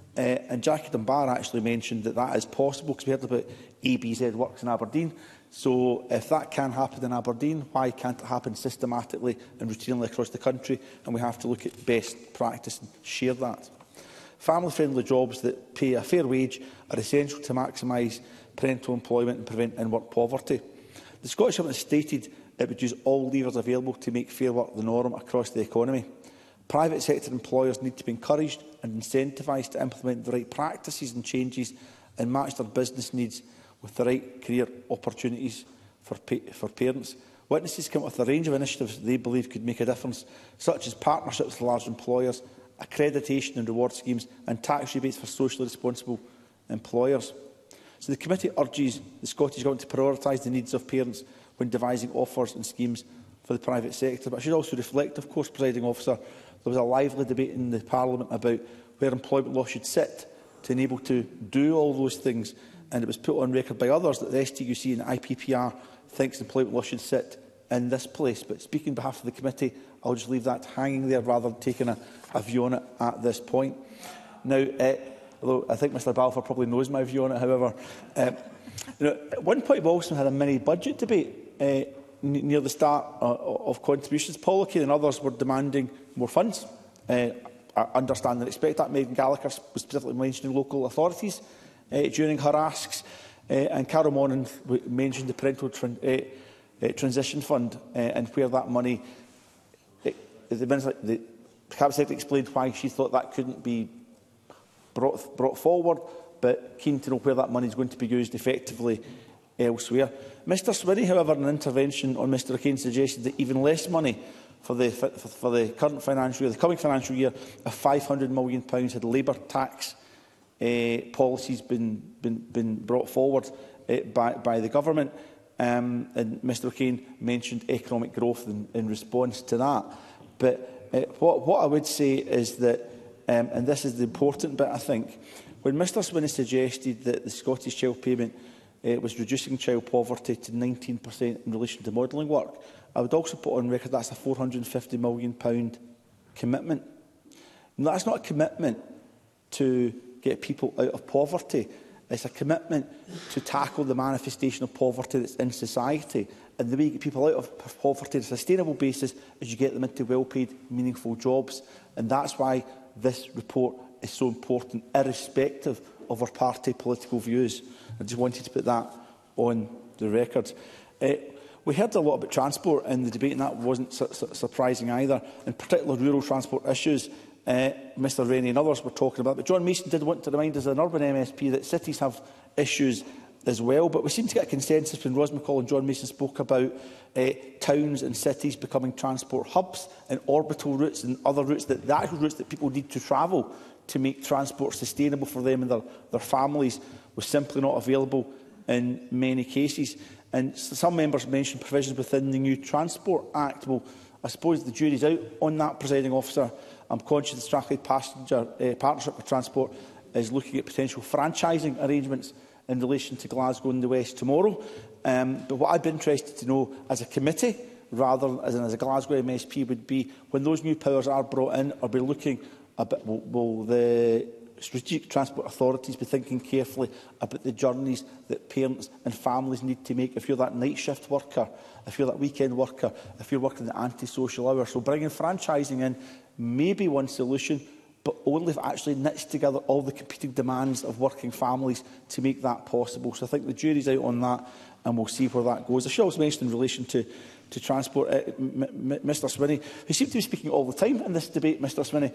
And Jackie Dunbar actually mentioned that that is possible, because we heard about ABZ Works in Aberdeen. So if that can happen in Aberdeen, why can't it happen systematically and routinely across the country? And we have to look at best practice and share that. Family-friendly jobs that pay a fair wage are essential to maximise parental employment and prevent in-work poverty. The Scottish Government has stated it would use all levers available to make fair work the norm across the economy. Private sector employers need to be encouraged and incentivised to implement the right practices and changes and match their business needs with the right career opportunities for parents. Witnesses come up with a range of initiatives they believe could make a difference, such as partnerships with large employers, accreditation and reward schemes and tax rebates for socially responsible employers. So the committee urges the Scottish Government to prioritise the needs of parents when devising offers and schemes for the private sector. But I should also reflect, of course, Presiding Officer, there was a lively debate in the Parliament about where employment law should sit to enable to do all those things. And it was put on record by others that the STUC and the IPPR thinks employment law should sit in this place. But speaking on behalf of the committee, I'll just leave that hanging there rather than taking a view on it at this point. Now, although I think Mr Balfour probably knows my view on it, however, at one point we also had a mini budget debate near the start of contributions. Paul O'Kane and others were demanding more funds. I understand and expect that. Megan Gallagher was specifically mentioning local authorities during her asks, and Carol Monaghan mentioned the Parental Transition Fund and where that money. The Cabinet Secretary explained why she thought that couldn't be brought forward, but keen to know where that money is going to be used effectively elsewhere. Mr Swinney, however, in an intervention on Mr O'Kane, suggested that even less money for the current financial year, the coming financial year, of £500 million had labour tax policies been brought forward by the government. And Mr O'Kane mentioned economic growth in response to that. But what I would say is that, and this is the important bit, I think, when Mr Swinney suggested that the Scottish Child Payment was reducing child poverty to 19% in relation to modelling work, I would also put on record that's a £450 million commitment. Now, that's not a commitment to get people out of poverty. It's a commitment to tackle the manifestation of poverty that's in society. And the way you get people out of poverty on a sustainable basis is you get them into well-paid, meaningful jobs. And that's why this report is so important, irrespective of our party political views. I just wanted to put that on the record. We heard a lot about transport in the debate, and that wasn't surprising either, in particular rural transport issues. Mr Rainey and others were talking about. But John Mason did want to remind us as an urban MSP that cities have issues as well. But we seem to get a consensus when Ros McCall and John Mason spoke about towns and cities becoming transport hubs and orbital routes and other routes, the actual routes that people need to travel to make transport sustainable for them and their families, was simply not available in many cases. And some members mentioned provisions within the new Transport Act. Well, I suppose the jury's out on that, Presiding Officer. I'm conscious the Strathclyde Passenger Partnership for Transport is looking at potential franchising arrangements in relation to Glasgow and the West tomorrow. But what I'd be interested to know as a committee, rather than as a Glasgow MSP, would be when those new powers are brought in, are we looking a bit, will the Strategic Transport Authorities be thinking carefully about the journeys that parents and families need to make if you're that night shift worker, if you're that weekend worker, if you're working the anti-social hour? So bringing franchising in may be one solution, but only if it actually knits together all the competing demands of working families to make that possible. So I think the jury's out on that, and we'll see where that goes. I should also mention in relation to transport, Mr Swinney, who seemed to be speaking all the time in this debate, Mr Swinney,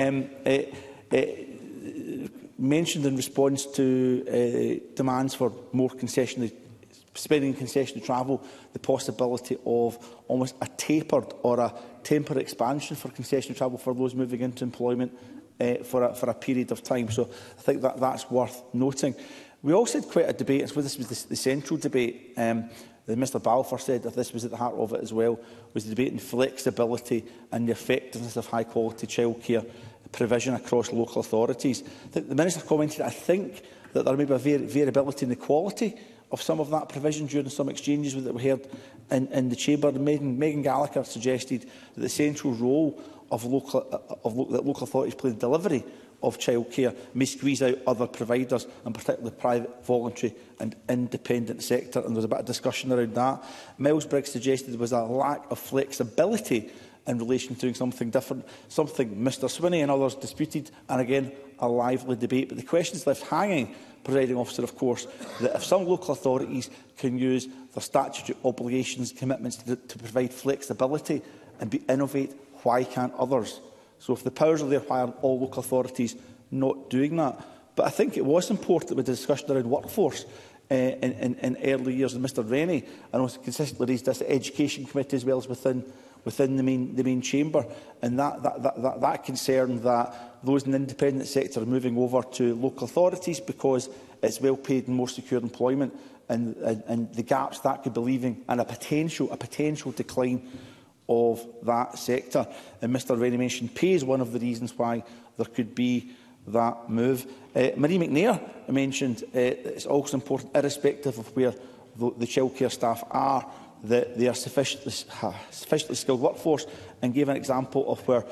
mentioned in response to demands for more concessionary spending and concessionary travel, the possibility of almost a tapered or a temporary expansion for concessionary travel for those moving into employment for a period of time. So I think that's worth noting. We also had quite a debate, and so this was the central debate, that Mr Balfour said that this was at the heart of it as well, was the debate on flexibility and the effectiveness of high-quality childcare provision across local authorities. The Minister commented, I think, that there may be a variability in the quality of some of that provision during some exchanges that we heard in the Chamber. Megan Gallagher suggested that the central role of that local authorities play in the delivery of childcare may squeeze out other providers, and particularly the private, voluntary and independent sector. And there was a bit of discussion around that. Miles Briggs suggested there was a lack of flexibility in relation to doing something different, something Mr Swinney and others disputed, and again, a lively debate. But the question is left hanging, Presiding Officer, of course, that if some local authorities can use their statutory obligations, commitments to provide flexibility and innovate, why can't others? So if the powers are there, why aren't all local authorities not doing that? But I think it was important with the discussion around workforce in early years. And Mr Rennie, I know, consistently raised this at Education Committee as well as within the main chamber, and that concern that those in the independent sector are moving over to local authorities because it's well paid and more secure employment, and the gaps that could be leaving, and a potential decline of that sector. And Mr Rennie mentioned pay is one of the reasons why there could be that move. Marie McNair mentioned it's also important, irrespective of where the childcare staff are, that they are sufficiently skilled workforce, and gave an example of where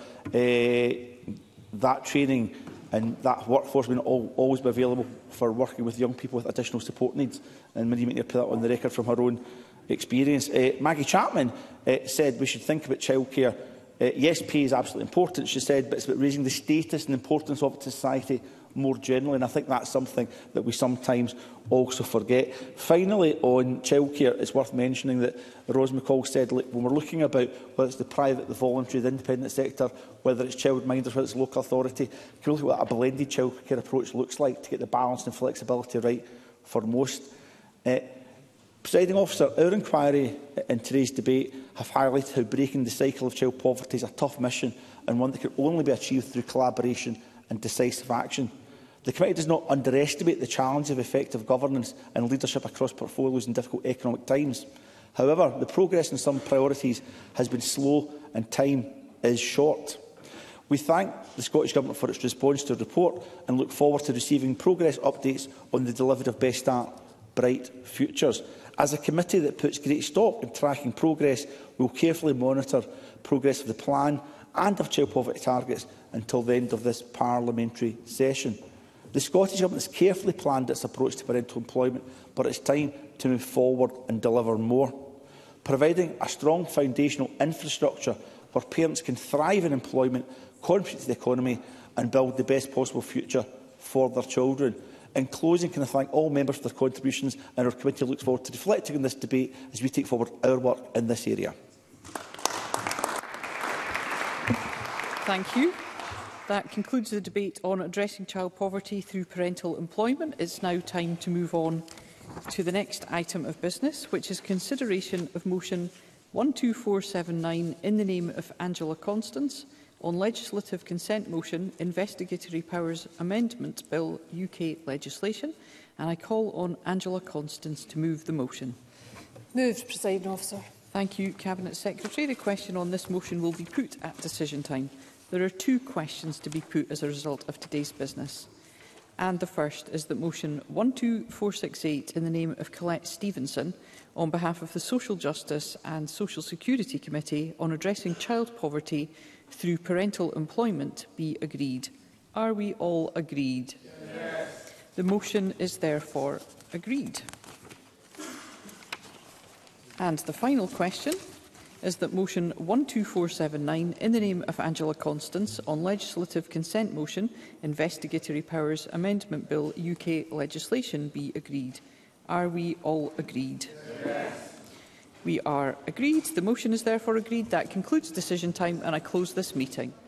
that training and that workforce will always be available for working with young people with additional support needs. And Marie McNair put that on the record from her own experience. Maggie Chapman said we should think about childcare. Yes, pay is absolutely important, she said, but it's about raising the status and importance of it to society more generally, and I think that's something that we sometimes also forget. Finally, on childcare, it's worth mentioning that Rose McCall said, when we're looking about whether it's the private, the voluntary, the independent sector, whether it's childminders, whether it's local authority, can we look at what a blended childcare approach looks like to get the balance and flexibility right for most. Presiding Officer, our inquiry in today's debate have highlighted how breaking the cycle of child poverty is a tough mission and one that can only be achieved through collaboration and decisive action. The committee does not underestimate the challenge of effective governance and leadership across portfolios in difficult economic times. However, the progress in some priorities has been slow and time is short. We thank the Scottish Government for its response to the report and look forward to receiving progress updates on the delivery of Best Start, Bright Futures. As a committee that puts great stock in tracking progress, we will carefully monitor progress of the plan and of child poverty targets until the end of this parliamentary session. The Scottish Government has carefully planned its approach to parental employment, but it's time to move forward and deliver more. Providing a strong foundational infrastructure where parents can thrive in employment, contribute to the economy and build the best possible future for their children. In closing, can I thank all members for their contributions, and our committee looks forward to reflecting on this debate as we take forward our work in this area. Thank you. That concludes the debate on addressing child poverty through parental employment. It's now time to move on to the next item of business, which is consideration of motion 12479 in the name of Angela Constance on legislative consent motion Investigatory Powers Amendment Bill UK legislation. And I call on Angela Constance to move the motion. Moved, Presiding Officer. Thank you, Cabinet Secretary. The question on this motion will be put at decision time. There are two questions to be put as a result of today's business. And the first is that motion 12468 in the name of Colette Stevenson on behalf of the Social Justice and Social Security Committee on addressing child poverty through parental employment be agreed. Are we all agreed? Yes. The motion is therefore agreed. And the final question is that motion 12479 in the name of Angela Constance on legislative consent motion Investigatory Powers Amendment Bill UK legislation be agreed. Are we all agreed? Yes. We are agreed. The motion is therefore agreed. That concludes decision time and I close this meeting.